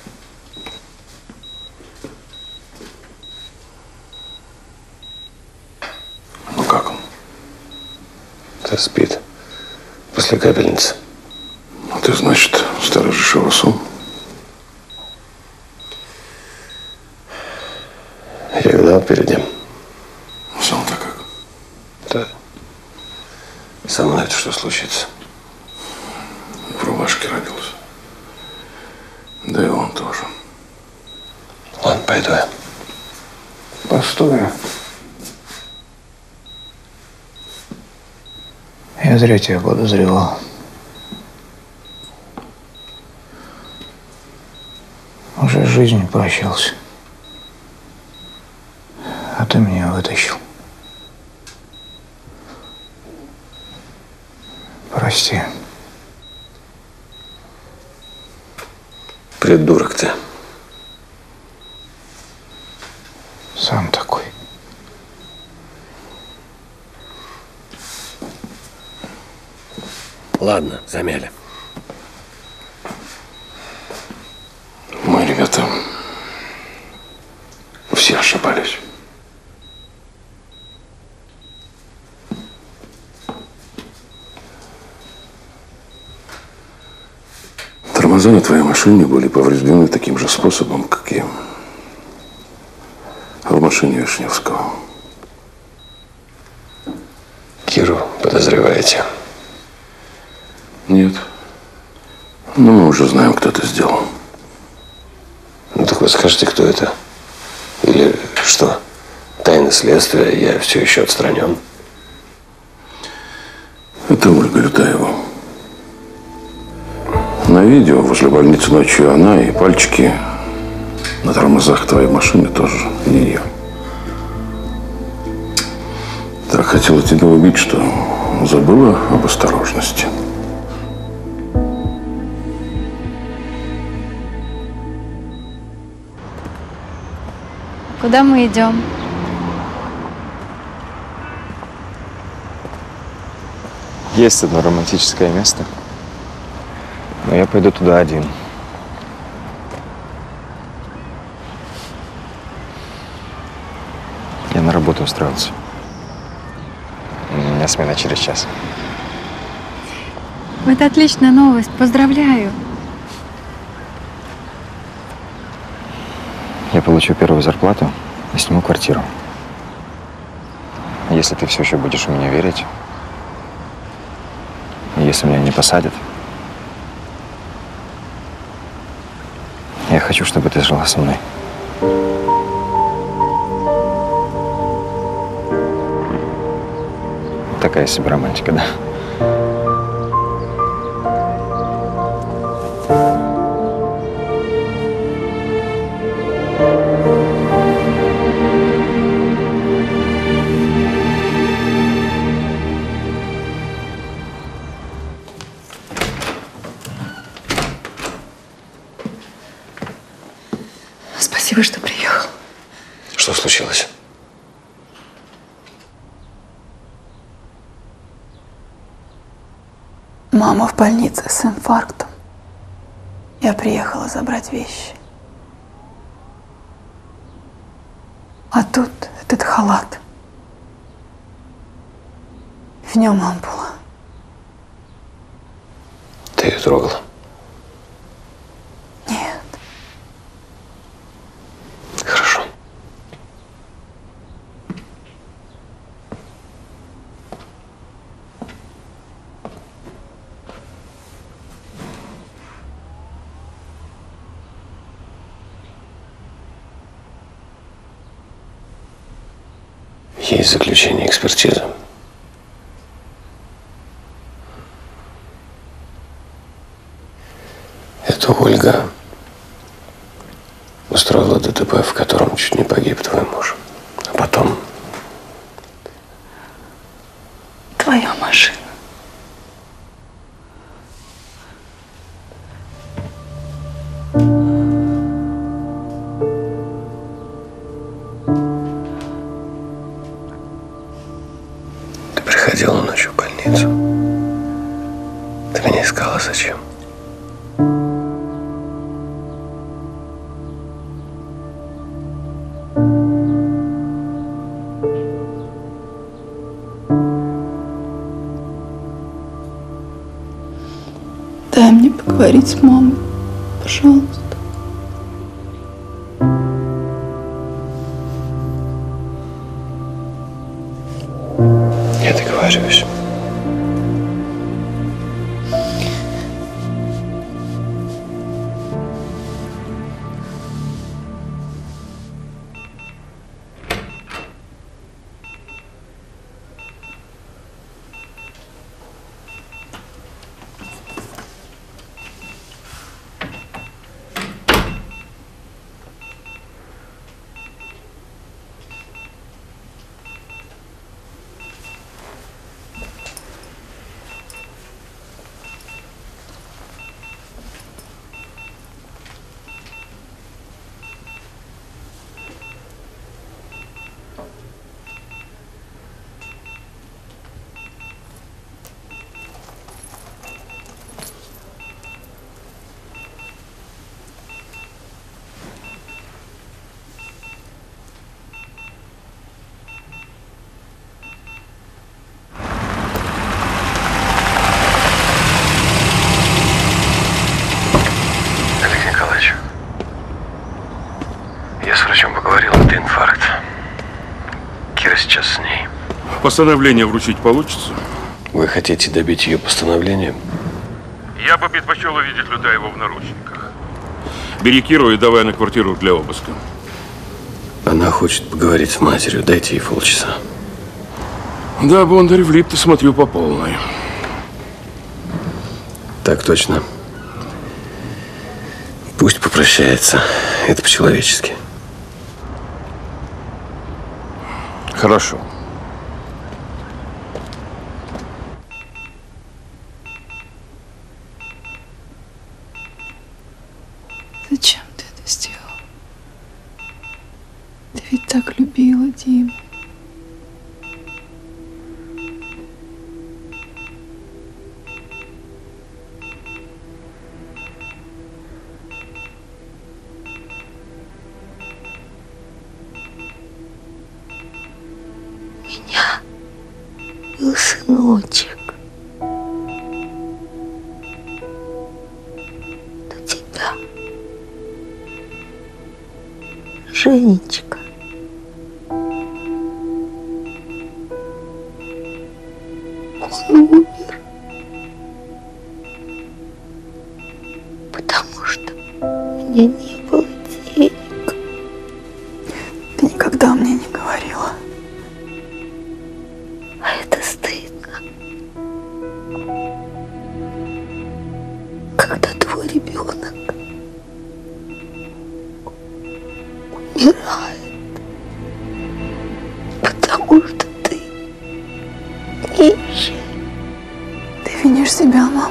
Ну как он? Да спит. После капельницы. Ну ты, значит, сторожишь его сон? Я гнал перед ним. Сам-то как? Да. Со мной это что случится? В рубашке родился. Да и он тоже. Ладно, пойду я. простое. Я зря тебя подозревал. Уже с жизнью прощался. А ты меня вытащил. Прости. Придурок ты. Сам такой. Ладно, замяли. Мы, ребята, все ошибались. Тормоза на твоей машине были повреждены таким же способом, как и в машине Вишневского. Киру подозреваете? Нет. Но мы уже знаем, кто это сделал. Ну так вы скажете, кто это? Или что? Тайна следствия, я все еще отстранен. Это Ольга Лютаева. На видео возле больницы ночью она и пальчики на тормозах твоей машины тоже не ее. Так хотела тебя убить, что забыла об осторожности. Куда мы идем? Есть одно романтическое место, но я пойду туда один. Я на работу устроился. У меня смена через час. Это отличная новость. Поздравляю. Я получу первую зарплату и сниму квартиру. Если ты все еще будешь в меня верить, и если меня не посадят, я хочу, чтобы ты жила со мной. Такая себе романтика, да? Спасибо, что приехал. Что случилось? Мама в больнице с инфарктом. Я приехала забрать вещи. А тут этот халат. В нем ампула. Ты ее трогала? Нет. Хорошо. Есть заключение экспертизы. Это Ольга устроила ДТП, в котором чуть не погиб твой муж. А потом Твоя машина. ты приходила ночью в больницу. Ты меня искала зачем? Дай мне поговорить с мамой, пожалуйста. Я договариваюсь. Постановление вручить получится? Вы хотите добить ее постановлением? Я бы предпочел увидеть Лютаеву в наручниках. Бери Киру и давай на квартиру для обыска. Она хочет поговорить с матерью. Дайте ей полчаса. Да, Бондарь, влип-то смотрю по полной. Так точно. Пусть попрощается. Это по-человечески. Хорошо. Зачем ты это сделал? Ты ведь так любила Диму. Был сыночек. До тебя. Женечка. Он умер. Потому что у меня не было денег. Ты никогда мне не говорила. А это стыдно. Когда твой ребенок умирает, потому что ты нищий. Ты винишь себя, мам.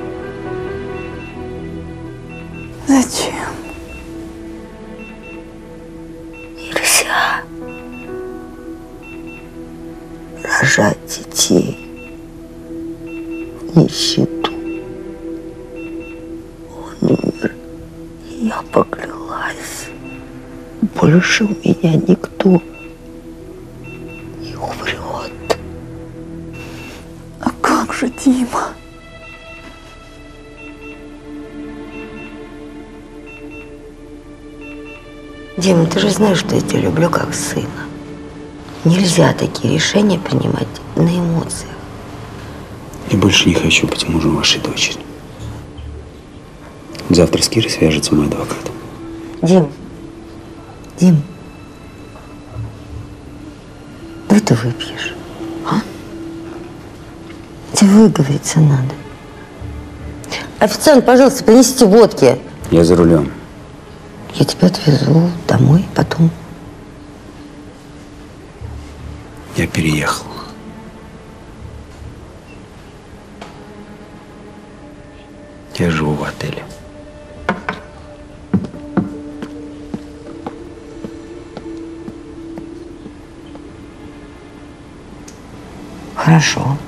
Зачем? Нельзя рожать детей в нищету. Он умер, и я поклялась. Больше у меня никто не умрет. А как же Дима? Дима, ты же знаешь, что я тебя люблю как сына. Нельзя такие решения принимать на эмоциях. Я больше не хочу быть мужем вашей дочери. Завтра с Кирой свяжется мой адвокат. Дим, Дим, давай ты выпьешь, а? Тебе выговориться надо. Официант, пожалуйста, принесите водки. Я за рулем. Я тебя отвезу домой потом. Я переехал. Я живу в отеле. Хорошо.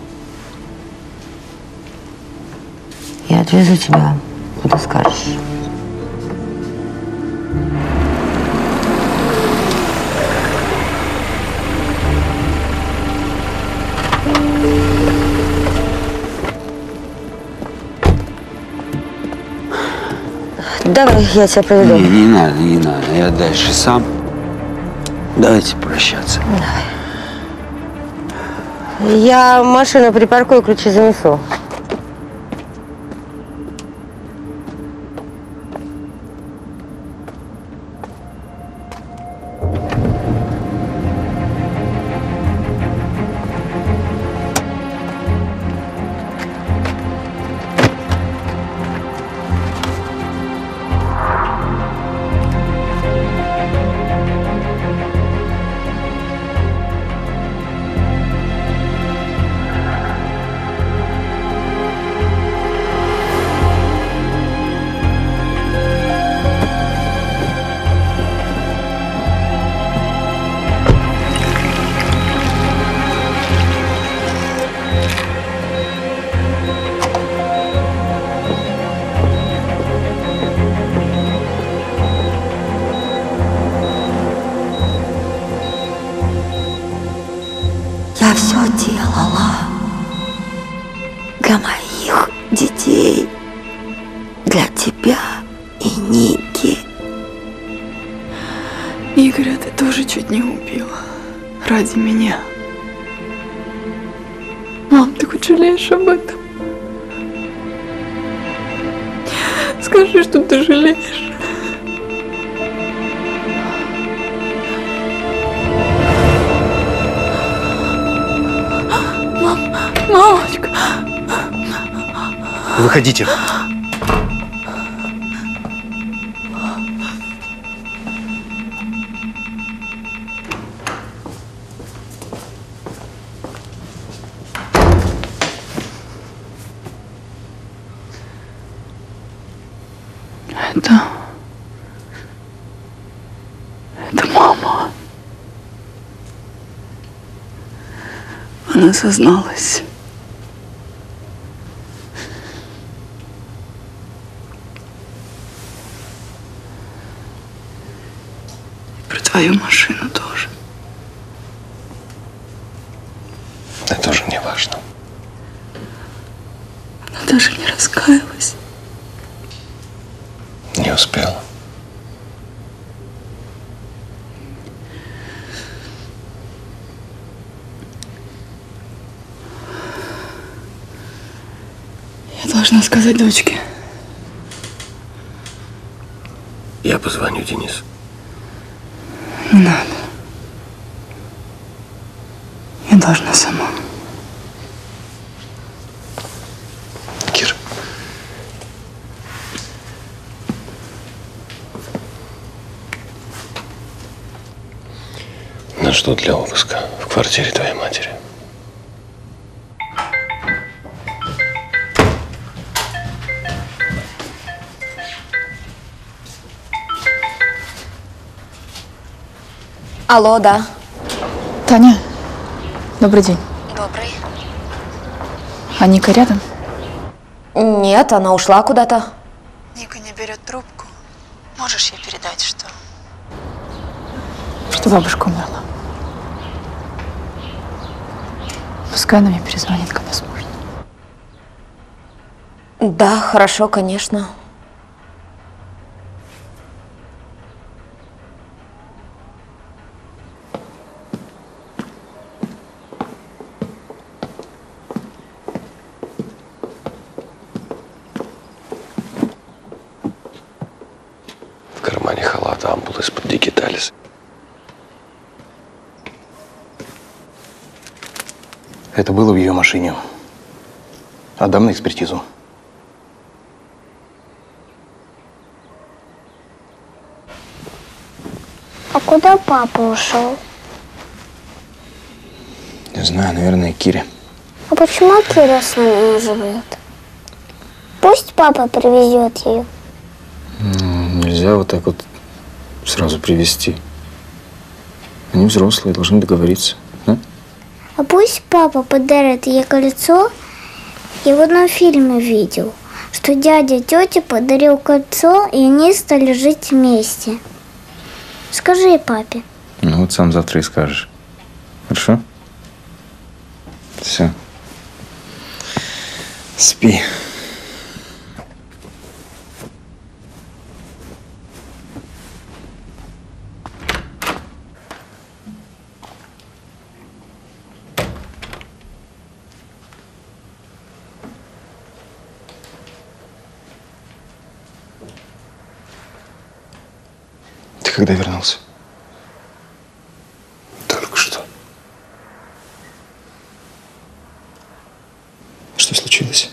Я отвезу тебя, куда скажешь. Давай, я тебя проведу. Не, не надо, не надо. Я дальше сам. Давайте прощаться. Давай. Я машину припаркую, ключи занесу. Я все делала для моих детей, для тебя и Ники. Игоря ты тоже чуть не убила. Ради меня. хоть жалеешь об этом? Скажи, что ты жалеешь. Мам, мамочка. Выходите. Это... Это мама. Она созналась. И про твою машину тоже. Это уже не важно. Она даже не раскаялась. Не успела. Я должна сказать дочке. Я позвоню Денису. Не надо. Я должна сама. Кир. На что для обыска в квартире твоей матери? Алло, да. Таня, добрый день. Добрый. А Ника рядом? Нет, она ушла куда-то. Ника не берет трубку. Можешь ей передать, что... Что бабушка умерла. Пускай она мне перезвонит, когда сможет. Да, хорошо, конечно. В кармане халата ампула из-под дигиталиса. Это было в ее машине. Отдам на экспертизу. А куда папа ушел? Не знаю, наверное, к Кире. А почему Кира с нами не живет? Пусть папа привезет ее. Нельзя вот так вот сразу привезти. Они взрослые, должны договориться. Да? А пусть папа подарит ей кольцо. Я в одном фильме видел, что дядя тете подарил кольцо, и они стали жить вместе. Скажи папе. Ну вот сам завтра и скажешь. Хорошо? Все. Спи. Ты когда вернулся? Только что. Что случилось?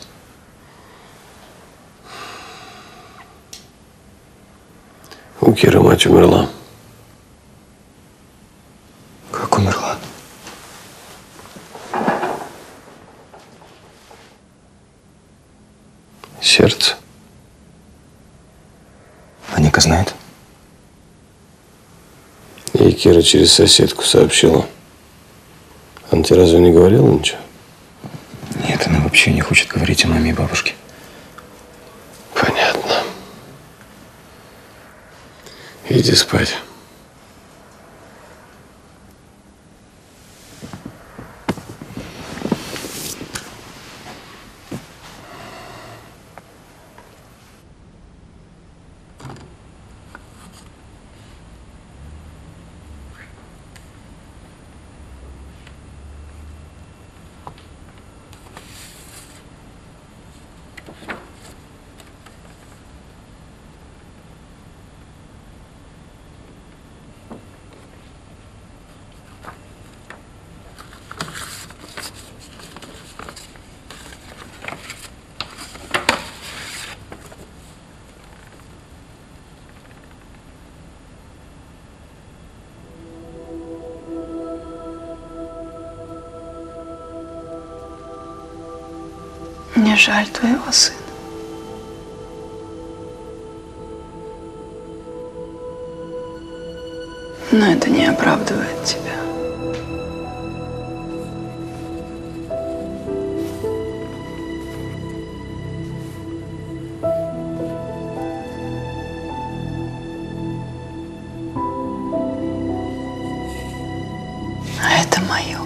У Киры мать умерла. Как умерла? Сердце. А Ника знает? Ей Кира через соседку сообщила. Она тебе разве не говорила ничего? Нет, она вообще не хочет говорить о маме и бабушке. Понятно. Иди спать. Мне жаль твоего сына. Но это не оправдывает тебя. А это мое.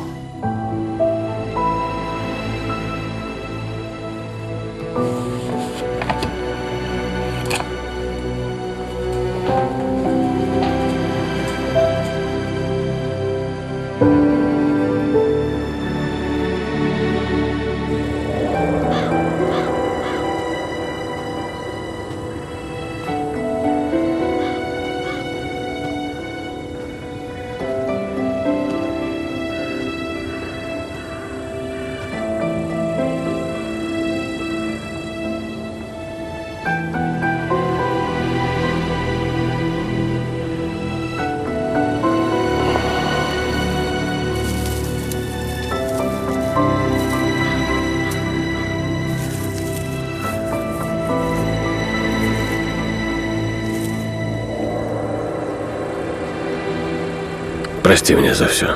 Прости меня за все.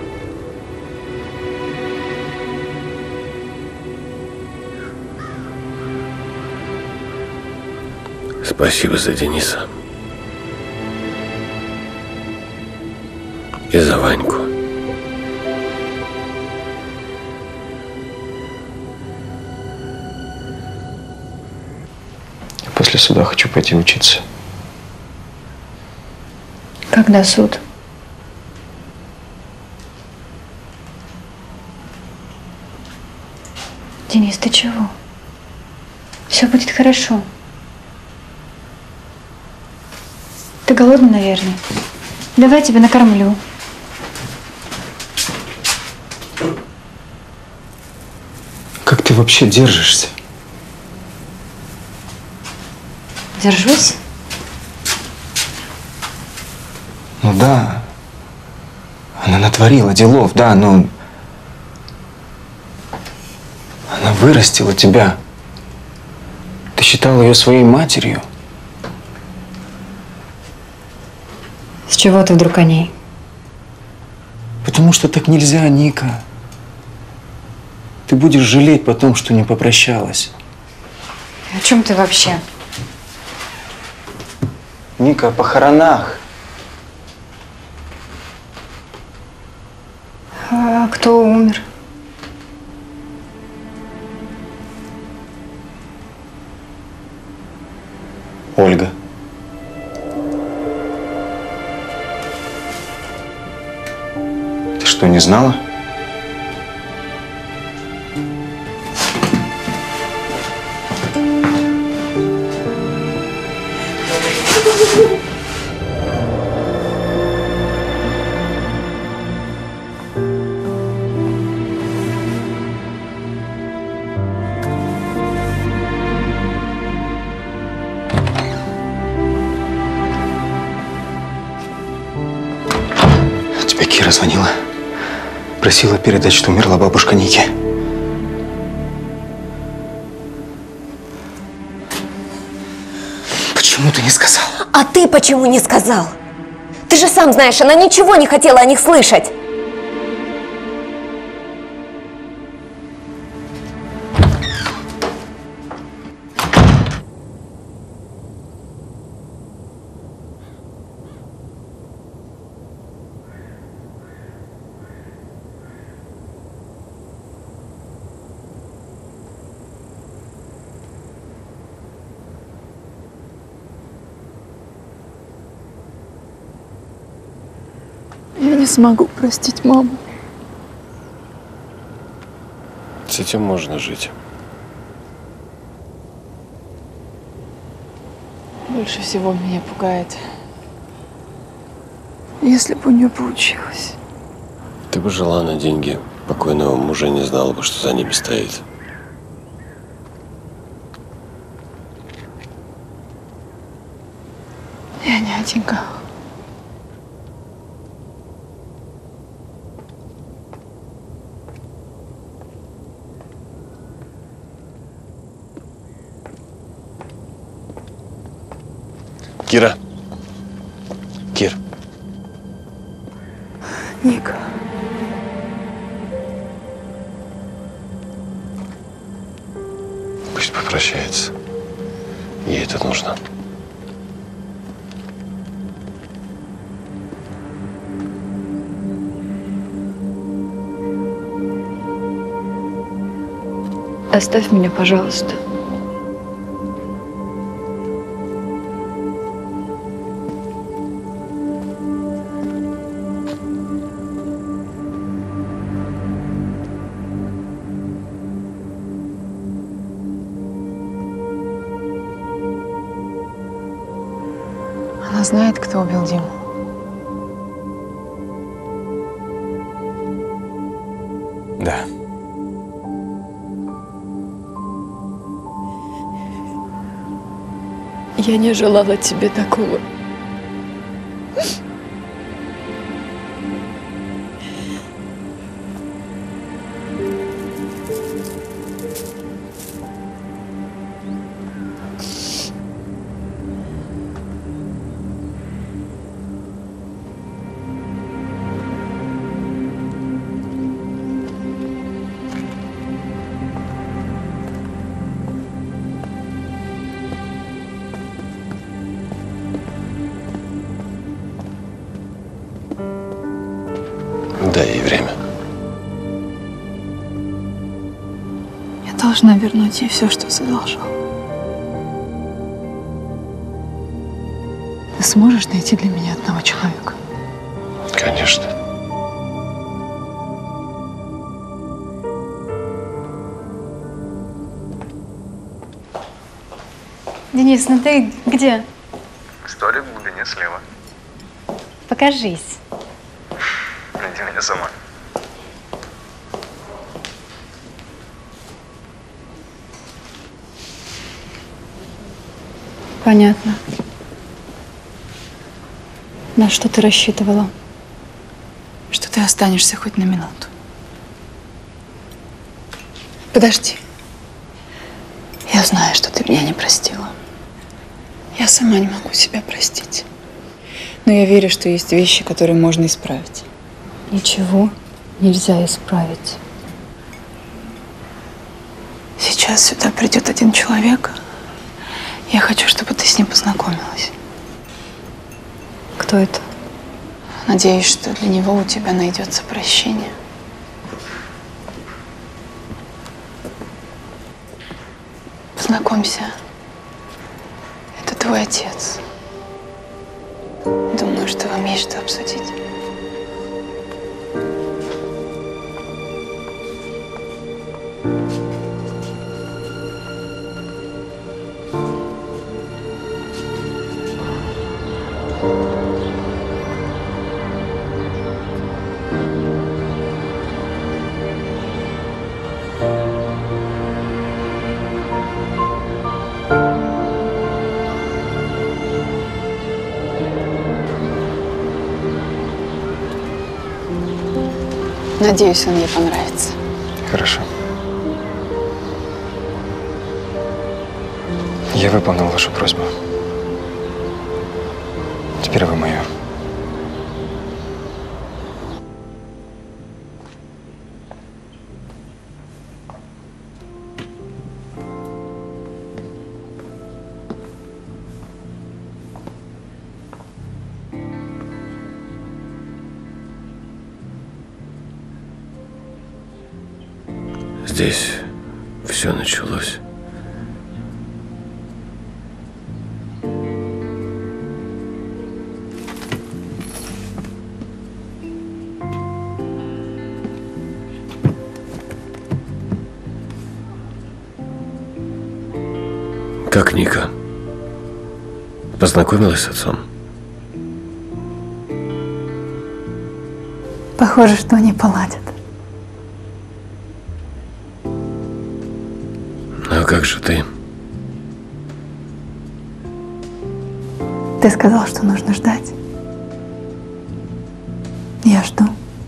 Спасибо за Дениса. И за Ваньку. После суда хочу пойти учиться. Когда суд? Денис, ты чего? Все будет хорошо. Ты голодный, наверное? Давай я тебя накормлю. Как ты вообще держишься? Держусь? Ну да. Она натворила делов, да, но... Она вырастила тебя. Ты считал ее своей матерью. С чего ты вдруг о ней? Потому что так нельзя, Ника. Ты будешь жалеть потом, что не попрощалась. О чем ты вообще? Ника, о похоронах. А кто умер? Ольга. Ты что, не знала? Кира звонила. Просила передать, что умерла бабушка Ники. Почему ты не сказал? А ты почему не сказал? Ты же сам знаешь, она ничего не хотела о них слышать. Я не смогу простить маму. С этим можно жить. Больше всего меня пугает, если бы у нее получилось. Ты бы жила на деньги покойного мужа, не знала бы, что за ними стоит. Я не о деньгах. Кира. Кир. Ник. Пусть попрощается. Ей это нужно. Оставь меня, пожалуйста. Она знает, кто убил Диму. Да. Я не желала тебе такого. Дай ей время. Я должна вернуть ей все, что задолжал. Ты сможешь найти для меня одного человека? Конечно. Денис, ну ты где? Столик в глубине слева. Покажись. Найди меня сама. Понятно. На что ты рассчитывала? Что ты останешься хоть на минуту. Подожди. Я знаю, что ты меня не простила. Я сама не могу себя простить. Но я верю, что есть вещи, которые можно исправить. Ничего нельзя исправить. Сейчас сюда придет один человек. Я хочу, чтобы ты с ним познакомилась. Кто это? Надеюсь, что для него у тебя найдется прощение. Познакомься. Это твой отец. Думаю, что вам есть что обсудить. Надеюсь, он ей понравится. Хорошо. Я выполнил вашу просьбу. Теперь вы моя. Здесь все началось. Как Ника? Познакомилась с отцом? Похоже, что они поладят. А как же ты? Ты сказал, что нужно ждать. Я жду.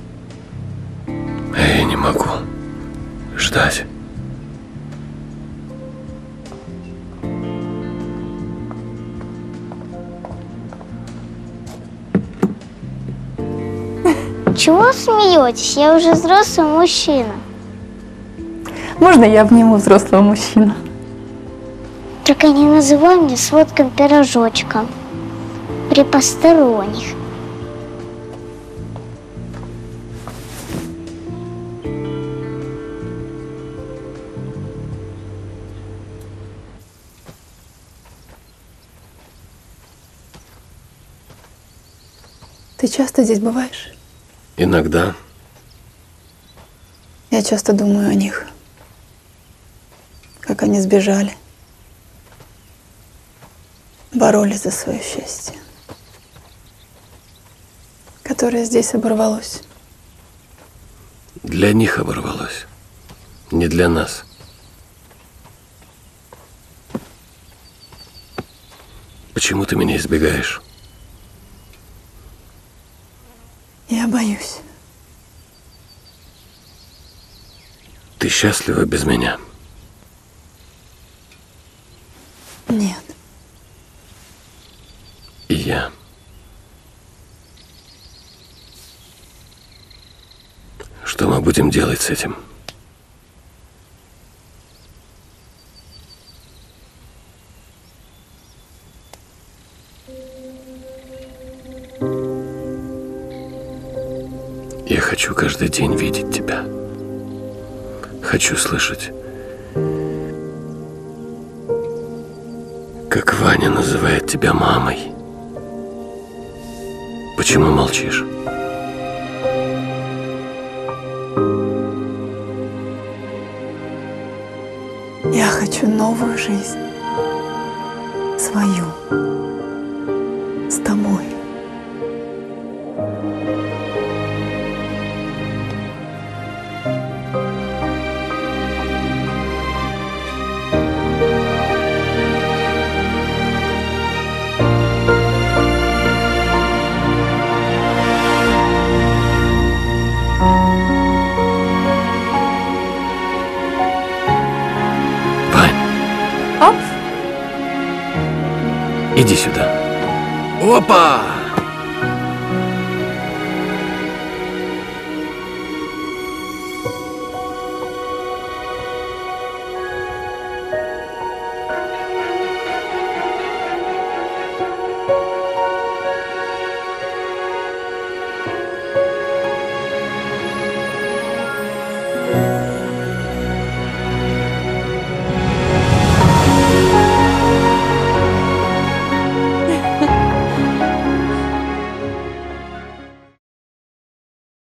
А я не могу ждать. Чего смеетесь? Я уже взрослый мужчина. Можно я обниму взрослого мужчину? Только не называй меня сладким-пирожочком при посторонних. Ты часто здесь бываешь? Иногда. Я часто думаю о них. Как они сбежали. Боролись за свое счастье. Которое здесь оборвалось. Для них оборвалось. Не для нас. Почему ты меня избегаешь? Я боюсь. Ты счастлива без меня? Нет. И я. Что мы будем делать с этим? Я хочу каждый день видеть тебя. Хочу слышать, как Ваня называет тебя мамой. Почему молчишь? Я хочу новую жизнь. Свою. С тобой. Иди сюда. Опа!